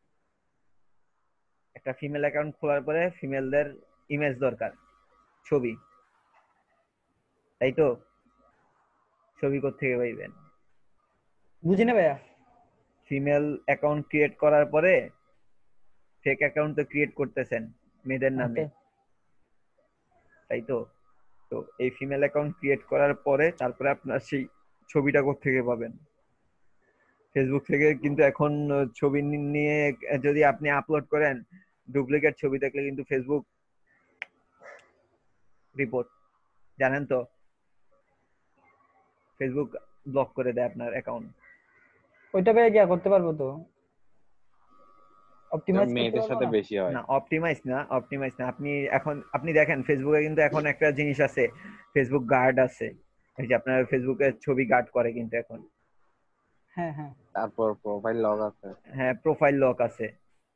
একটা ফিমেল অ্যাকাউন্ট খোলার পরে ফিমেলদের ইমেজ দরকার, ছবি, তাই তো? ছবি কোত্থেকে পাইবেন? বুঝি না ভাইয়া। ফিমেল অ্যাকাউন্ট ক্রিয়েট করার পরে ফেক অ্যাকাউন্ট তো ক্রিয়েট করতেছেন মেয়েদের নামে, তাই তো? তো এই ফিমেল অ্যাকাউন্ট ক্রিয়েট করার পরে তারপরে আপনার সেই ছবিটা কোত্থেকে পাবেন? ফেসবুক থেকে। কিন্তু এখন ছবি নিয়ে যদি আপনি আপলোড করেন, ডুপ্লিকেট ছবি দেখলে কিন্তু ফেসবুক রিপোর্ট, জানেন তো? ফেসবুক ব্লক করে দেয় আপনার অ্যাকাউন্ট। ওইটা ভাইয়া কি করতে পারবো তো? অপটিমাইজ করতে মেয়েদের সাথে বেশি হয় না, অপটিমাইজ না, অপটিমাইজ না। আপনি এখন আপনি দেখেন ফেসবুকে কিন্তু এখন একটা জিনিস আছে, ফেসবুক গার্ড আছে। এই যে আপনার ফেসবুকের ছবি গার্ড করে কিন্তু এখন। হ্যাঁ হ্যাঁ। তারপর প্রোফাইল লক আছে। হ্যাঁ, প্রোফাইল লক আছে।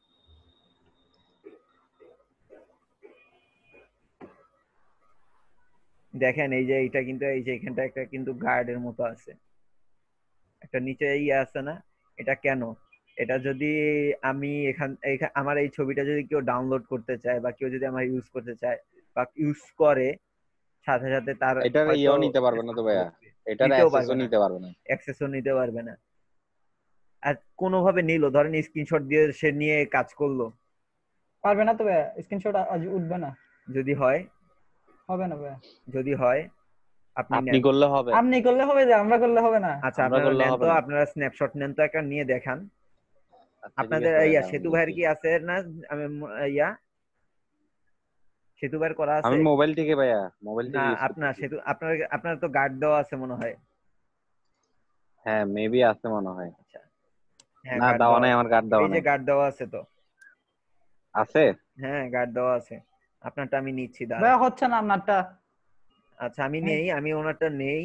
দেখেন এই যে এটা কিন্তু এই যে এখানটা একটা কিন্তু গার্ডের মতো আছে, একটা নিচে ইয়ে আছে না? এটা কেন? এটা যদি আমি এখান আমার এই ছবিটা যদি কেউ ডাউনলোড করতে চায় বা কেউ যদি আমার ইউজ করতে চায় বা ইউজ করে, সাথে সাথে তার এটার ইও নিতে পারবে না তো ভাইয়া, এটার অ্যাক্সেসও নিতে পারবে না। অ্যাক্সেসও নিতে পারবে না। আর কোনোভাবে নিল, ধরেন স্ক্রিনশট দিয়ে সে নিয়ে কাজ করলো, পারবে না তো ভাইয়া, স্ক্রিনশট আজ উঠবে না। যদি হয় হবে না ভাইয়া। যদি হয় আপনি আপনি করলে হবে, আপনি করলে হবে, যে আমরা করলে হবে না। আচ্ছা আপনারা নেন তো, আপনারা স্ন্যাপশট নেন তো, একটা নিয়ে দেখান। আপনাদের ইয়া সেতু ভাইয়ের কি আছে না? আমি ইয়া সেতু ভাইয়ের করা আছে? আমি মোবাইল থেকে ভাইয়া, মোবাইল থেকে না, ইউজ আপনার সেতু আপনার আপনার তো গার্ড দেওয়া আছে মনে হয়। হ্যাঁ মেবি আছে মনে হয়। আচ্ছা, হ্যাঁ, না দেওয়া নাই, আমার গার্ড দেওয়া নাই। এই যে গার্ড দেওয়া আছে তো? আছে, হ্যাঁ গার্ড দেওয়া আছে। আপনারটা আমি নিচ্ছি, দাঁড়ান। ভাইয়া হচ্ছে না আপনারটা। আচ্ছা আমি নেই, আমি ওনারটা নেই,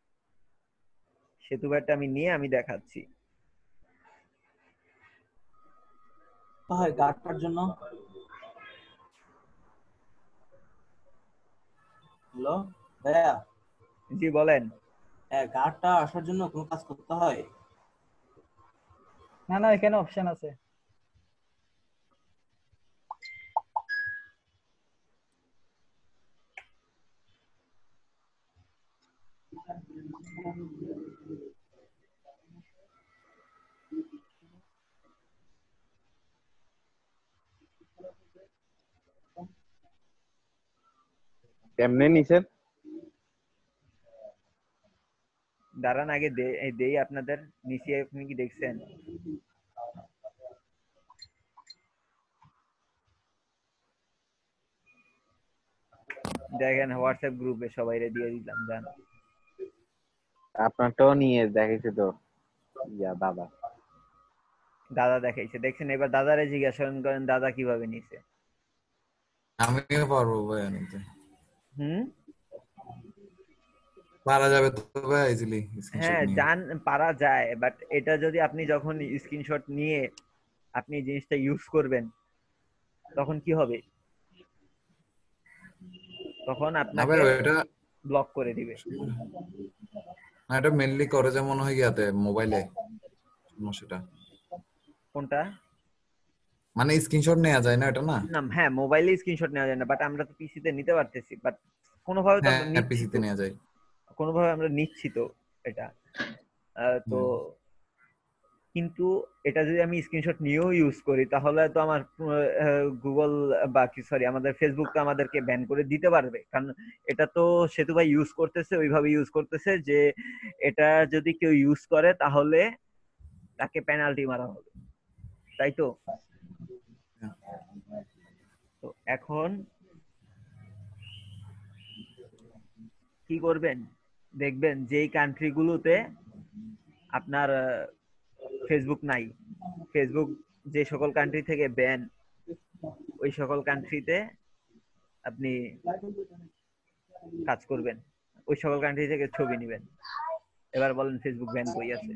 সেতু ভাইটা আমি নিয়ে আমি দেখাচ্ছি। হয় গার্ডটার জন্য। হ্যালো ভাইয়া। জি বলেন। হ্যাঁ, গার্ডটা আসার জন্য কোনো কাজ করতে হয়? না না, এখানে অপশন আছে। কেমনে নিছেন? দাঁড়ান আগে দেই আপনাদের। নিচে আপনি কি দেখছেন? দেখেন হোয়াটসঅ্যাপ গ্রুপে সবাইরে দিয়ে দিলাম, জান। আপনারটাও নিয়ে দেখাইছে তো ইয়া দাদা। দাদা দেখাইছে, দেখছেন? এবার দাদারে জিজ্ঞাসা করেন দাদা কিভাবে নিছে। আমিও পারবো ভাই নিতে। হুম, পারা যাবে তো ভাই ইজিলি স্ক্রিনশট হ্যাঁ নিয়ে। জান পারা যায়, বাট এটা যদি আপনি যখন স্ক্রিনশট নিয়ে আপনি জিনিসটা ইউজ করবেন তখন কি হবে? তখন আপনাকে এটা ব্লক করে দিবে। না এটা মেইনলি করে যে মনে হয় ইয়াতে মোবাইলে সমস্যাটা। কোনটা? মানে স্ক্রিনশট নেওয়া যায় না এটা? না না, হ্যাঁ মোবাইলে স্ক্রিনশট নেওয়া যায় না, বাট আমরা তো পিসিতে নিতে পারতেছি। বাট কোনোভাবে তো আমরা হ্যাঁ নিচ্ছি, পিসিতে নেওয়া যায়, কোনোভাবে আমরা নিচ্ছি তো এটা। তো কিন্তু এটা যদি আমি স্ক্রিনশট নিয়েও ইউজ করি তাহলে তো আমার গুগল বা কি সরি আমাদের ফেসবুক তো আমাদেরকে ব্যান করে দিতে পারবে, কারণ এটা তো সেতু ভাই ইউজ করতেছে, ওইভাবে ইউজ করতেছে যে এটা যদি কেউ ইউজ করে তাহলে তাকে পেনাল্টি মারা হবে, তাই তো? তো এখন কি করবেন? দেখবেন যেই কান্ট্রিগুলোতে আপনার ফেসবুক নাই, ফেসবুক যে সকল কান্ট্রি থেকে ব্যান, ওই সকল কান্ট্রিতে আপনি কাজ করবেন, ওই সকল কান্ট্রি থেকে ছবি নেবেন। এবার বলেন ফেসবুক ব্যান কই আছে?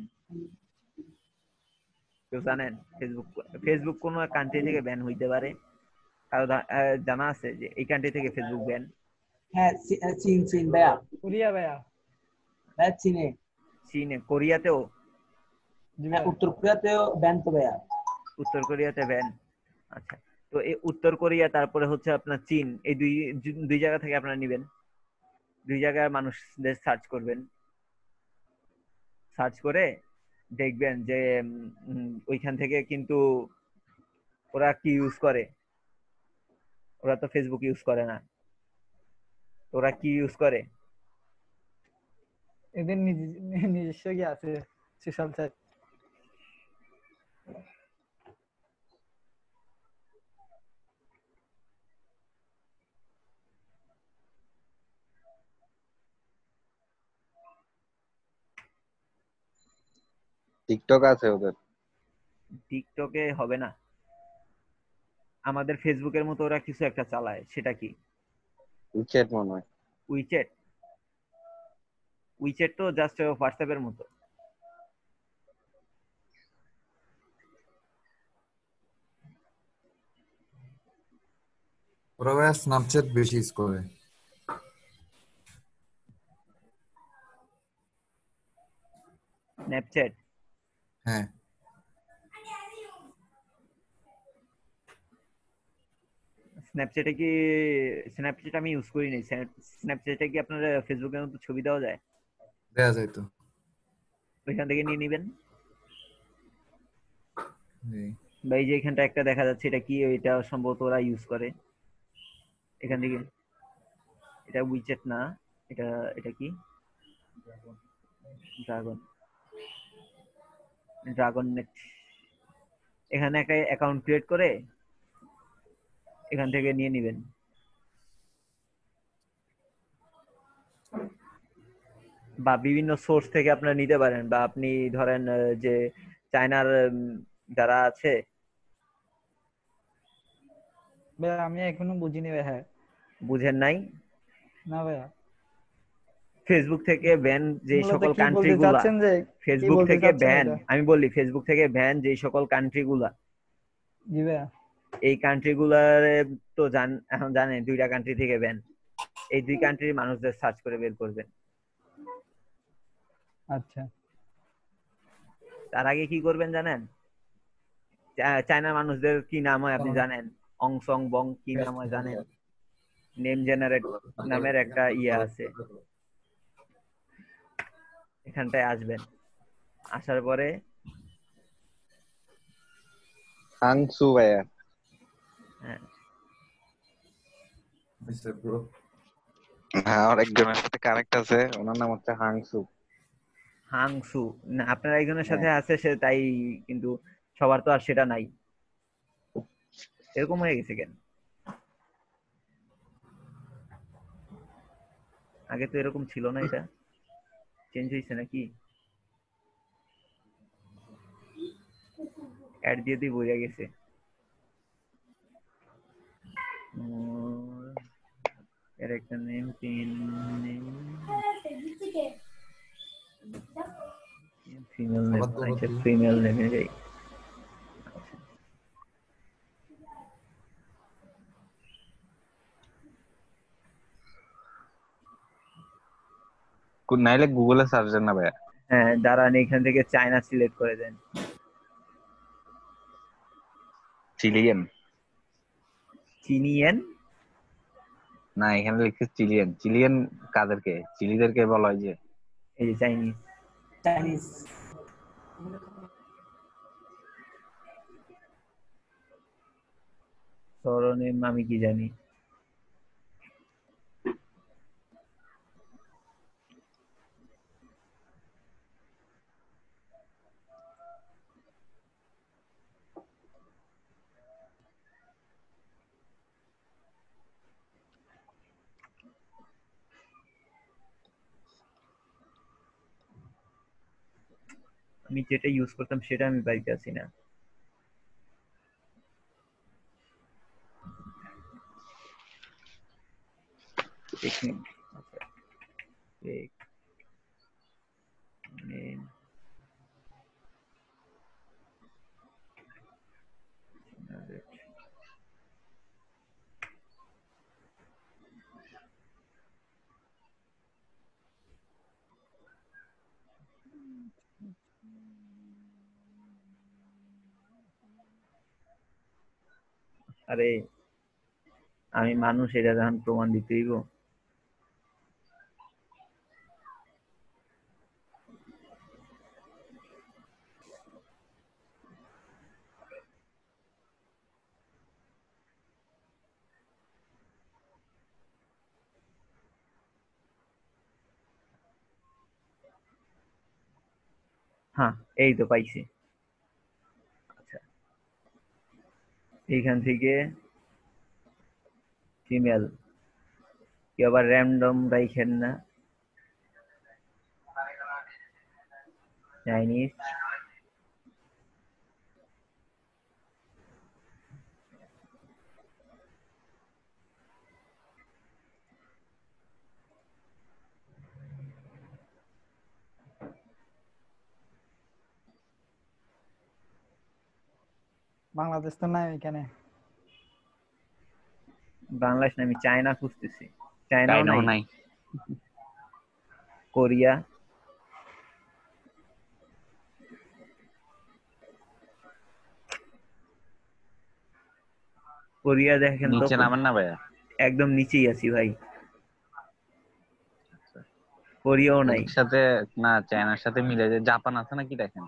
কেউ জানেন ফেসবুক ফেসবুক কোন কান্ট্রি থেকে ব্যান হইতে পারে? কারো জানা আছে যে এই কান্ট্রি থেকে ফেসবুক ব্যান? হ্যাঁ, চীন চীন ভাইয়া। কোরিয়া ভাইয়া। হ্যাঁ, চীনে। চীনে, কোরিয়াতেও? উত্তর কোরিয়াতেও ব্যান তো ভাইয়া। উত্তর কোরিয়াতে ব্যান। আচ্ছা, তো এই উত্তর কোরিয়া, তারপরে হচ্ছে আপনার চীন, এই দুই দুই জায়গা থেকে আপনারা নেবেন। দুই জায়গার মানুষদের সার্চ করবেন। সার্চ করে দেখবেন যে ওইখান থেকে কিন্তু ওরা কি ইউজ করে। ওরা তো ফেসবুক ইউজ করে না, ওরা কি ইউজ করে? এদের নিজস্ব কি আছে সোশ্যাল সাইট? টিকটক আছে ওদের। টিকটকে হবে না, আমাদের ফেসবুকের মতো ওরা কিছু একটা চালায়। সেটা কি? উইচ্যাট মনে হয়। উইচ্যাট? উইচ্যাট তো জাস্ট হোয়াটসঅ্যাপের মতো। ওরা ভাই স্ন্যাপচ্যাট বেশি ইউজ করে। স্ন্যাপচ্যাট? হ্যাঁ। স্ন্যাপচ্যাটে কি, স্ন্যাপচ্যাট আমি ইউজ করি নাই। স্ন্যাপচ্যাটে কি আপনার ফেসবুকের মতো ছবি দেওয়া যায়? দেওয়া যায় তো। ওইখান থেকে নিয়ে নিবেন। বা এই যে এখানটা একটা দেখা যাচ্ছে, এটা কি? এটা সম্ভবত ওরা ইউজ করে। এখান থেকে, এটা উইচ্যাট না, এটা এটা কি? Dragon, dragon net. এখানে একটা অ্যাকাউন্ট ক্রিয়েট করে এখান থেকে নিয়ে নিবেন। বা বিভিন্ন সোর্স থেকে আপনারা নিতে পারেন। বা আপনি ধরেন যে চায়নার যারা আছে। ভাই আমি এখনো বুঝিনি ভাই। হ্যাঁ, বুঝেন নাই? না ভাইয়া। ফেসবুক থেকে ব্যান যে সকল কান্ট্রি গুলা, ফেসবুক থেকে ব্যান, আমি বলি ফেসবুক থেকে ব্যান যে সকল কান্ট্রি গুলা, জি ভাইয়া, এই কান্ট্রি গুলার তো জান এখন জানেন দুইটা কান্ট্রি থেকে ব্যান। এই দুই কান্ট্রির মানুষদের সার্চ করে বের করবেন। আচ্ছা, তার আগে কি করবেন জানেন? চায়নার মানুষদের কি নাম হয় আপনি জানেন? অং সং বং কি নাম হয় জানেন? নেম জেনারেট নামের একটা ইয়ে আছে। এখানটায় আসবেন, আসার পরে হাংসু ভাইয়া। হ্যাঁ, মিস্টার ব্রো। হ্যাঁ, আর একজনের সাথে কানেক্ট আছে, ওনার নাম হচ্ছে হাংসু। হাংসু না, আপনার একজনের সাথে আছে সে তাই, কিন্তু সবার তো আর সেটা নাই। এরকম হয়ে গেছে কেন? আগে তো এরকম ছিল না, এটা চেঞ্জ হয়েছে নাকি? অ্যাড দিয়ে দিয়ে বোঝা গেছে। Character name, pin name, female name. আচ্ছা, ফিমেল নেমে যাই। নাইলে গুগলে সার্চ দেন না ভাইয়া। হ্যাঁ, দাঁড়ান, এখান থেকে চায়না সিলেক্ট করে দেন। চিলিয়ান? চিনিয়ান না, এখানে লিখছে চিলিয়ান। চিলিয়ান কাদেরকে? চিলিদেরকে বলা হয় যে। এই যে চাইনিজ। চাইনিজ সরনেম আমি কি জানি। আমি যেটা ইউজ করতাম সেটা আমি পাইতেছি না। টেকনিক আচ্ছা টেক নেম আরে আমি মানুষ এটা যখন প্রমাণ দিতে হইব হ্যাঁ এই তো পাইছি আচ্ছা এইখান থেকে ফিমেল কি আবার র্যান্ডম রাইখেন না চাইনিজ বাংলাদেশ তো নাই এখানে বাংলাদেশ না আমি চায়না খুঁজতেছি চায়নাও চাইনাও নাই নাই কোরিয়া কোরিয়া দেখেন তো নিচে নামেন না ভাইয়া একদম নিচেই আছি ভাই কোরিয়াও নাই ওদের সাথে না চায়নার সাথে মিলে যে জাপান আছে নাকি দেখেন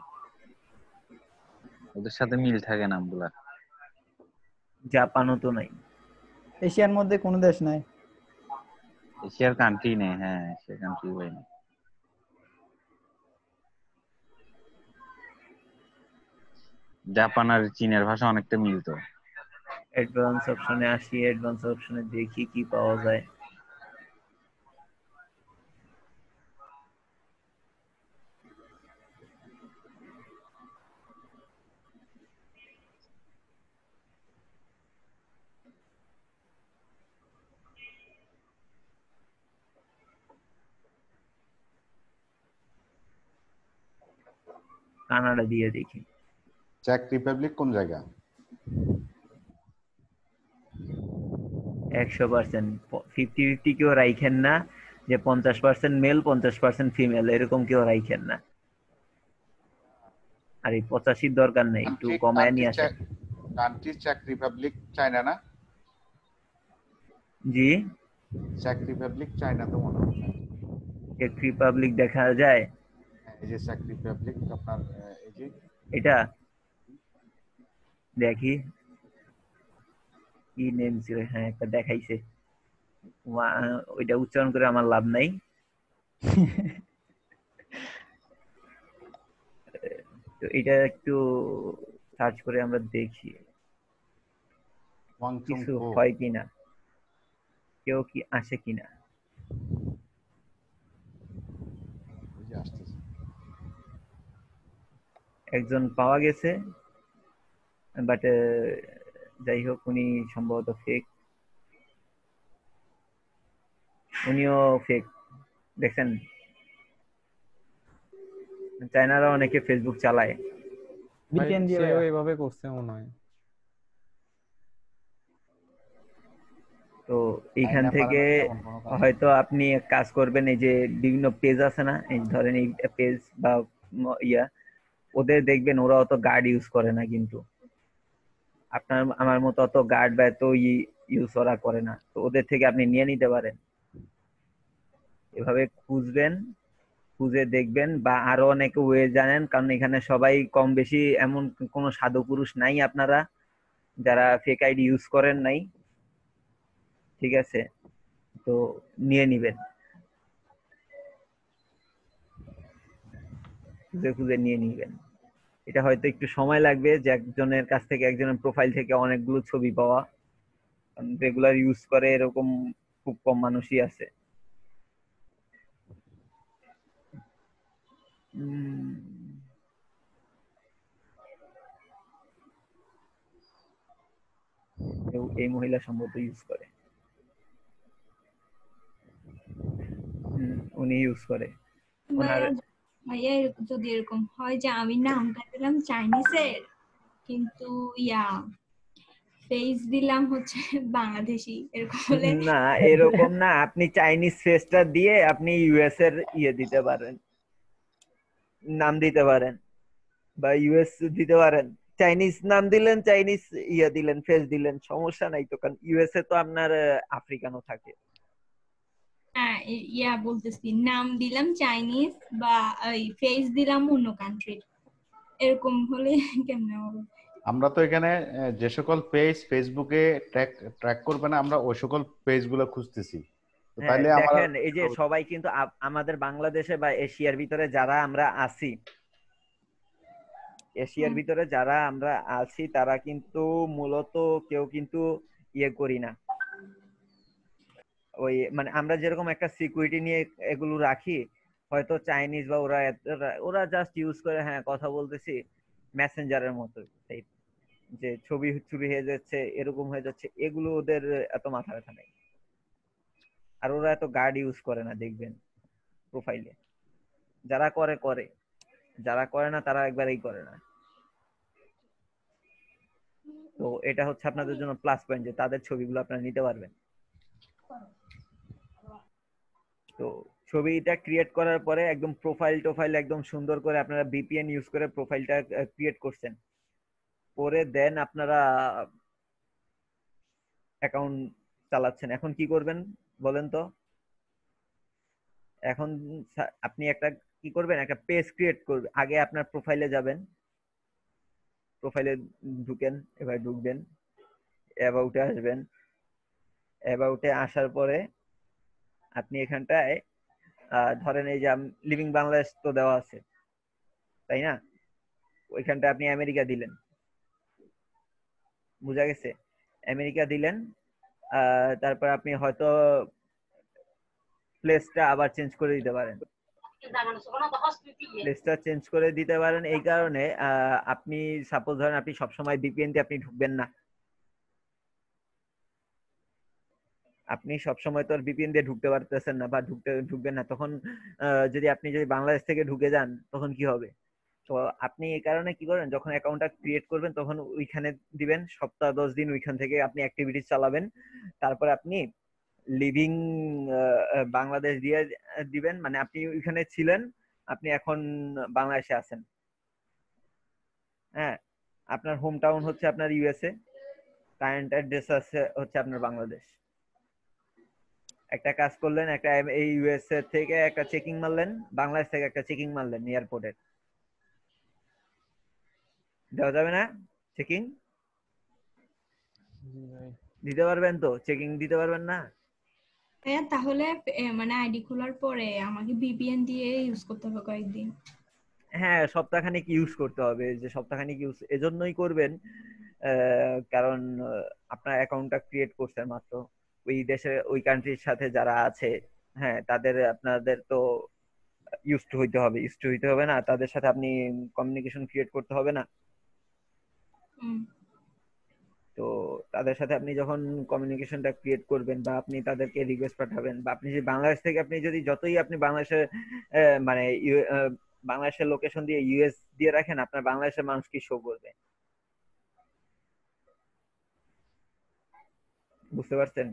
ওদের সাথে মিল থাকে নামগুলা জাপানও তো নাই এশিয়ার মধ্যে কোনো দেশ নাই এশিয়ার কান্ট্রি নেই হ্যাঁ এশিয়ার কান্ট্রি হয় না জাপান আর চীনের ভাষা অনেকটা মিলতো অ্যাডভান্স অপশনে আসি অ্যাডভান্স অপশনে দেখি কি পাওয়া যায় কানাডা দিয়ে দেখি চেক রিপাবলিক কোন জায়গা একশো পার্সেন্ট ফিফটি ফিফটি কেউ রাইখেন না যে পঞ্চাশ পার্সেন্ট মেল পঞ্চাশ পার্সেন্ট ফিমেল এরকম কেউ রাইখেন না আর এই পঁচাশির দরকার নেই একটু কমায় নিয়ে আসেন কান্ট্রি চেক রিপাবলিক চায়না না জি চেক রিপাবলিক চায়না তো মনে হয় চেক রিপাবলিক দেখা যায় এই যে চেক রিপাবলিক আপনার এই যে এটা দেখি কি নেম ছিল হ্যাঁ একটা দেখাইছে ওইটা উচ্চারণ করে আমার লাভ নাই তো এটা একটু সার্চ করে আমরা দেখি কিছু হয় কিনা কেউ কি আসে কিনা একজন পাওয়া গেছে বাট যাই হোক উনি সম্ভবত ফেক উনিও ফেক দেখছেন চায়নারা অনেকে ফেসবুক চালায় সেও এভাবে করছে মনে হয় তো এইখান থেকে হয়তো আপনি এক কাজ করবেন এই যে বিভিন্ন পেজ আছে না এই ধরেন এই পেজ বা ইয়া ওদের দেখবেন ওরা অত গার্ড ইউজ করে না কিন্তু আপনার আমার মতো অত গার্ড বা এত ইউজ ওরা করে না তো ওদের থেকে আপনি নিয়ে নিতে পারেন এভাবে খুঁজবেন খুঁজে দেখবেন বা আরো অনেক ওয়ে জানেন কারণ এখানে সবাই কম বেশি এমন কোনো সাধু পুরুষ নাই আপনারা যারা ফেক আইডি ইউজ করেন নাই ঠিক আছে তো নিয়ে নিবেন খুঁজে খুঁজে নিয়ে নিবেন এটা হয়তো একটু সময় লাগবে যে একজনের কাছ থেকে একজনের প্রোফাইল থেকে অনেকগুলো ছবি পাওয়া রেগুলার ইউজ করে এরকম খুব কম মানুষই আছে এই মহিলা সম্ভবত ইউজ করে উনি ইউজ করে ওনার ভাইয়া ভাইয়া এরক- যদি এরকম হয় যে আমি নামটা দিলাম চাইনিজের কিন্তু ইয়া ফেস দিলাম হচ্ছে বাংলাদেশি এরকম হলে না এরকম না, আপনি চাইনিজ ফেসটা দিয়ে আপনি ইউএস এর ইয়ে দিতে পারেন, নাম দিতে পারেন বা ইউএস দিতে পারেন। চাইনিজ নাম দিলেন, চাইনিজ ইয়ে দিলেন, ফেস দিলেন, সমস্যা নাই তো, কারণ ইউএস এ তো আপনার আফ্রিকানও থাকে। হ্যাঁ ই- ইয়া বলতেছি নাম দিলাম চাইনিজ বা ওই ফেস দিলাম অন্য কান্ট্রির এরকম হলে কেমনে হবে? আমরা তো এখানে আহ, যে সকল পেজ ফেসবুকে ট্র্যাক ট্র্যাক করবে না, আমরা ওই সকল পেজ গুলো খুঁজতেছি। তো হ্যাঁ তাইলে আমার দেখেন, এই যে সবাই কিন্তু আ- আমাদের বাংলাদেশে বা এশিয়ার ভিতরে যারা আমরা আছি, এশিয়ার ভিতরে যারা আমরা আছি তারা কিন্তু মূলত কেউ কিন্তু ইয়ে করি না, ওই মানে আমরা যেরকম একটা সিকিউরিটি নিয়ে এগুলো রাখি, হয়তো চাইনিজ বা ওরা এত- ওরা জাস্ট ইউজ করে, হ্যাঁ কথা বলতেছি মেসেঞ্জারের মতো type, যে ছবি চুরি হয়ে যাচ্ছে, এরকম হয়ে যাচ্ছে, এগুলো ওদের এত মাথা ব্যথা নেই। আর ওরা এত গার্ড ইউজ করে না দেখবেন প্রোফাইলে, যারা করে করে, যারা করে না তারা একবারেই করে না। তো এটা হচ্ছে আপনাদের জন্য প্লাস পয়েন্ট যে তাদের ছবিগুলো আপনারা নিতে পারবেন। তো ছবিটা ক্রিয়েট করার পরে একদম প্রোফাইল টোফাইল একদম সুন্দর করে আপনারা ভিপিএন ইউজ করে প্রোফাইলটা ক্রিয়েট করছেন, করে দেন আপনারা অ্যাকাউন্ট চালাচ্ছেন। এখন কি করবেন বলেন তো? এখন সা- আপনি একটা কি করবেন, একটা পেজ ক্রিয়েট করবেন। আগে আপনার প্রোফাইলে যাবেন, প্রোফাইলে ঢুকেন, এবার ঢুকবেন, অ্যাবাউটে আসবেন, অ্যাবাউটে আসার পরে আপনি এখানটায় আহ, ধরেন এই যে লিভিং বাংলাদেশ তো দেওয়া আছে তাই না, ওইখানটা আপনি আমেরিকা দিলেন, বুঝা গেছে, আমেরিকা দিলেন। আহ, তারপর আপনি হয়তো প্লেসটা আবার চেঞ্জ করে দিতে পারেন, প্লেসটা চেঞ্জ করে দিতে পারেন এই কারণে আহ, আপনি সাপোজ ধরেন আপনি সবসময় ভিপিএন দিয়ে আপনি ঢুকবেন না, আপনি সবসময় তো আর ভিপিএন দিয়ে ঢুকতে পারতেছেন না বা ঢুকতে ঢুকবেন না, তখন আহ, যদি আপনি যদি বাংলাদেশ থেকে ঢুকে যান তখন কি হবে? তো আপনি এই কারণে কি করেন, যখন অ্যাকাউন্টটা ক্রিয়েট করবেন তখন ওইখানে দিবেন, সপ্তাহ দশ দিন ওইখান থেকে আপনি অ্যাক্টিভিটিস চালাবেন, তারপর আপনি লিভিং বাংলাদেশ দিয়ে দিবেন, মানে আপনি ওইখানে ছিলেন, আপনি এখন বাংলাদেশে আছেন। হ্যাঁ, আপনার হোম টাউন হচ্ছে আপনার ইউএসএ, কারেন্ট অ্যাড্রেস আছে হচ্ছে আপনার বাংলাদেশ। একটা কাজ করলেন, একটা এম- এই ইউএসএ থেকে একটা চেকিং মারলেন, বাংলাদেশ থেকে একটা চেকিং মারলেন এয়ারপোর্টের, দেওয়া যাবে না চেকিং? দিতে পারবেন তো, চেকিং দিতে পারবেন না? ভাইয়া তাহলে এ, মানে আইডি খোলার পরে আমাকে ভিপিএন দিয়ে ইউজ করতে হবে কয়েকদিন। হ্যাঁ সপ্তাহখানেক ইউজ করতে হবে, যে সপ্তাহখানেক ইউজ এজন্যই করবেন আহ, কারণ আহ, আপনার অ্যাকাউন্টটা ক্রিয়েট করছেন মাত্র, ওই দেশে ওই কান্ট্রির সাথে যারা আছে, হ্যাঁ তাদের আপনাদের তো ইউজ টু হইতে হবে, ইউজ টু হইতে হবে না, তাদের সাথে আপনি কমিউনিকেশন ক্রিয়েট করতে হবে না। হুম। তো তাদের সাথে আপনি যখন কমিউনিকেশনটা ক্রিয়েট করবেন বা আপনি তাদেরকে রিকোয়েস্ট পাঠাবেন, বা আপনি যদি বাংলাদেশ থেকে আপনি যদি যতই আপনি বাংলাদেশের আহ, মানে ইউ- আহ, বাংলাদেশের লোকেশন দিয়ে ইউএস দিয়ে রাখেন, আপনার বাংলাদেশের মানুষ কি শো করবে? বুঝতে পারছেন?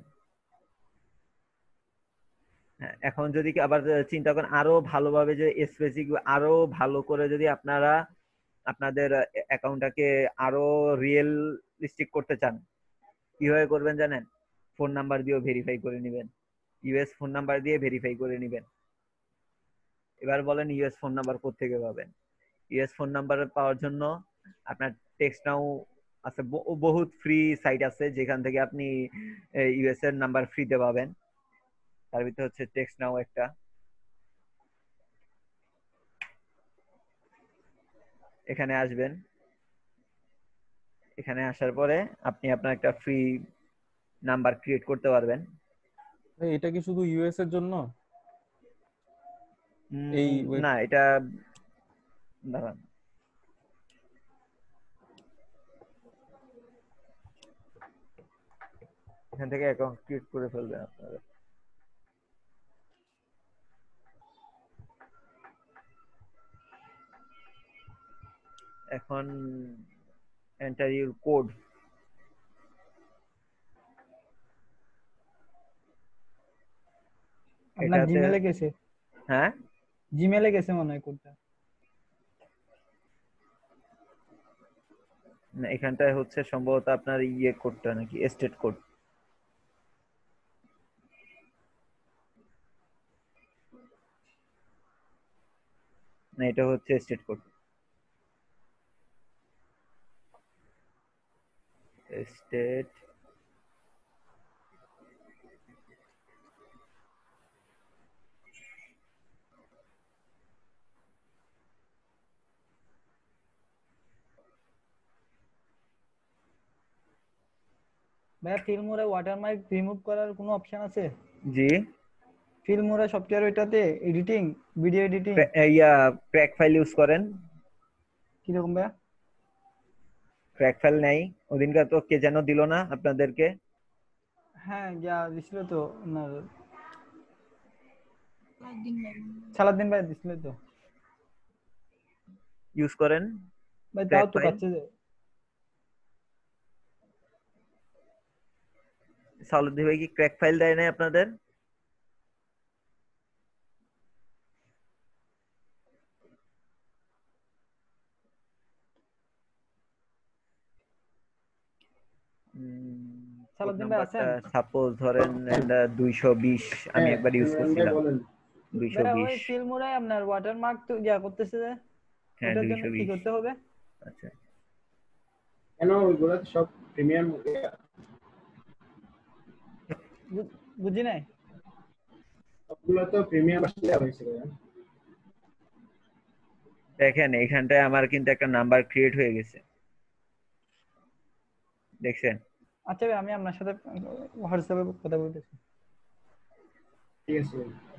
হ্যাঁ, এখন যদি কি আবার চিন্তা করেন আরো ভালোভাবে, যে স্পেসিফিক আরো ভালো করে যদি আপনারা আপনাদের অ্যাকাউন্টটাকে আরো রিয়েলিস্টিক করতে চান, কিভাবে করবেন জানেন? ফোন নাম্বার দিয়েও ভেরিফাই করে নেবেন, ইউএস ফোন নাম্বার দিয়ে ভেরিফাই করে নেবেন। এবার বলেন ইউএস ফোন নাম্বার কোত্থেকে পাবেন? ইউএস ফোন নাম্বার পাওয়ার জন্য আপনার টেক্সট নাও আছে, ব- বহুত ফ্রি সাইট আছে যেখান থেকে আপনি ইউএস এর নাম্বার ফ্রিতে পাবেন, তার ভিতরে হচ্ছে টেক্সট নাও একটা। এখানে আসবেন, এখানে আসার পরে আপনি আপনার একটা ফ্রি নাম্বার ক্রিয়েট করতে পারবেন। ভাই, এটা কি শুধু ইউএস এর জন্য? এই উম, ওয়েব না এটা দাঁড়ান, এখান থেকে অ্যাকাউন্ট ক্রিয়েট করে ফেলবেন আপনারা। এখন enter your code আপনার এটাতে জিমেলে গেছে হ্যাঁ জিমেলে গেছে মনে হয় কোডটা না এখানটায় হচ্ছে সম্ভবত আপনার ইয়ে কোডটা নাকি স্টেট কোড না এটা হচ্ছে স্টেট কোড স্টেট ভাইয়া ফিল্মোরে ওয়াটারমার্ক রিমুভ করার কোনো অপশন আছে জি ফিল্মোরে সফটওয়্যার ওইটাতে এডিটিং ভিডিও এডিটিং ইয়া ক্র্যাক ফাইল ইউজ করেন কি রকম ভাইয়া ক্র্যাক ফাইল নাই ওদিনকার তো কে যেন দিল না আপনাদেরকে হ্যাঁ যা দিছিল তো না সালাদিন ভাই দিছিল তো ইউজ করেন ভাই তাও তো কাছে সালাদিন ভাই কি ক্র্যাক ফাইল দেয় না আপনাদের সালাদিন ভাই আছেন সাপোজ ধরেন দুইশো বিশ আমি একবার ইউজ করছিলাম দুইশো বিশ ওই ফিল্মোরে আপনার ওয়াটারমার্ক তো যা করতেছে যে হ্যাঁ ওটার জন্য কি করতে হবে আচ্ছা কেন ওইগুলো সব প্রিমিয়াম বুঝি নাই সবগুলো তো প্রিমিয়াম আসলে হয়েছিল দেখেন এখানটায় আমার কিন্তু একটা নাম্বার ক্রিয়েট হয়ে গেছে দেখছেন আচ্ছা ভাই আমি আপনার সাথে হোয়াটসঅ্যাপে কথা বলতেছি ঠিক আছে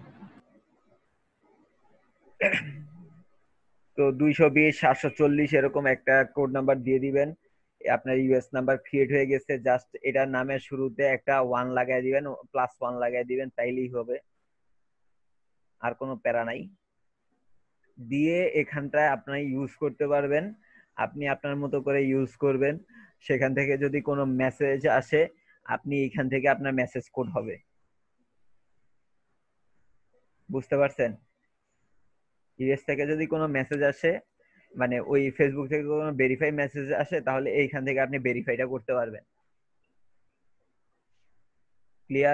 তো দুইশো বিশ সাতশো চল্লিশ এরকম একটা কোড নাম্বার দিয়ে দিবেন আপনার ইউএস নাম্বার ক্রিয়েট হয়ে গেছে জাস্ট এটার নামের শুরুতে একটা ওয়ান লাগাই দিবেন প্লাস ওয়ান লাগাই দিবেন তাইলেই হবে আর কোনো প্যারা নাই দিয়ে এখানটায় আপনি ইউজ করতে পারবেন আপনি আপনার মতো করে ইউজ করবেন সেখান থেকে যদি কোনো মেসেজ আসে আপনি এখান থেকে আপনার মেসেজ কোড হবে বুঝতে পারছেন ইউএস থেকে যদি কোনো মেসেজ আসে মানে ওই ফেসবুক থেকে কোনো ভেরিফাই মেসেজ আসে তাহলে এইখান থেকে আপনি ভেরিফাইটা করতে পারবেন ক্লিয়ার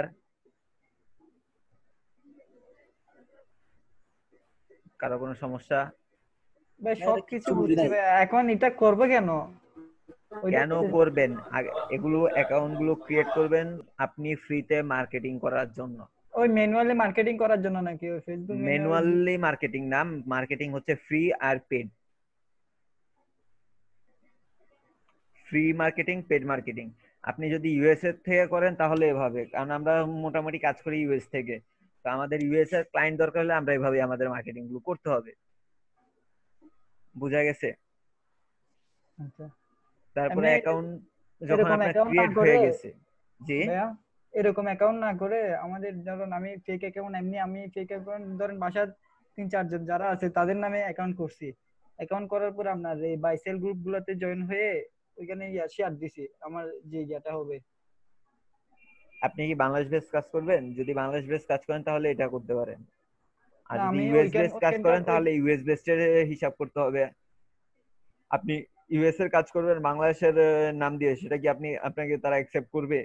কারো কোনো সমস্যা ভাই সবকিছু বুঝছি ভাই এখন এটা করবে কেন কেন করবেন এগুলো অ্যাকাউন্ট গুলো ক্রিয়েট করবেন আপনি ফ্রিতে মার্কেটিং করার জন্য ওই ম্যানুয়ালি মার্কেটিং করার জন্য নাকি ওই ফেসবুক ম্যানুয়ালি মার্কেটিং না মার্কেটিং হচ্ছে ফ্রি আর paid free marketing paid marketing আপনি যদি ইউএস এর থেকে করেন তাহলে এভাবে কারণ আমরা মোটামুটি কাজ করি ইউএস থেকে তো আমাদের ইউএস এর ক্লায়েন্ট দরকার হলে আমরা এভাবে আমাদের মার্কেটিং গুলো করতে হবে বুঝা গেছে আচ্ছা তারপরে অ্যাকাউন্ট যখন আপনার ক্রিয়েট হয়ে গেছে জি এরকম অ্যাকাউন্ট না করে আমাদের ধরুন আমি ফেক অ্যাকাউন্ট এমনি আমি ফেক অ্যাকাউন্ট ধরেন বাসার তিন চারজন যারা আছে তাদের নামে অ্যাকাউন্ট করছি অ্যাকাউন্ট করার পর আপনার এই বাইসেল গ্রুপ গুলোতে জয়েন হয়ে ওইখানে শেয়ার দিছি আমার যে ইয়েটা হবে আপনি কি বাংলাদেশ বেস কাজ করবেন যদি বাংলাদেশ বেস কাজ করেন তাহলে এটা করতে পারেন আর যদি ইউএস বেস কাজ করেন তাহলে ইউএস বেসের হিসাব করতে হবে আপনি ইউএস এর কাজ করবেন বাংলাদেশের নাম দিয়ে সেটা কি আপনি আপনাকে তারা অ্যাকসেপ্ট করবে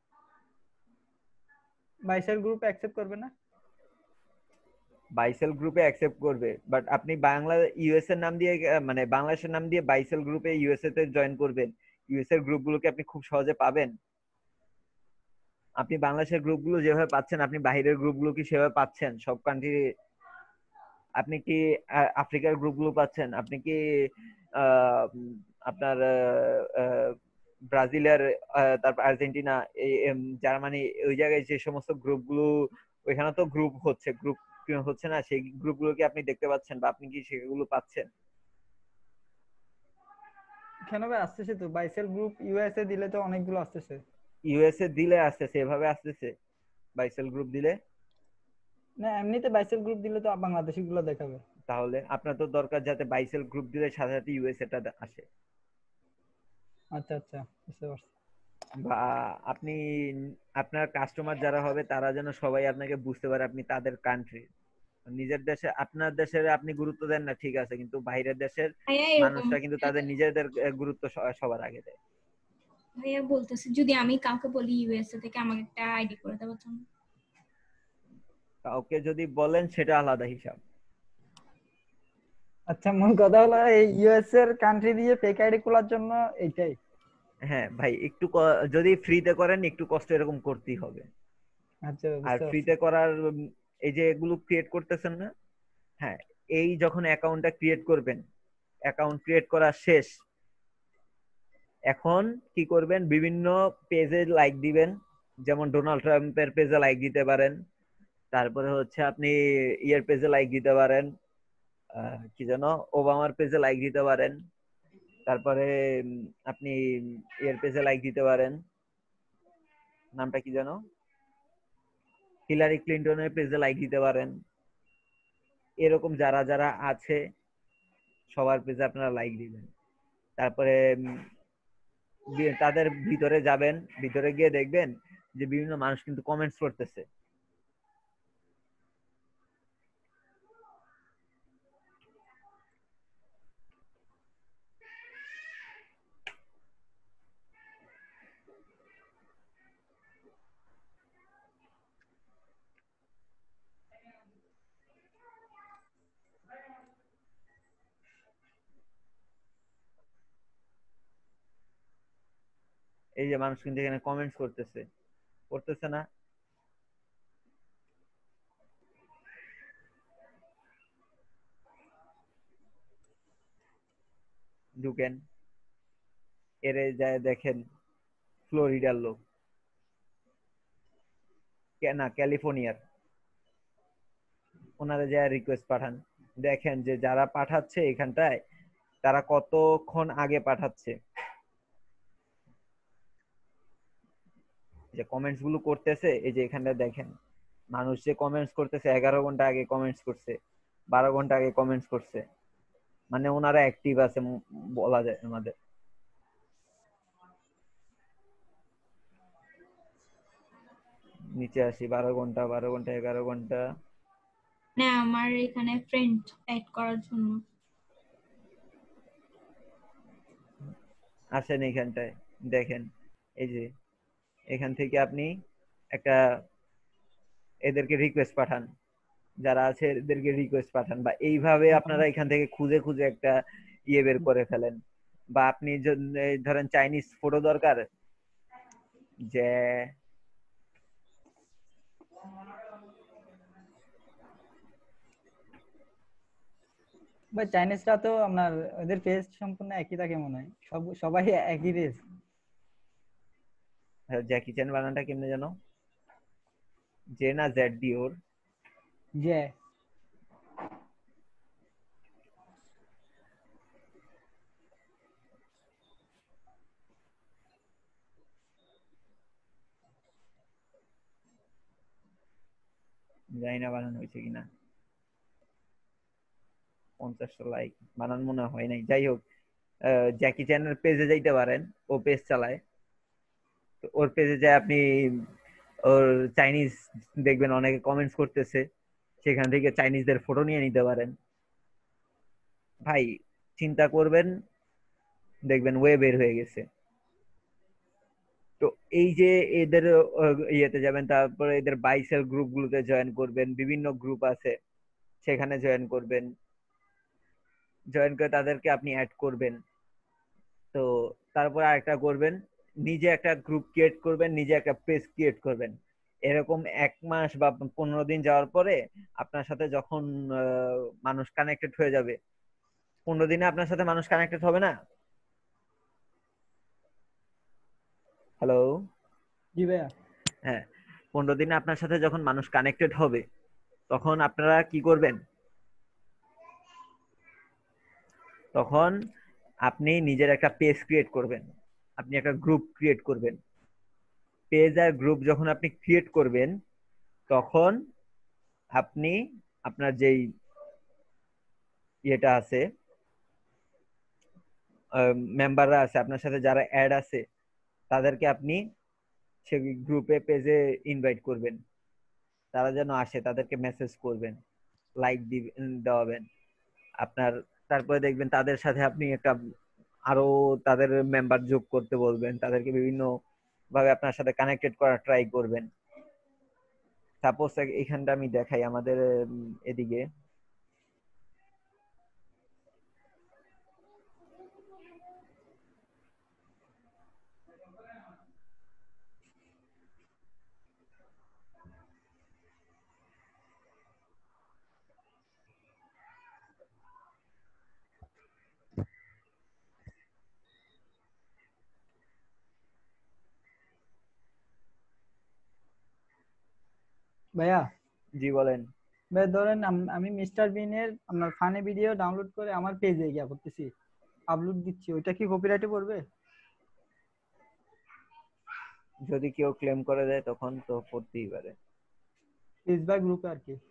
বাইসেল গ্রুপ অ্যাকসেপ্ট করবে না বাইসেল গ্রুপে অ্যাকসেপ্ট করবে বাট আপনি বাংলা ইউএস এর নাম দিয়ে মানে বাংলাদেশের নাম দিয়ে বাইসেল গ্রুপে ইউএসএ তে জয়েন করবেন ইউএস এর গ্রুপগুলোকে আপনি খুব সহজে পাবেন আপনি বাংলাদেশের গ্রুপগুলো যেভাবে পাচ্ছেন আপনি বাইরের গ্রুপগুলো কি সেভাবে পাচ্ছেন সব কান্ট্রি আপনি কি আফ্রিকার গ্রুপগুলো পাচ্ছেন আপনি কি আপনার ব্রাজিলের তারপর আর্জেন্টিনা এই জার্মানি ওই জায়গায় যে সমস্ত গ্রুপগুলো ওইখানে তো গ্রুপ হচ্ছে গ্রুপ হচ্ছে না সেই গ্রুপগুলো কি আপনি দেখতে পাচ্ছেন বা আপনি কি সেগুলো পাচ্ছেন কেন ভাই আসতেছে তো বাইসেল গ্রুপ ইউএসএ দিলে তো অনেকগুলো আসতেছে ইউএসএ দিলে আসতেছে এভাবে আসতেছে বাইসেল গ্রুপ দিলে না এমনিতে বাইসেল গ্রুপ দিলে তো বাংলাদেশি গুলো দেখাবে তাহলে আপনার তো দরকার যাতে বাইসেল গ্রুপ দিলে সাথে সাথে ইউএসএ টা আসে। আচ্ছা আচ্ছা বুঝতে পারছি। বা আপনি আপনার কাস্টমার যারা হবে তারা যেন সবাই আপনাকে বুঝতে পারে আপনি তাদের কান্ট্রি। নিজের দেশে আপনার দেশের আপনি গুরুত্ব দেন না ঠিক আছে, কিন্তু বাইরের দেশের ভাইয়া এরকম মানুষরা কিন্তু তাদের নিজেদের গুরুত্ব স- সবার আগে দেয়। ভাইয়া বলতেছে যদি আমি কাউকে বলি ইউএসএ থেকে আমাকে একটা আইডি করে দেওয়ার জন্য। কাউকে যদি বলেন সেটা আলাদা হিসাব। আচ্ছা মূল কথা হলো এই ইউএস এর কান্ট্রি দিয়ে ফেক আইডি খোলার জন্য এইটাই। হ্যাঁ ভাই, একটু ক- যদি ফ্রিতে করেন একটু কষ্ট এরকম করতেই হবে। আচ্ছা আর বুঝতে পারছি। ফ্রিতে করার উম, এই যে এগুলো ক্রিয়েট করতেছেন না, হ্যাঁ এই যখন অ্যাকাউন্টটা ক্রিয়েট করবেন, অ্যাকাউন্ট ক্রিয়েট করা শেষ, এখন কি করবেন বিভিন্ন পেজে লাইক দিবেন। যেমন ডোনাল্ড ট্রাম্পের পেজে লাইক দিতে পারেন, তারপরে হচ্ছে আপনি ইয়ের পেজে লাইক দিতে পারেন, আহ, কি যেন ওবামার পেজে লাইক দিতে পারেন, তারপরে উম, আপনি ইয়ের পেজে লাইক দিতে পারেন, নামটা কি যেন, হিলারি ক্লিনটনের পেজে লাইক দিতে পারেন। এরকম যারা যারা আছে সবার পেজে আপনারা লাইক দিবেন। তারপরে উম, বি- তাদের ভিতরে যাবেন, ভিতরে গিয়ে দেখবেন যে বিভিন্ন মানুষ কিন্তু কমেন্টস করতেছে। এই যে মানুষ কিন্তু এখানে কমেন্টস করতেছে, করতেছে না? ঢুকেন, এরে যায় দেখেন ফ্লোরিডার লোক, কে- না ক্যালিফোর্নিয়ার, ওনারা যায় রিকোয়েস্ট পাঠান। দেখেন যে যারা পাঠাচ্ছে এখানটায় তারা কতক্ষণ আগে পাঠাচ্ছে, যে কমেন্টস গুলো করতেছে। এই যে এখানটা দেখেন মানুষ যে কমেন্টস করতেছে এগারো ঘন্টা আগে কমেন্টস করছে, বারো ঘন্টা আগে কমেন্টস করছে, মানে ওনারা অ্যাক্টিভ আছে উম বলা যায় আমাদের। নিচে আসি, বারো ঘন্টা বারো ঘন্টা এগারো ঘন্টা। না আমার এখানে ফ্রেন্ড অ্যাড করার জন্য। আসেন এখানটায় দেখেন, এই যে এখান থেকে আপনি একটা এদেরকে রিকোয়েস্ট পাঠান, যারা আছে এদেরকে রিকোয়েস্ট পাঠান, বা এইভাবে আপনারা এখান থেকে খুঁজে খুঁজে একটা ইয়ে বের করে ফেলেন। বা আপনি য- এই ধরেন চাইনিজ ফটো দরকার, যে ভাই চাইনিজরা তো আপনার ওদের পেজ সম্পূর্ণ একই থাকে মনে হয়, সব সবাই একই পেজ। জ্যাকি চ্যান বানানটা কেমনে জানো? জে না জেড দি ওর? যে জানি না বানানো হয়েছে কিনা, পঞ্চাশটা লাইক বানান মনে হয় নাই। যাই হোক, আহ, জ্যাকি চ্যানের পেজে যাইতে পারেন, ও পেজ চালায়। তো ওর পেজে যায় আপনি ওর চাইনিজ দেখবেন অনেকে কমেন্টস করতেছে, সেখান থেকে চাইনিজদের ফটো নিয়ে নিতে পারেন। ভাই চিন্তা করবেন, দেখবেন ওয়ে বের হয়ে গেছে। তো এই যে এদের আহ, ইয়েতে যাবেন, তারপরে এদের বাইসেল গ্রুপ গুলোতে জয়েন করবেন, বিভিন্ন গ্রুপ আছে সেখানে জয়েন করবেন, জয়েন করে তাদেরকে আপনি অ্যাড করবেন। তো তারপর আরেকটা করবেন, নিজে একটা গ্রুপ ক্রিয়েট করবেন, নিজে একটা পেজ ক্রিয়েট করবেন। এরকম এক মাস বা পনেরো দিন যাওয়ার পরে আপনার সাথে যখন আহ, মানুষ কানেক্টেড হয়ে যাবে, পনেরো দিনে আপনার সাথে মানুষ কানেক্টেড হবে না? হ্যালো? জি ভাইয়া। হ্যাঁ, পনেরো দিনে আপনার সাথে যখন মানুষ কানেক্টেড হবে তখন আপনারা কি করবেন? তখন আপনি নিজের একটা পেজ ক্রিয়েট করবেন, আপনি একটা গ্রুপ ক্রিয়েট করবেন। পেজ আর গ্রুপ যখন আপনি ক্রিয়েট করবেন তখন আপনি আপনার যেই ইয়েটা আছে, মেম্বাররা আছে আপনার সাথে যারা অ্যাড আছে, তাদেরকে আপনি সে গ্রুপে পেজে ইনভাইট করবেন, তারা যেন আসে, তাদেরকে মেসেজ করবেন, লাইক দিবেন, দেওয়াবেন আপনার। তারপরে দেখবেন তাদের সাথে আপনি একটা আরো তাদের মেম্বার যোগ করতে বলবেন, তাদেরকে বিভিন্ন ভাবে আপনার সাথে কানেক্টেড করার ট্রাই করবেন। সাপোজ এখানটা আমি দেখাই আমাদের এদিকে, ভাইয়া। জি বলেন। ভাই ধরেন আম- আমি মিস্টার বিনের আপনার ফানি ভিডিও ডাউনলোড করে আমার পেজে গিয়া করতেছি, আপলোড দিচ্ছি, ওইটা কি কপিরাইটে পড়বে? যদি কেউ ক্লেম করে দেয় তখন তো পড়তেই পারে। পেজ বা গ্রুপে আর কি।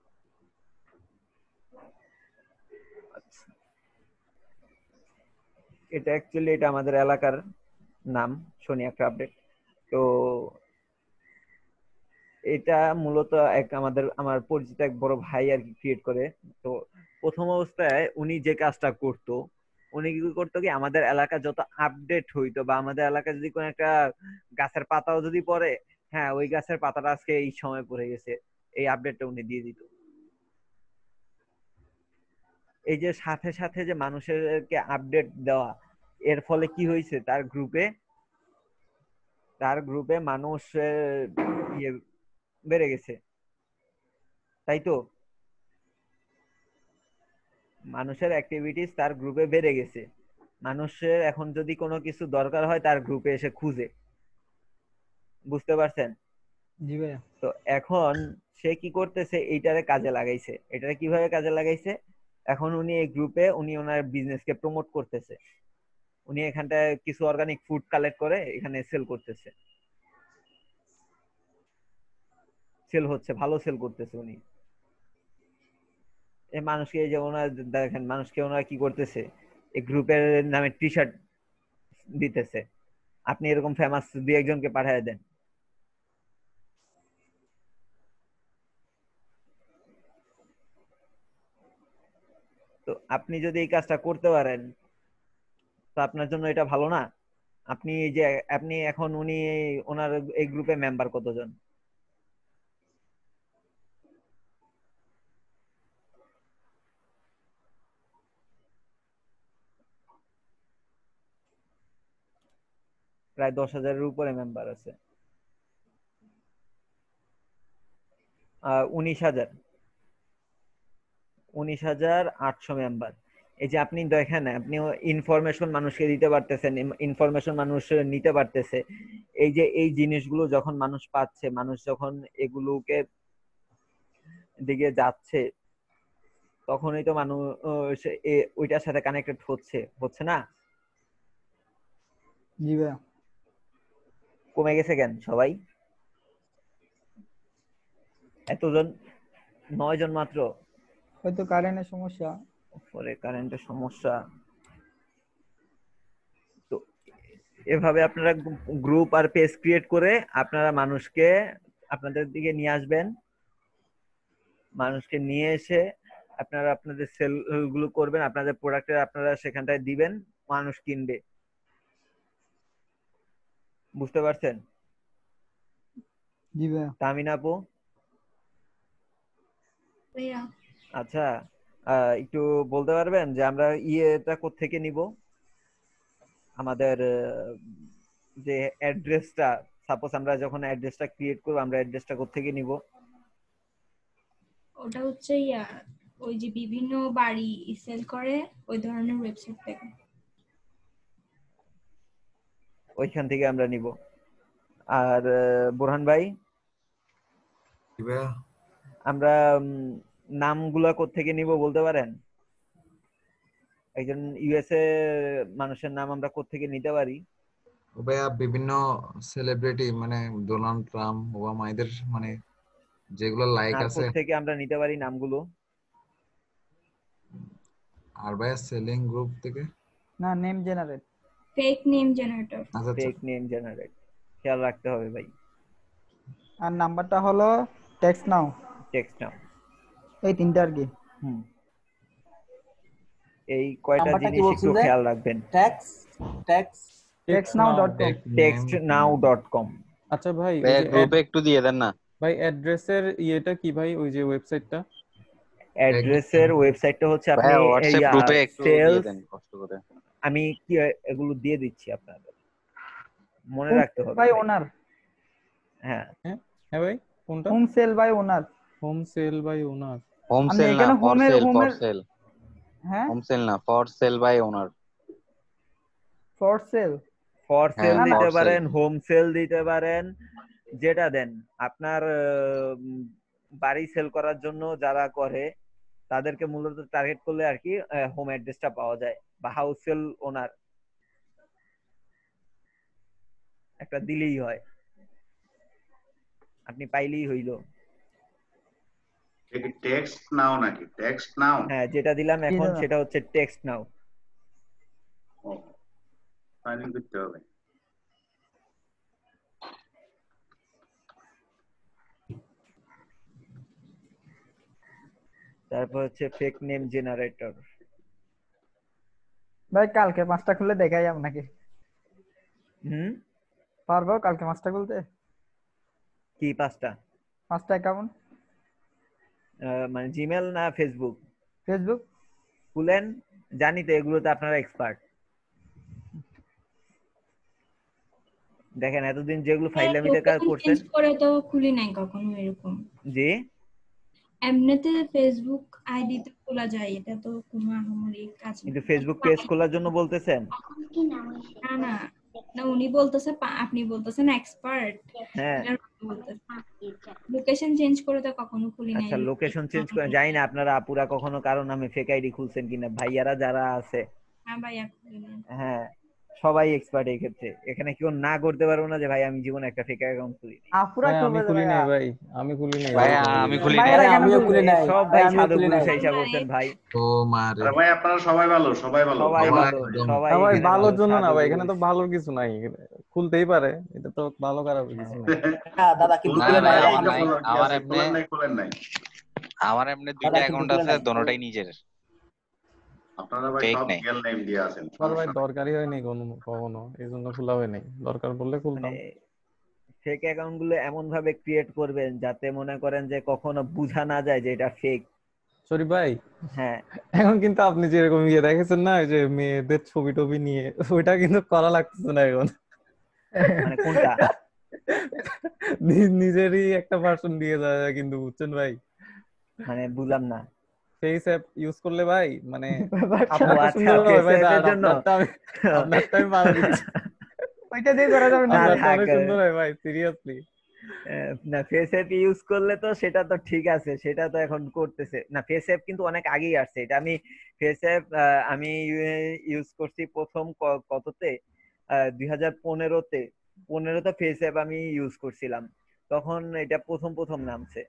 এটা অ্যাকচুয়ালি এটা আমাদের এলাকার নাম সোনিয়া ক্রাফট। তো এটা মূলত এক আমাদের আমার পরিচিত এক বড় ভাই আর কি ক্রিয়েট করে। তো প্রথম অবস্থায় উনি যে কাজটা করতো, উনি কি করতো কি আমাদের এলাকা যত আপডেট হইতো বা আমাদের এলাকায় যদি কোনো একটা গাছের পাতাও যদি পড়ে, হ্যাঁ ওই গাছের পাতাটা আজকে এই সময় পড়ে গেছে, এই আপডেটটা উনি দিয়ে দিত। এই যে সাথে সাথে যে মানুষেরকে আপডেট দেওয়া, এর ফলে কি হয়েছে তার গ্রুপে তার গ্রুপে মানুষ ইয়ে বেড়ে গেছে, তাই তো মানুষের অ্যাক্টিভিটিস তার গ্রুপে বেড়ে গেছে। মানুষের এখন যদি কোনো কিছু দরকার হয় তার গ্রুপে এসে খুঁজে, বুঝতে পারছেন? জি ভাইয়া। তো এখন সে কি করতেছে, এইটারে কাজে লাগাইছে। এটারে কিভাবে কাজে লাগাইছে, এখন উনি এই গ্রুপে উনি ওনার বিজনেসকে প্রমোট করতেছে। উনি এখানটায় কিছু অর্গানিক ফুড কালেক্ট করে এখানে সেল করতেছে, সেল হচ্ছে, ভালো সেল করতেছে উনি। এই মানুষকে এই যে ওনার দেখেন, মানুষকে ওনারা কি করতেছে, এই গ্রুপের নামে টি শার্ট দিতেছে। আপনি এরকম ফেমাস দুই একজনকে পাঠিয়ে দেন, তো আপনি যদি এই কাজটা করতে পারেন তো আপনার জন্য এটা ভালো না? আপনি যে আপনি এখন উনি ওনার এই গ্রুপে মেম্বার কতজন? প্রায় দশ হাজারের উপরে মেম্বার আছে। আহ উনিশ হাজার উনিশ হাজার আটশো মেম্বার। এই যে আপনি দেখেন, আপনি ইনফরমেশন মানুষকে দিতে পারতেছেন, ইনফরমেশন মানুষ নিতে পারতেছে। এই যে এই জিনিসগুলো যখন মানুষ পাচ্ছে, মানুষ যখন এগুলোকে দিকে যাচ্ছে, তখনই তো মানুষ ওইটার সাথে কানেক্টেড হচ্ছে, হচ্ছে না? জি ভাইয়া। কমে গেছে কেন সবাই? এতজন, নয় জন মাত্র। হয়তো কারেন্টের সমস্যা। পরে কারেন্টের সমস্যা। তো এভাবে আপনারা গ্রুপ আর পেজ ক্রিয়েট করে আপনারা মানুষকে আপনাদের দিকে নিয়ে আসবেন। মানুষকে নিয়ে এসে আপনারা আপনাদের সেল গুলো করবেন, আপনাদের প্রোডাক্টের আপনারা সেখানটায় দিবেন, মানুষ কিনবে। বুঝতে পারছেন? জি ভাইয়া। তামিন আপু? ভাইয়া আচ্ছা, আহ, একটু বলতে পারবেন যে আমরা ইয়েটা কোত্থেকে নিব? আমাদের আহ, যে অ্যাড্রেসটা, সাপোজ আমরা যখন অ্যাড্রেসটা ক্রিয়েট করব, আমরা অ্যাড্রেসটা কোত্থেকে নিব? ওটা হচ্ছে ইয়া ওই যে বিভিন্ন বাড়ি সেল করে ওই ধরনের ওয়েবসাইট থেকে। ওইখান থেকে আমরা নিব। আর আহ, বোরহান ভাই, আমরা উম, নামগুলা কোত্থেকে নিব বলতে পারেন? একজন ইউএসএ মানুষের নাম আমরা কোত্থেকে নিতে পারি? ভাইয়া বিভিন্ন সেলিব্রিটি মানে ডোনাল্ড ট্রাম্প, ওবামা, এদের মানে যেগুলো লাইক আর আছে, কোত্থেকে আমরা নিতে পারি নামগুলো? আর ভাইয়া সেলিং গ্রুপ থেকে না name generate fake name generator আচ্ছা ফেক নেম জেনারেট খেয়াল রাখতে হবে ভাই। আর নাম্বারটা হলো টেক্সট নাও টেক্সট নাও এই তিনটা আর কি হুম এই কয়টা নাম্বারটা কি জিনিস বলছেন একটু যে খেয়াল রাখবেন। Tax tax text now dot com text now dot com. আচ্ছা ভাই ওই ভাইয়া যে গ্রুপে একটু দিয়ে দেন না ভাই অ্যাড্রেসের ইয়েটা কি ভাই ওই যে ওয়েবসাইটটা অ্যাড্রেসের ওয়েবসাইটটা হচ্ছে আপনি ভাইয়া হোয়াটসঅ্যাপ এই গ্রুপে একটু দিয়ে সেলস দেন কষ্ট করে। আমি কি এগুলো দিয়ে দিচ্ছি আপনাদের মনে রাখতে হবে ভাই ওনার হ্যাঁ হ্যাঁ হ্যাঁ ভাই কোনটা home sale by owner home sale by owner home আমি সেল না এখানে ফর হোমের সেল ফর হোমের সেল হ্যাঁ হোম সেল না for sale by owner for sale for sale হ্যাঁ, দিতে for sale। পারেন হোম সেল দিতে পারেন যেটা দেন আপনার আহ, উম, বাড়ি সেল করার জন্য যারা করে তাদেরকে মূলত টার্গেট করলে আর কি হোম অ্যাড্রেসটা পাওয়া যায় বা হাউস সেল ওনার একটা দিলেই হয় আপনি পাইলেই হইলো। টেক্সট নাও নাকি টেক্সট নাও হ্যাঁ যেটা দিলাম এখন দাদা? সেটা হচ্ছে টেক্সট নাও। সাইন ইন করতে হবে তারপর হচ্ছে ফেক নেম জেনারেটর। ভাই কালকে পাঁচটা খুলে দেখাই আপনাকে হুম পারবো কালকে পাঁচটা খুলতে কি পাঁচটা পাঁচটা অ্যাকাউন্ট আহ, মানে জিমেল না ফেসবুক ফেসবুক খুলেন জানি তো এগুলোতে আপনারা এক্সপার্ট। দেখেন এতদিন যেগুলো ফাইলামিতে কাজ লোকেশন করছেন চেঞ্জ করে তো খুলি নাই কখনো এরকম জি এমনিতে ফেসবুক আইডি তো খোলা যায় এটা তো কোনো আহামরি কাজ না কিন্তু ফেসবুক পেজ খোলার জন্য বলতেছেন না না না উনি বলতেছে পা- আপনি বলতেছেন এক্সপার্ট হ্যাঁ লোকেশন চেঞ্জ করে তো কখনো খুলি নাই আচ্ছা লোকেশন চেঞ্জ করে জানি না আপনারা আপুরা কখনো কারো নামে ফেক আইডি খুলছেন কিনা ভাইয়ারা যারা আছে হ্যাঁ ভাইয়া খুলি নাই হ্যাঁ সবাই এক্সপার্ট এই ক্ষেত্রে এখানে কেউ না করতে পারবো না যে ভাই আমি জীবনে একটা ফেক অ্যাকাউন্ট খুলি আপুরা ভাই আমি করবে খুলি নাই ভাইয়া ভাই আমি খুলি নাই ভাইয়া আমি খুলি নাই ভাইয়ারা কেন আমিও খুলবে? খুলি নাই সব ভাই আমিও সাধু খুলি নাই পুরুষ হিসাব করছেন ভাই তো মারে আরে ভাই আপনারা সবাই ভালো সবাই ভালো সবাই ভালো ভালো একদম। সবাই না ভাই এখানে ভালোর ভালো, জন্য না সাধু ভাই এখানে তো পুরুষ। ভালোর কিছু নাই খুলতেই পারে এটা তো ভালো খারাপ কিছু নাই হ্যাঁ, দাদা কিন্তু না খুলে না নাই আমার আমার নাই খোলার কি আমার আছে? এমনি খোলেন নাই খোলেন নাই আমার এমনি দুইটা দাদা কিন্তু অ্যাকাউন্ট খুলে আছে নাই দোনোটাই নিজের আপনারা ভাই ফেক সব নেই রিয়েল নেম দিয়ে আছেন আমার ভাই সমস্যা নাই। দরকারই হয়নি কোনো কখনো এই জন্য খোলা হয় নাই দরকার পড়লে মানে খুলতাম ফেক অ্যাকাউন্ট গুলো এমন ভাবে ক্রিয়েট করবেন যাতে মনে করেন যে কখনো বোঝা না যায় যে এটা ফেক। সরি ভাই হ্যাঁ এখন কিন্তু আপনি যেরকম ইয়ে দেখেছেন না ওই যে মেয়েদের ছবি টবি নিয়ে ওইটা কিন্তু করা লাগতেছে না এখন মানে কোনটা নি- নিজেরই একটা ভার্সন দিয়ে দেওয়া যায় কিন্তু বুঝছেন ভাই মানে বুঝলাম না। ফেস অ্যাপ ইউজ করলে ভাই মানে ও আপনারটা আচ্ছা সুন্দর হবে ভাই ফেস অ্যাপের দাঁড়ান জন্য আপনারটা আমি আপনারটা আমি বাধা দিচ্ছি ওইটা দিয়ে করা যাবে না না আপনারটা থাক অনেক সুন্দর হয় ভাই সিরিয়াসলি আহ, না ফেস অ্যাপ ইউজ করলে তো সেটা তো ঠিক আছে সেটা তো এখন করতেছে না ফেস অ্যাপ কিন্তু অনেক আগেই আসছে এটা আমি ফেস অ্যাপ আমি ইউজ করছি প্রথম ক- কততে দুই হাজার পনেরোতে পনেরোতে ফেস অ্যাপ আমি ইউজ করছিলাম তখন এটা প্রথম প্রথম নামছে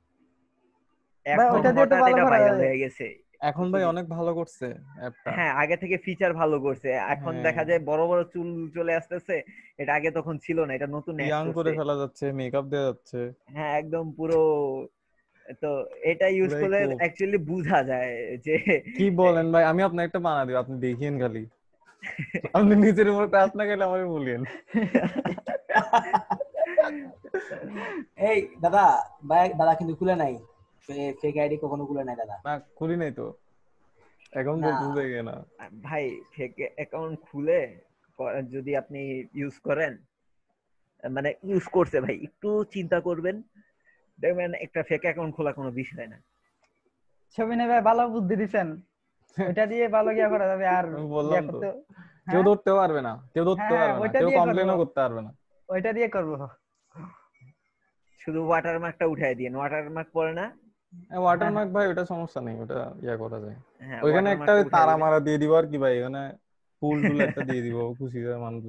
ভাই এখন ওইটা দিয়ে তো হঠাৎ ভালো এটা করা ভাইরাল যাবে হয়ে গেছে। এখন ভাই অনেক ভালো করছে অ্যাপটা হ্যাঁ আগে থেকে ফিচার ভালো করছে এখন হ্যাঁ। দেখা যায় বড় বড় চুল চলে আসতেছে এটা আগে তখন ছিল না এটা নতুন ইয়াং করে আসতেছে ফেলা যাচ্ছে মেকআপ দেওয়া যাচ্ছে হ্যাঁ একদম পুরো তো এটা ইউজ পুরাই করলে cool। অ্যাকচুয়ালি বোঝা যায় যে কি বলেন ভাই আমি আপনাকে একটা বানা দিব আপনি দেখিয়েন খালি আপনি নিজের উপর কাজ না গেলে আমাকে বলিয়েন এই দাদা ভাই দাদা কিন্তু খুলে নাই ফেক আইডি কখনো খুলে নাই দাদা না খুলি নাই তো এখন তো না। খুলতে গিয়ে না ভাই ফেক অ্যাকাউন্ট খুলে ক- যদি আপনি ইউজ করেন মানে ইউজ করছে ভাই একটু চিন্তা করবেন দেখবেন একটা ফেক অ্যাকাউন্ট খোলা কোনো বিষয় না। ছবি নেবে ভালো বুদ্ধি দিছেন ওইটা দিয়ে ভালো গিয়া করা যাবে আর আমি ইয়া বললাম তো করতে কেউ হ্যাঁ? ধরতেও পারবে না কেউ ধরতেও হ্যাঁ, পারবে না ওইটা কেউ দিয়ে কমপ্লেনও করবো। করতে পারবে না ওইটা দিয়ে করবো শুধু ওয়াটারমার্কটা উঠাই দিন ওয়াটারমার্ক পড়ে না ওয়াটারমার্ক ভাই ওটা সমস্যা নেই ওটা ইয়া করা যায় হ্যাঁ ওইখানে একটা watermark টা উঠাই তারা দিবেন। মারা দিয়ে দিব আর কি ভাই ওখানে ফুল টুল একটা দিয়ে দিব খুশি হয়ে মানুষ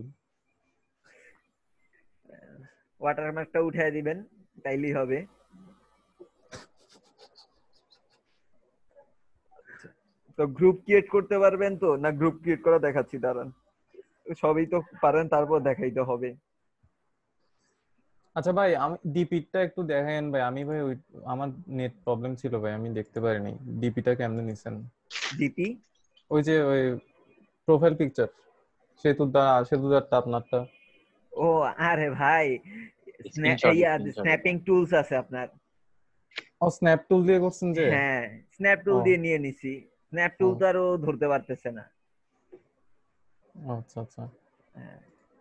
ওয়াটারমার্কটা উঠাই দিবেন তাইলেই হবে। তো গ্রুপ ক্রিয়েট করতে পারবেন তো? না গ্রুপ ক্রিয়েট করা দেখাচ্ছি, দাঁড়ান। সবই তো পারেন, তারপর দেখাইতে হবে। আচ্ছা ভাই, আমি ডিপিটা একটু দেখেন ভাই। আমি ভাই ওই আমার নেট প্রবলেম ছিল ভাই, আমি দেখতে পারিনি ডিপিটা কেমনে নিছেন। ডিপি ওই যে ওই প্রোফাইল পিকচার, সেতুদা সেতুদারটা আপনারটা। ও আরে ভাই, স্ক্রিনশট ইয়া স্ক্রিনশট স্ন্যাপিং টুলস আছে আপনার। ও স্ন্যাপ টুল দিয়ে করছেন যে? হ্যাঁ, স্ন্যাপ ও টুল দিয়ে নিয়ে নিছি। স্ন্যাপ ও টুল তো আরো ধরতে পারতেছে না। আচ্ছা আচ্ছা। হ্যাঁ।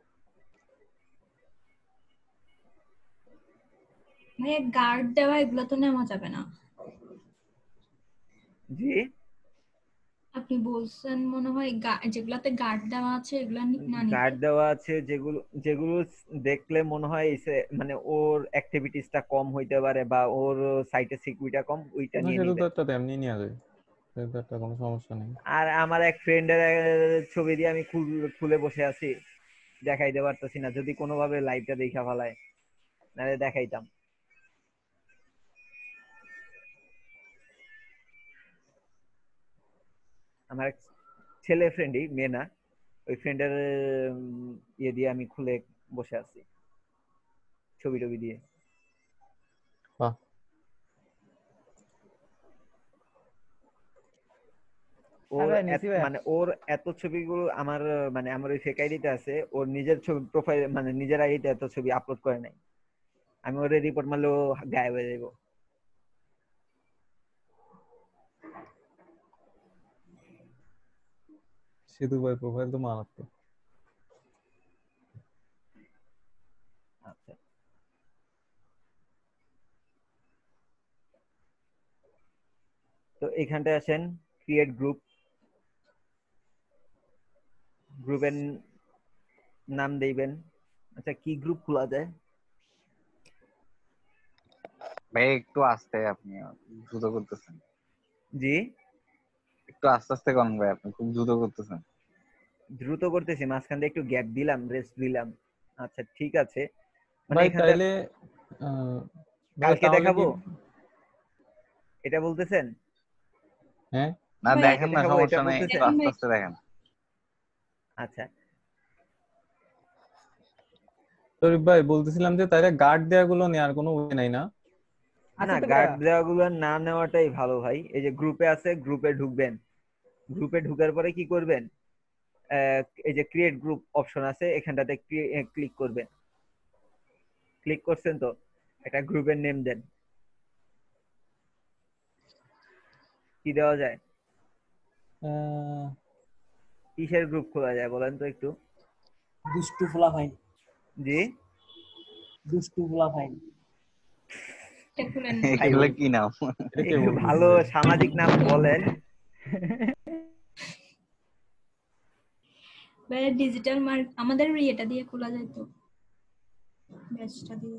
মানে গার্ড দেওয়া এগুলো তো নেওয়া যাবে না। জি আপনি বলছেন মনে হয় গা- যেগুলাতে গার্ড দেওয়া আছে এগুলা নি- না নিতে। গার্ড দেওয়া আছে যেগুলো, যেগুলো দেখলে মনে হয় এসে- মানে ওর অ্যাক্টিভিটিসটা কম হইতে পারে বা ওর সাইটে সিকিউরিটিটা কম, ওইটা না নিয়ে নিবেন। সেতুদারটা তো এমনি নিয়ে যায়, সেতুদারটা কোনো সমস্যা নেই। আর আমার এক ফ্রেন্ডের ছবি দিয়ে আমি খুল- খুলে বসে আছি, দেখাইতে পারতেছি না। যদি কোনোভাবে লাইভটা দেখা ফেলায়, নাহলে দেখাইতাম। আমার এক ছেলে ফ্রেন্ডই, মেয়ে না, ওই ফ্রেন্ডের ইয়ে দিয়ে আমি খুলে বসে আছি ছবি টবি দিয়ে। বাহ। হ্যাঁ ওর ভাই, এত- নিছি ভাই। মানে ওর এত ছবিগুলো আমার, মানে আমার ওই ফেক আইডিতে আছে। ওর নিজের ছবি প্রোফাইল, মানে নিজের আইডিতে এত ছবি আপলোড করে নাই। আমি ওরে রিপোর্ট মারলেও গায়েব হয়ে যাবো। সেতু ভাই প্রোফাইল তো মারাত্মক। আচ্ছা, তো এখানটায় আসেন, ক্রিয়েট গ্রুপ। গ্রুপের নাম দিবেন। আচ্ছা, কি গ্রুপ খোলা যায়? ভাই একটু আস্তে, আপনি দ্রুত করতেছেন। জি একটু আস্তে আস্তে করেন ভাই, আপনি খুব দ্রুত করতেছেন। দ্রুত করতেছি, মাঝখান দিয়ে একটু গ্যাপ দিলাম, রেস্ট দিলাম। আচ্ছা ঠিক আছে, মানে ভাই এখানটা তাইলে আহ, ভাই কালকে তাহলে দেখাবো, কি? এটা বলতেছেন? হ্যাঁ না ভাই কালকে দেখেন না, দেখাবো এটা সমস্যা নেই, একটু বলতেছেন? দেখেন আস্তে ভাই। আস্তে দেখেন। আচ্ছা, শরীফ ভাই বলতেছিলাম যে তাইলে গার্ড দেয়া গুলো নেওয়ার কোনো ওয়ে নাই না? না আছে তো গার্ড ভাইয়া। দেওয়াগুলো না নেওয়াটাই ভালো ভাই। এই যে গ্রুপে আছে, গ্রুপে ঢুকবেন। গ্রুপে ঢুকার পরে কি করবেন, আহ, এই যে ক্রিয়েট গ্রুপ অপশন আছে, এখানটাতে ক্লিক করবেন। ক্লিক করছেন তো, একটা গ্রুপের নেম দেন। কি দেওয়া যায়? আহ, কিসের গ্রুপ খোলা যায় বলেন তো একটু? দুষ্টু ফোলা ফাইন, জি দুষ্টু ফোলা ফাইন। এটা খুলেন। ভাই, এগুলো কি নাম? এটা কে একটু বলতেছে? ভালো সামাজিক নাম বলেন। ভাই ডিজিটাল মার্ক আমাদের ইয়েটা দিয়ে খোলা যায় তো, ব্যাচটা দিয়ে।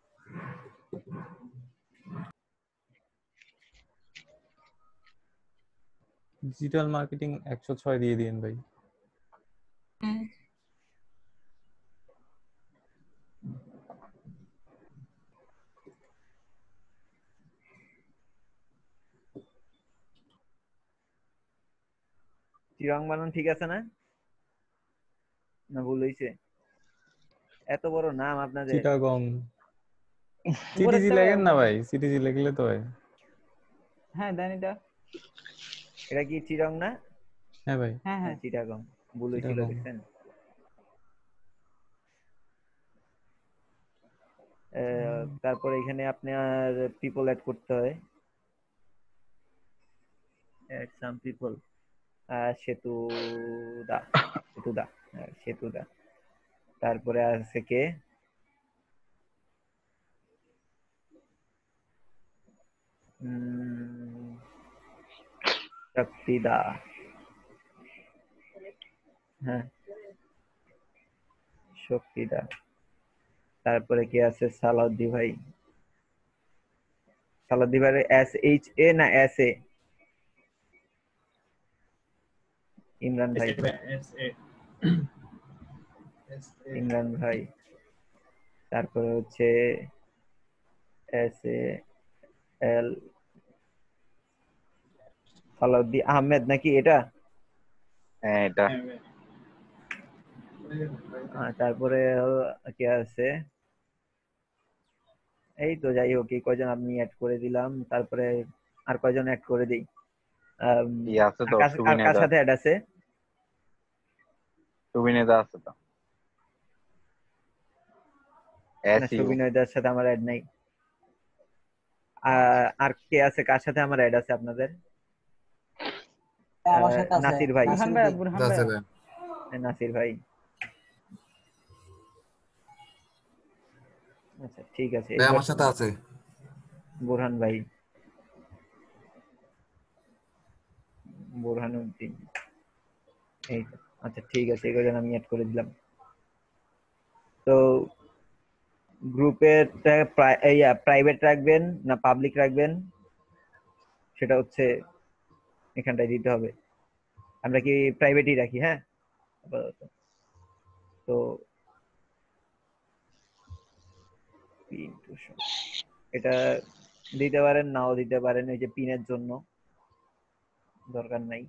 ডিজিটাল মার্কেটিং একশো ছয় দিয়ে দিন ভাই। হ্যাঁ চিরাং বানান ঠিক আছে না? না ভুল হইছে? এত বড় নাম আপনাদের। চিটাগং সিটিজি উপরেরটা ভাইয়া, লেখেন না ভাই, সিটিজি লিখলে তো হয়। হ্যাঁ দেন এটা। এটা কি চিরাং না? হ্যাঁ ভাই হ্যাঁ হ্যাঁ হ্যাঁ চিটাগং, ভুল হয়েছিল চিটাগং। দেখছেন। আহ, তারপরে এখানে আপনার পিপল অ্যাড করতে হয়। Add some people. সেতুদা, সেতুদা, হ্যাঁ সেতুদা। তারপরে আছে কে? উম, শক্তিদা, হ্যাঁ শক্তিদা। তারপরে কে আছে? সালাউদ্দি ভাই। সালাউদ্দি ভাই এস এইচ এ না এস এ? ইমরান ভাই, ইমরান ভাই। তারপরে হচ্ছে S A L Salauddin Ahmed নাকি এটা? হ্যাঁ এটা। আহ, তারপরে কে আছে? এই তো যাই হোক, এই কয়জন আমি অ্যাড করে দিলাম। তারপরে আর কয়জন অ্যাড করে দিই? আম, ই আছে তো আর কার- আর কার সুবিনেদা, সাথে অ্যাড আছে? সুবিনেদা আছে তো। না, এসইউ সুবিনয়দার সাথে আমার অ্যাড নাই। আহ, আর কে আছে, কার সাথে আমার অ্যাড আছে আপনাদের? আমার আহ, সাথে আছে নাসির ভাই। বুরহান ভাই, বুরহান ভাই। আছে ভাই। নাসির ভাই, আচ্ছা ঠিক আছে। ভাই এবার আমার সাথে আছে। বুরহান ভাই, বুরহানুদ্দিন, এই তো। আচ্ছা ঠিক আছে, এই কয়জন আমি অ্যাড করে দিলাম। তো গ্রুপের প্রাইভেট রাখবেন না পাবলিক রাখবেন, সেটা হচ্ছে এখানটায় দিতে হবে। আমরা কি প্রাইভেটই রাখি? হ্যাঁ আপাতত। তো এটা দিতে পারেন, নাও দিতে পারেন, এই যে পিনের জন্য দরকার নাই।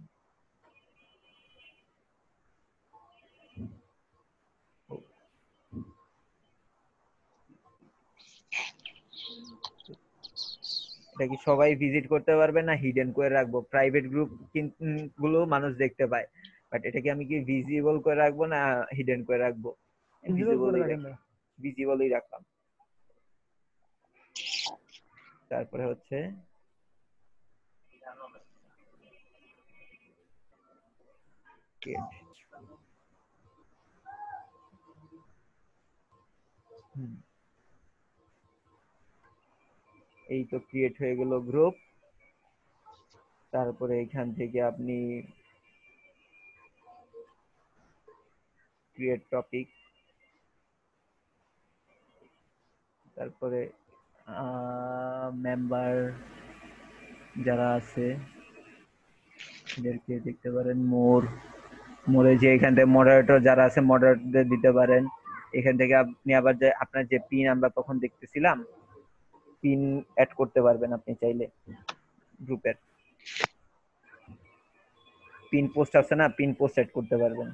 এটা কি সবাই ভিজিট করতে পারবে না হিডেন করে রাখবো? প্রাইভেট গ্রুপ গুলো মানুষ দেখতে পায়, বাট এটা কি আমি কি ভিজিবল করে রাখবো না হিডেন করে রাখবো? ভিজিবল করে রাখেন ভাই। ভিজিবলই রাখলাম। তারপরে হচ্ছে হুম, এই তো ক্রিয়েট হয়ে গেল গ্রুপ। তারপরে এখান থেকে আপনি ক্রিয়েট টপিক, তারপরে মেম্বার যারা আছে এদেরকে দেখতে পারেন। মোর মোরে যে এখান থেকে মডারেটর যারা আছে মডারেটরদের দিতে পারেন। এখান থেকে আপনি আবার যে আপনার যে পিন আমরা তখন দেখতেছিলাম, পিন অ্যাড করতে পারবেন আপনি চাইলে। গ্রুপের পিন পোস্ট আছে না, পিন পোস্ট অ্যাড করতে পারবেন।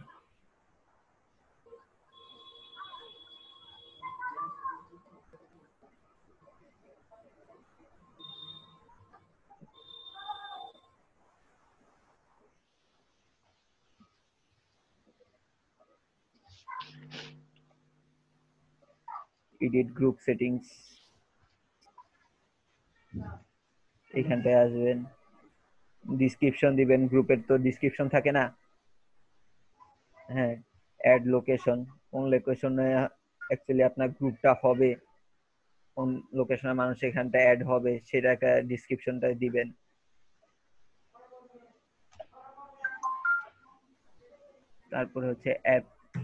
এডিট গ্রুপ সেটিংস, এখানটায় আসবেন, ডিসক্রিপশন দিবেন। গ্রুপের তো ডিসক্রিপশন থাকে না? হ্যাঁ, অ্যাড লোকেশন, কোন লোকেশনে অ্যাকচুয়ালি আপনার গ্রুপটা হবে, কোন লোকেশনে মানুষ এখানটা অ্যাড হবে, সেটা একটা ডিসক্রিপশনটা দিবেন। তারপরে হচ্ছে অ্যাপ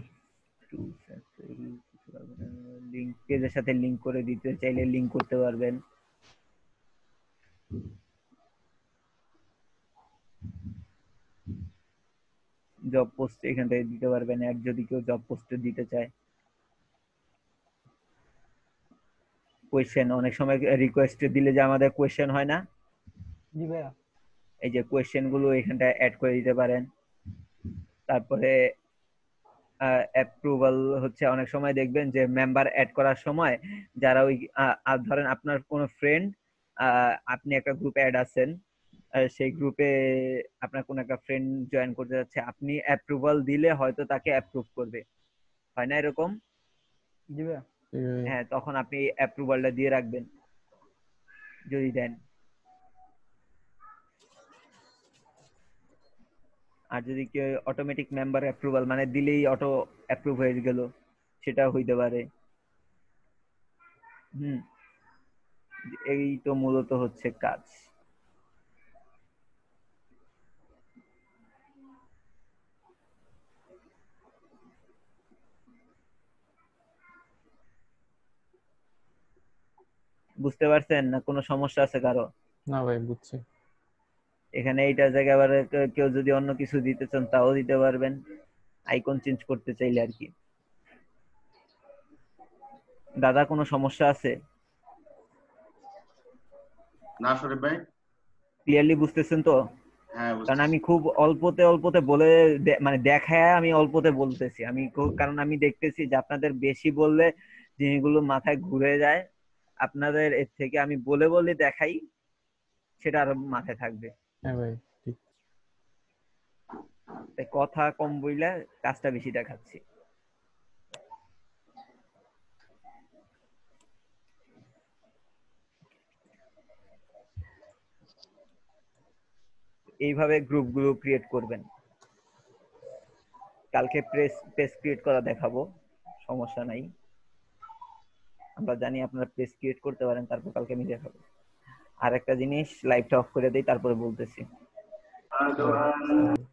লিংক, পেজের সাথে লিংক করে দিতে চাইলে লিংক করতে পারবেন। জব পোস্ট এখান থেকে দিতে পারবেন, অ্যাড যদি কেউ জব পোস্টে দিতে চায়। কোয়েশ্চেন, অনেক সময় রিকোয়েস্ট দিলে যে আমাদের কোয়েশ্চেন হয় না, জি ভাইয়া, এই যে কোয়েশ্চেন গুলো এখানটা অ্যাড করে দিতে পারেন। তারপরে অ্যাপ্রুভাল হচ্ছে, অনেক সময় দেখবেন যে মেম্বার অ্যাড করার সময় যারা ওই ধরেন আপনার কোন ফ্রেন্ড, আপনি একটা গ্রুপে অ্যাড আছেন, সেই গ্রুপে আপনার কোন একটা ফ্রেন্ড জয়েন করতে যাচ্ছে, আপনি অ্যাপ্রুভাল দিলে হয়তো তাকে অ্যাপ্রুভ করবে, হয় না এরকম? জি ভাইয়া। হ্যাঁ, তখন আপনি অ্যাপ্রুভালটা দিয়ে রাখবেন যদি দেন। আর যদি কেউ অটোমেটিক মেম্বার অ্যাপ্রুভাল মানে দিলেই অটো অ্যাপ্রুভ হয়ে গেল, সেটা হইতে পারে। হুম, এই তো মূলত হচ্ছে কাজ। বুঝতে পারছেন না? কোনো সমস্যা আছে কারো? না ভাই, বুঝছি। এখানে এইটা জায়গায় আবার কেউ যদি অন্য কিছু দিতে চান তাও দিতে পারবেন, আইকন চেঞ্জ করতে চাইলে আর কি। দাদা কোনো সমস্যা আছে? না শরীফ ভাই, ক্লিয়ারলি বুঝতেছেন তো? হ্যাঁ কারণ বুঝতেছি। আমি খুব অল্পতে অল্পতে বলে দে- মানে দেখায় আমি অল্পতে বলতেছি আমি খুব- কারণ আমি দেখতেছি যে আপনাদের বেশি বললে জিনিসগুলো মাথায় ঘুরে যায়। আপনাদের এর থেকে আমি বলে বলে দেখাই, সেটা আরো মাথায় থাকবে। হ্যাঁ ভাই ঠিক। তাই কথা কম বইলা কাজটা বেশি দেখাচ্ছি। এইভাবে গ্রুপ গুলো ক্রিয়েট করবেন। কালকে প্রেস পেজ ক্রিয়েট করা দেখাবো, সমস্যা নাই। আমরা জানি আপনারা পেজ ক্রিয়েট করতে পারেন, তারপর কালকে আমি দেখাবো। আর একটা জিনিস, লাইভটা অফ করে দেই, তারপরে বলতেছি।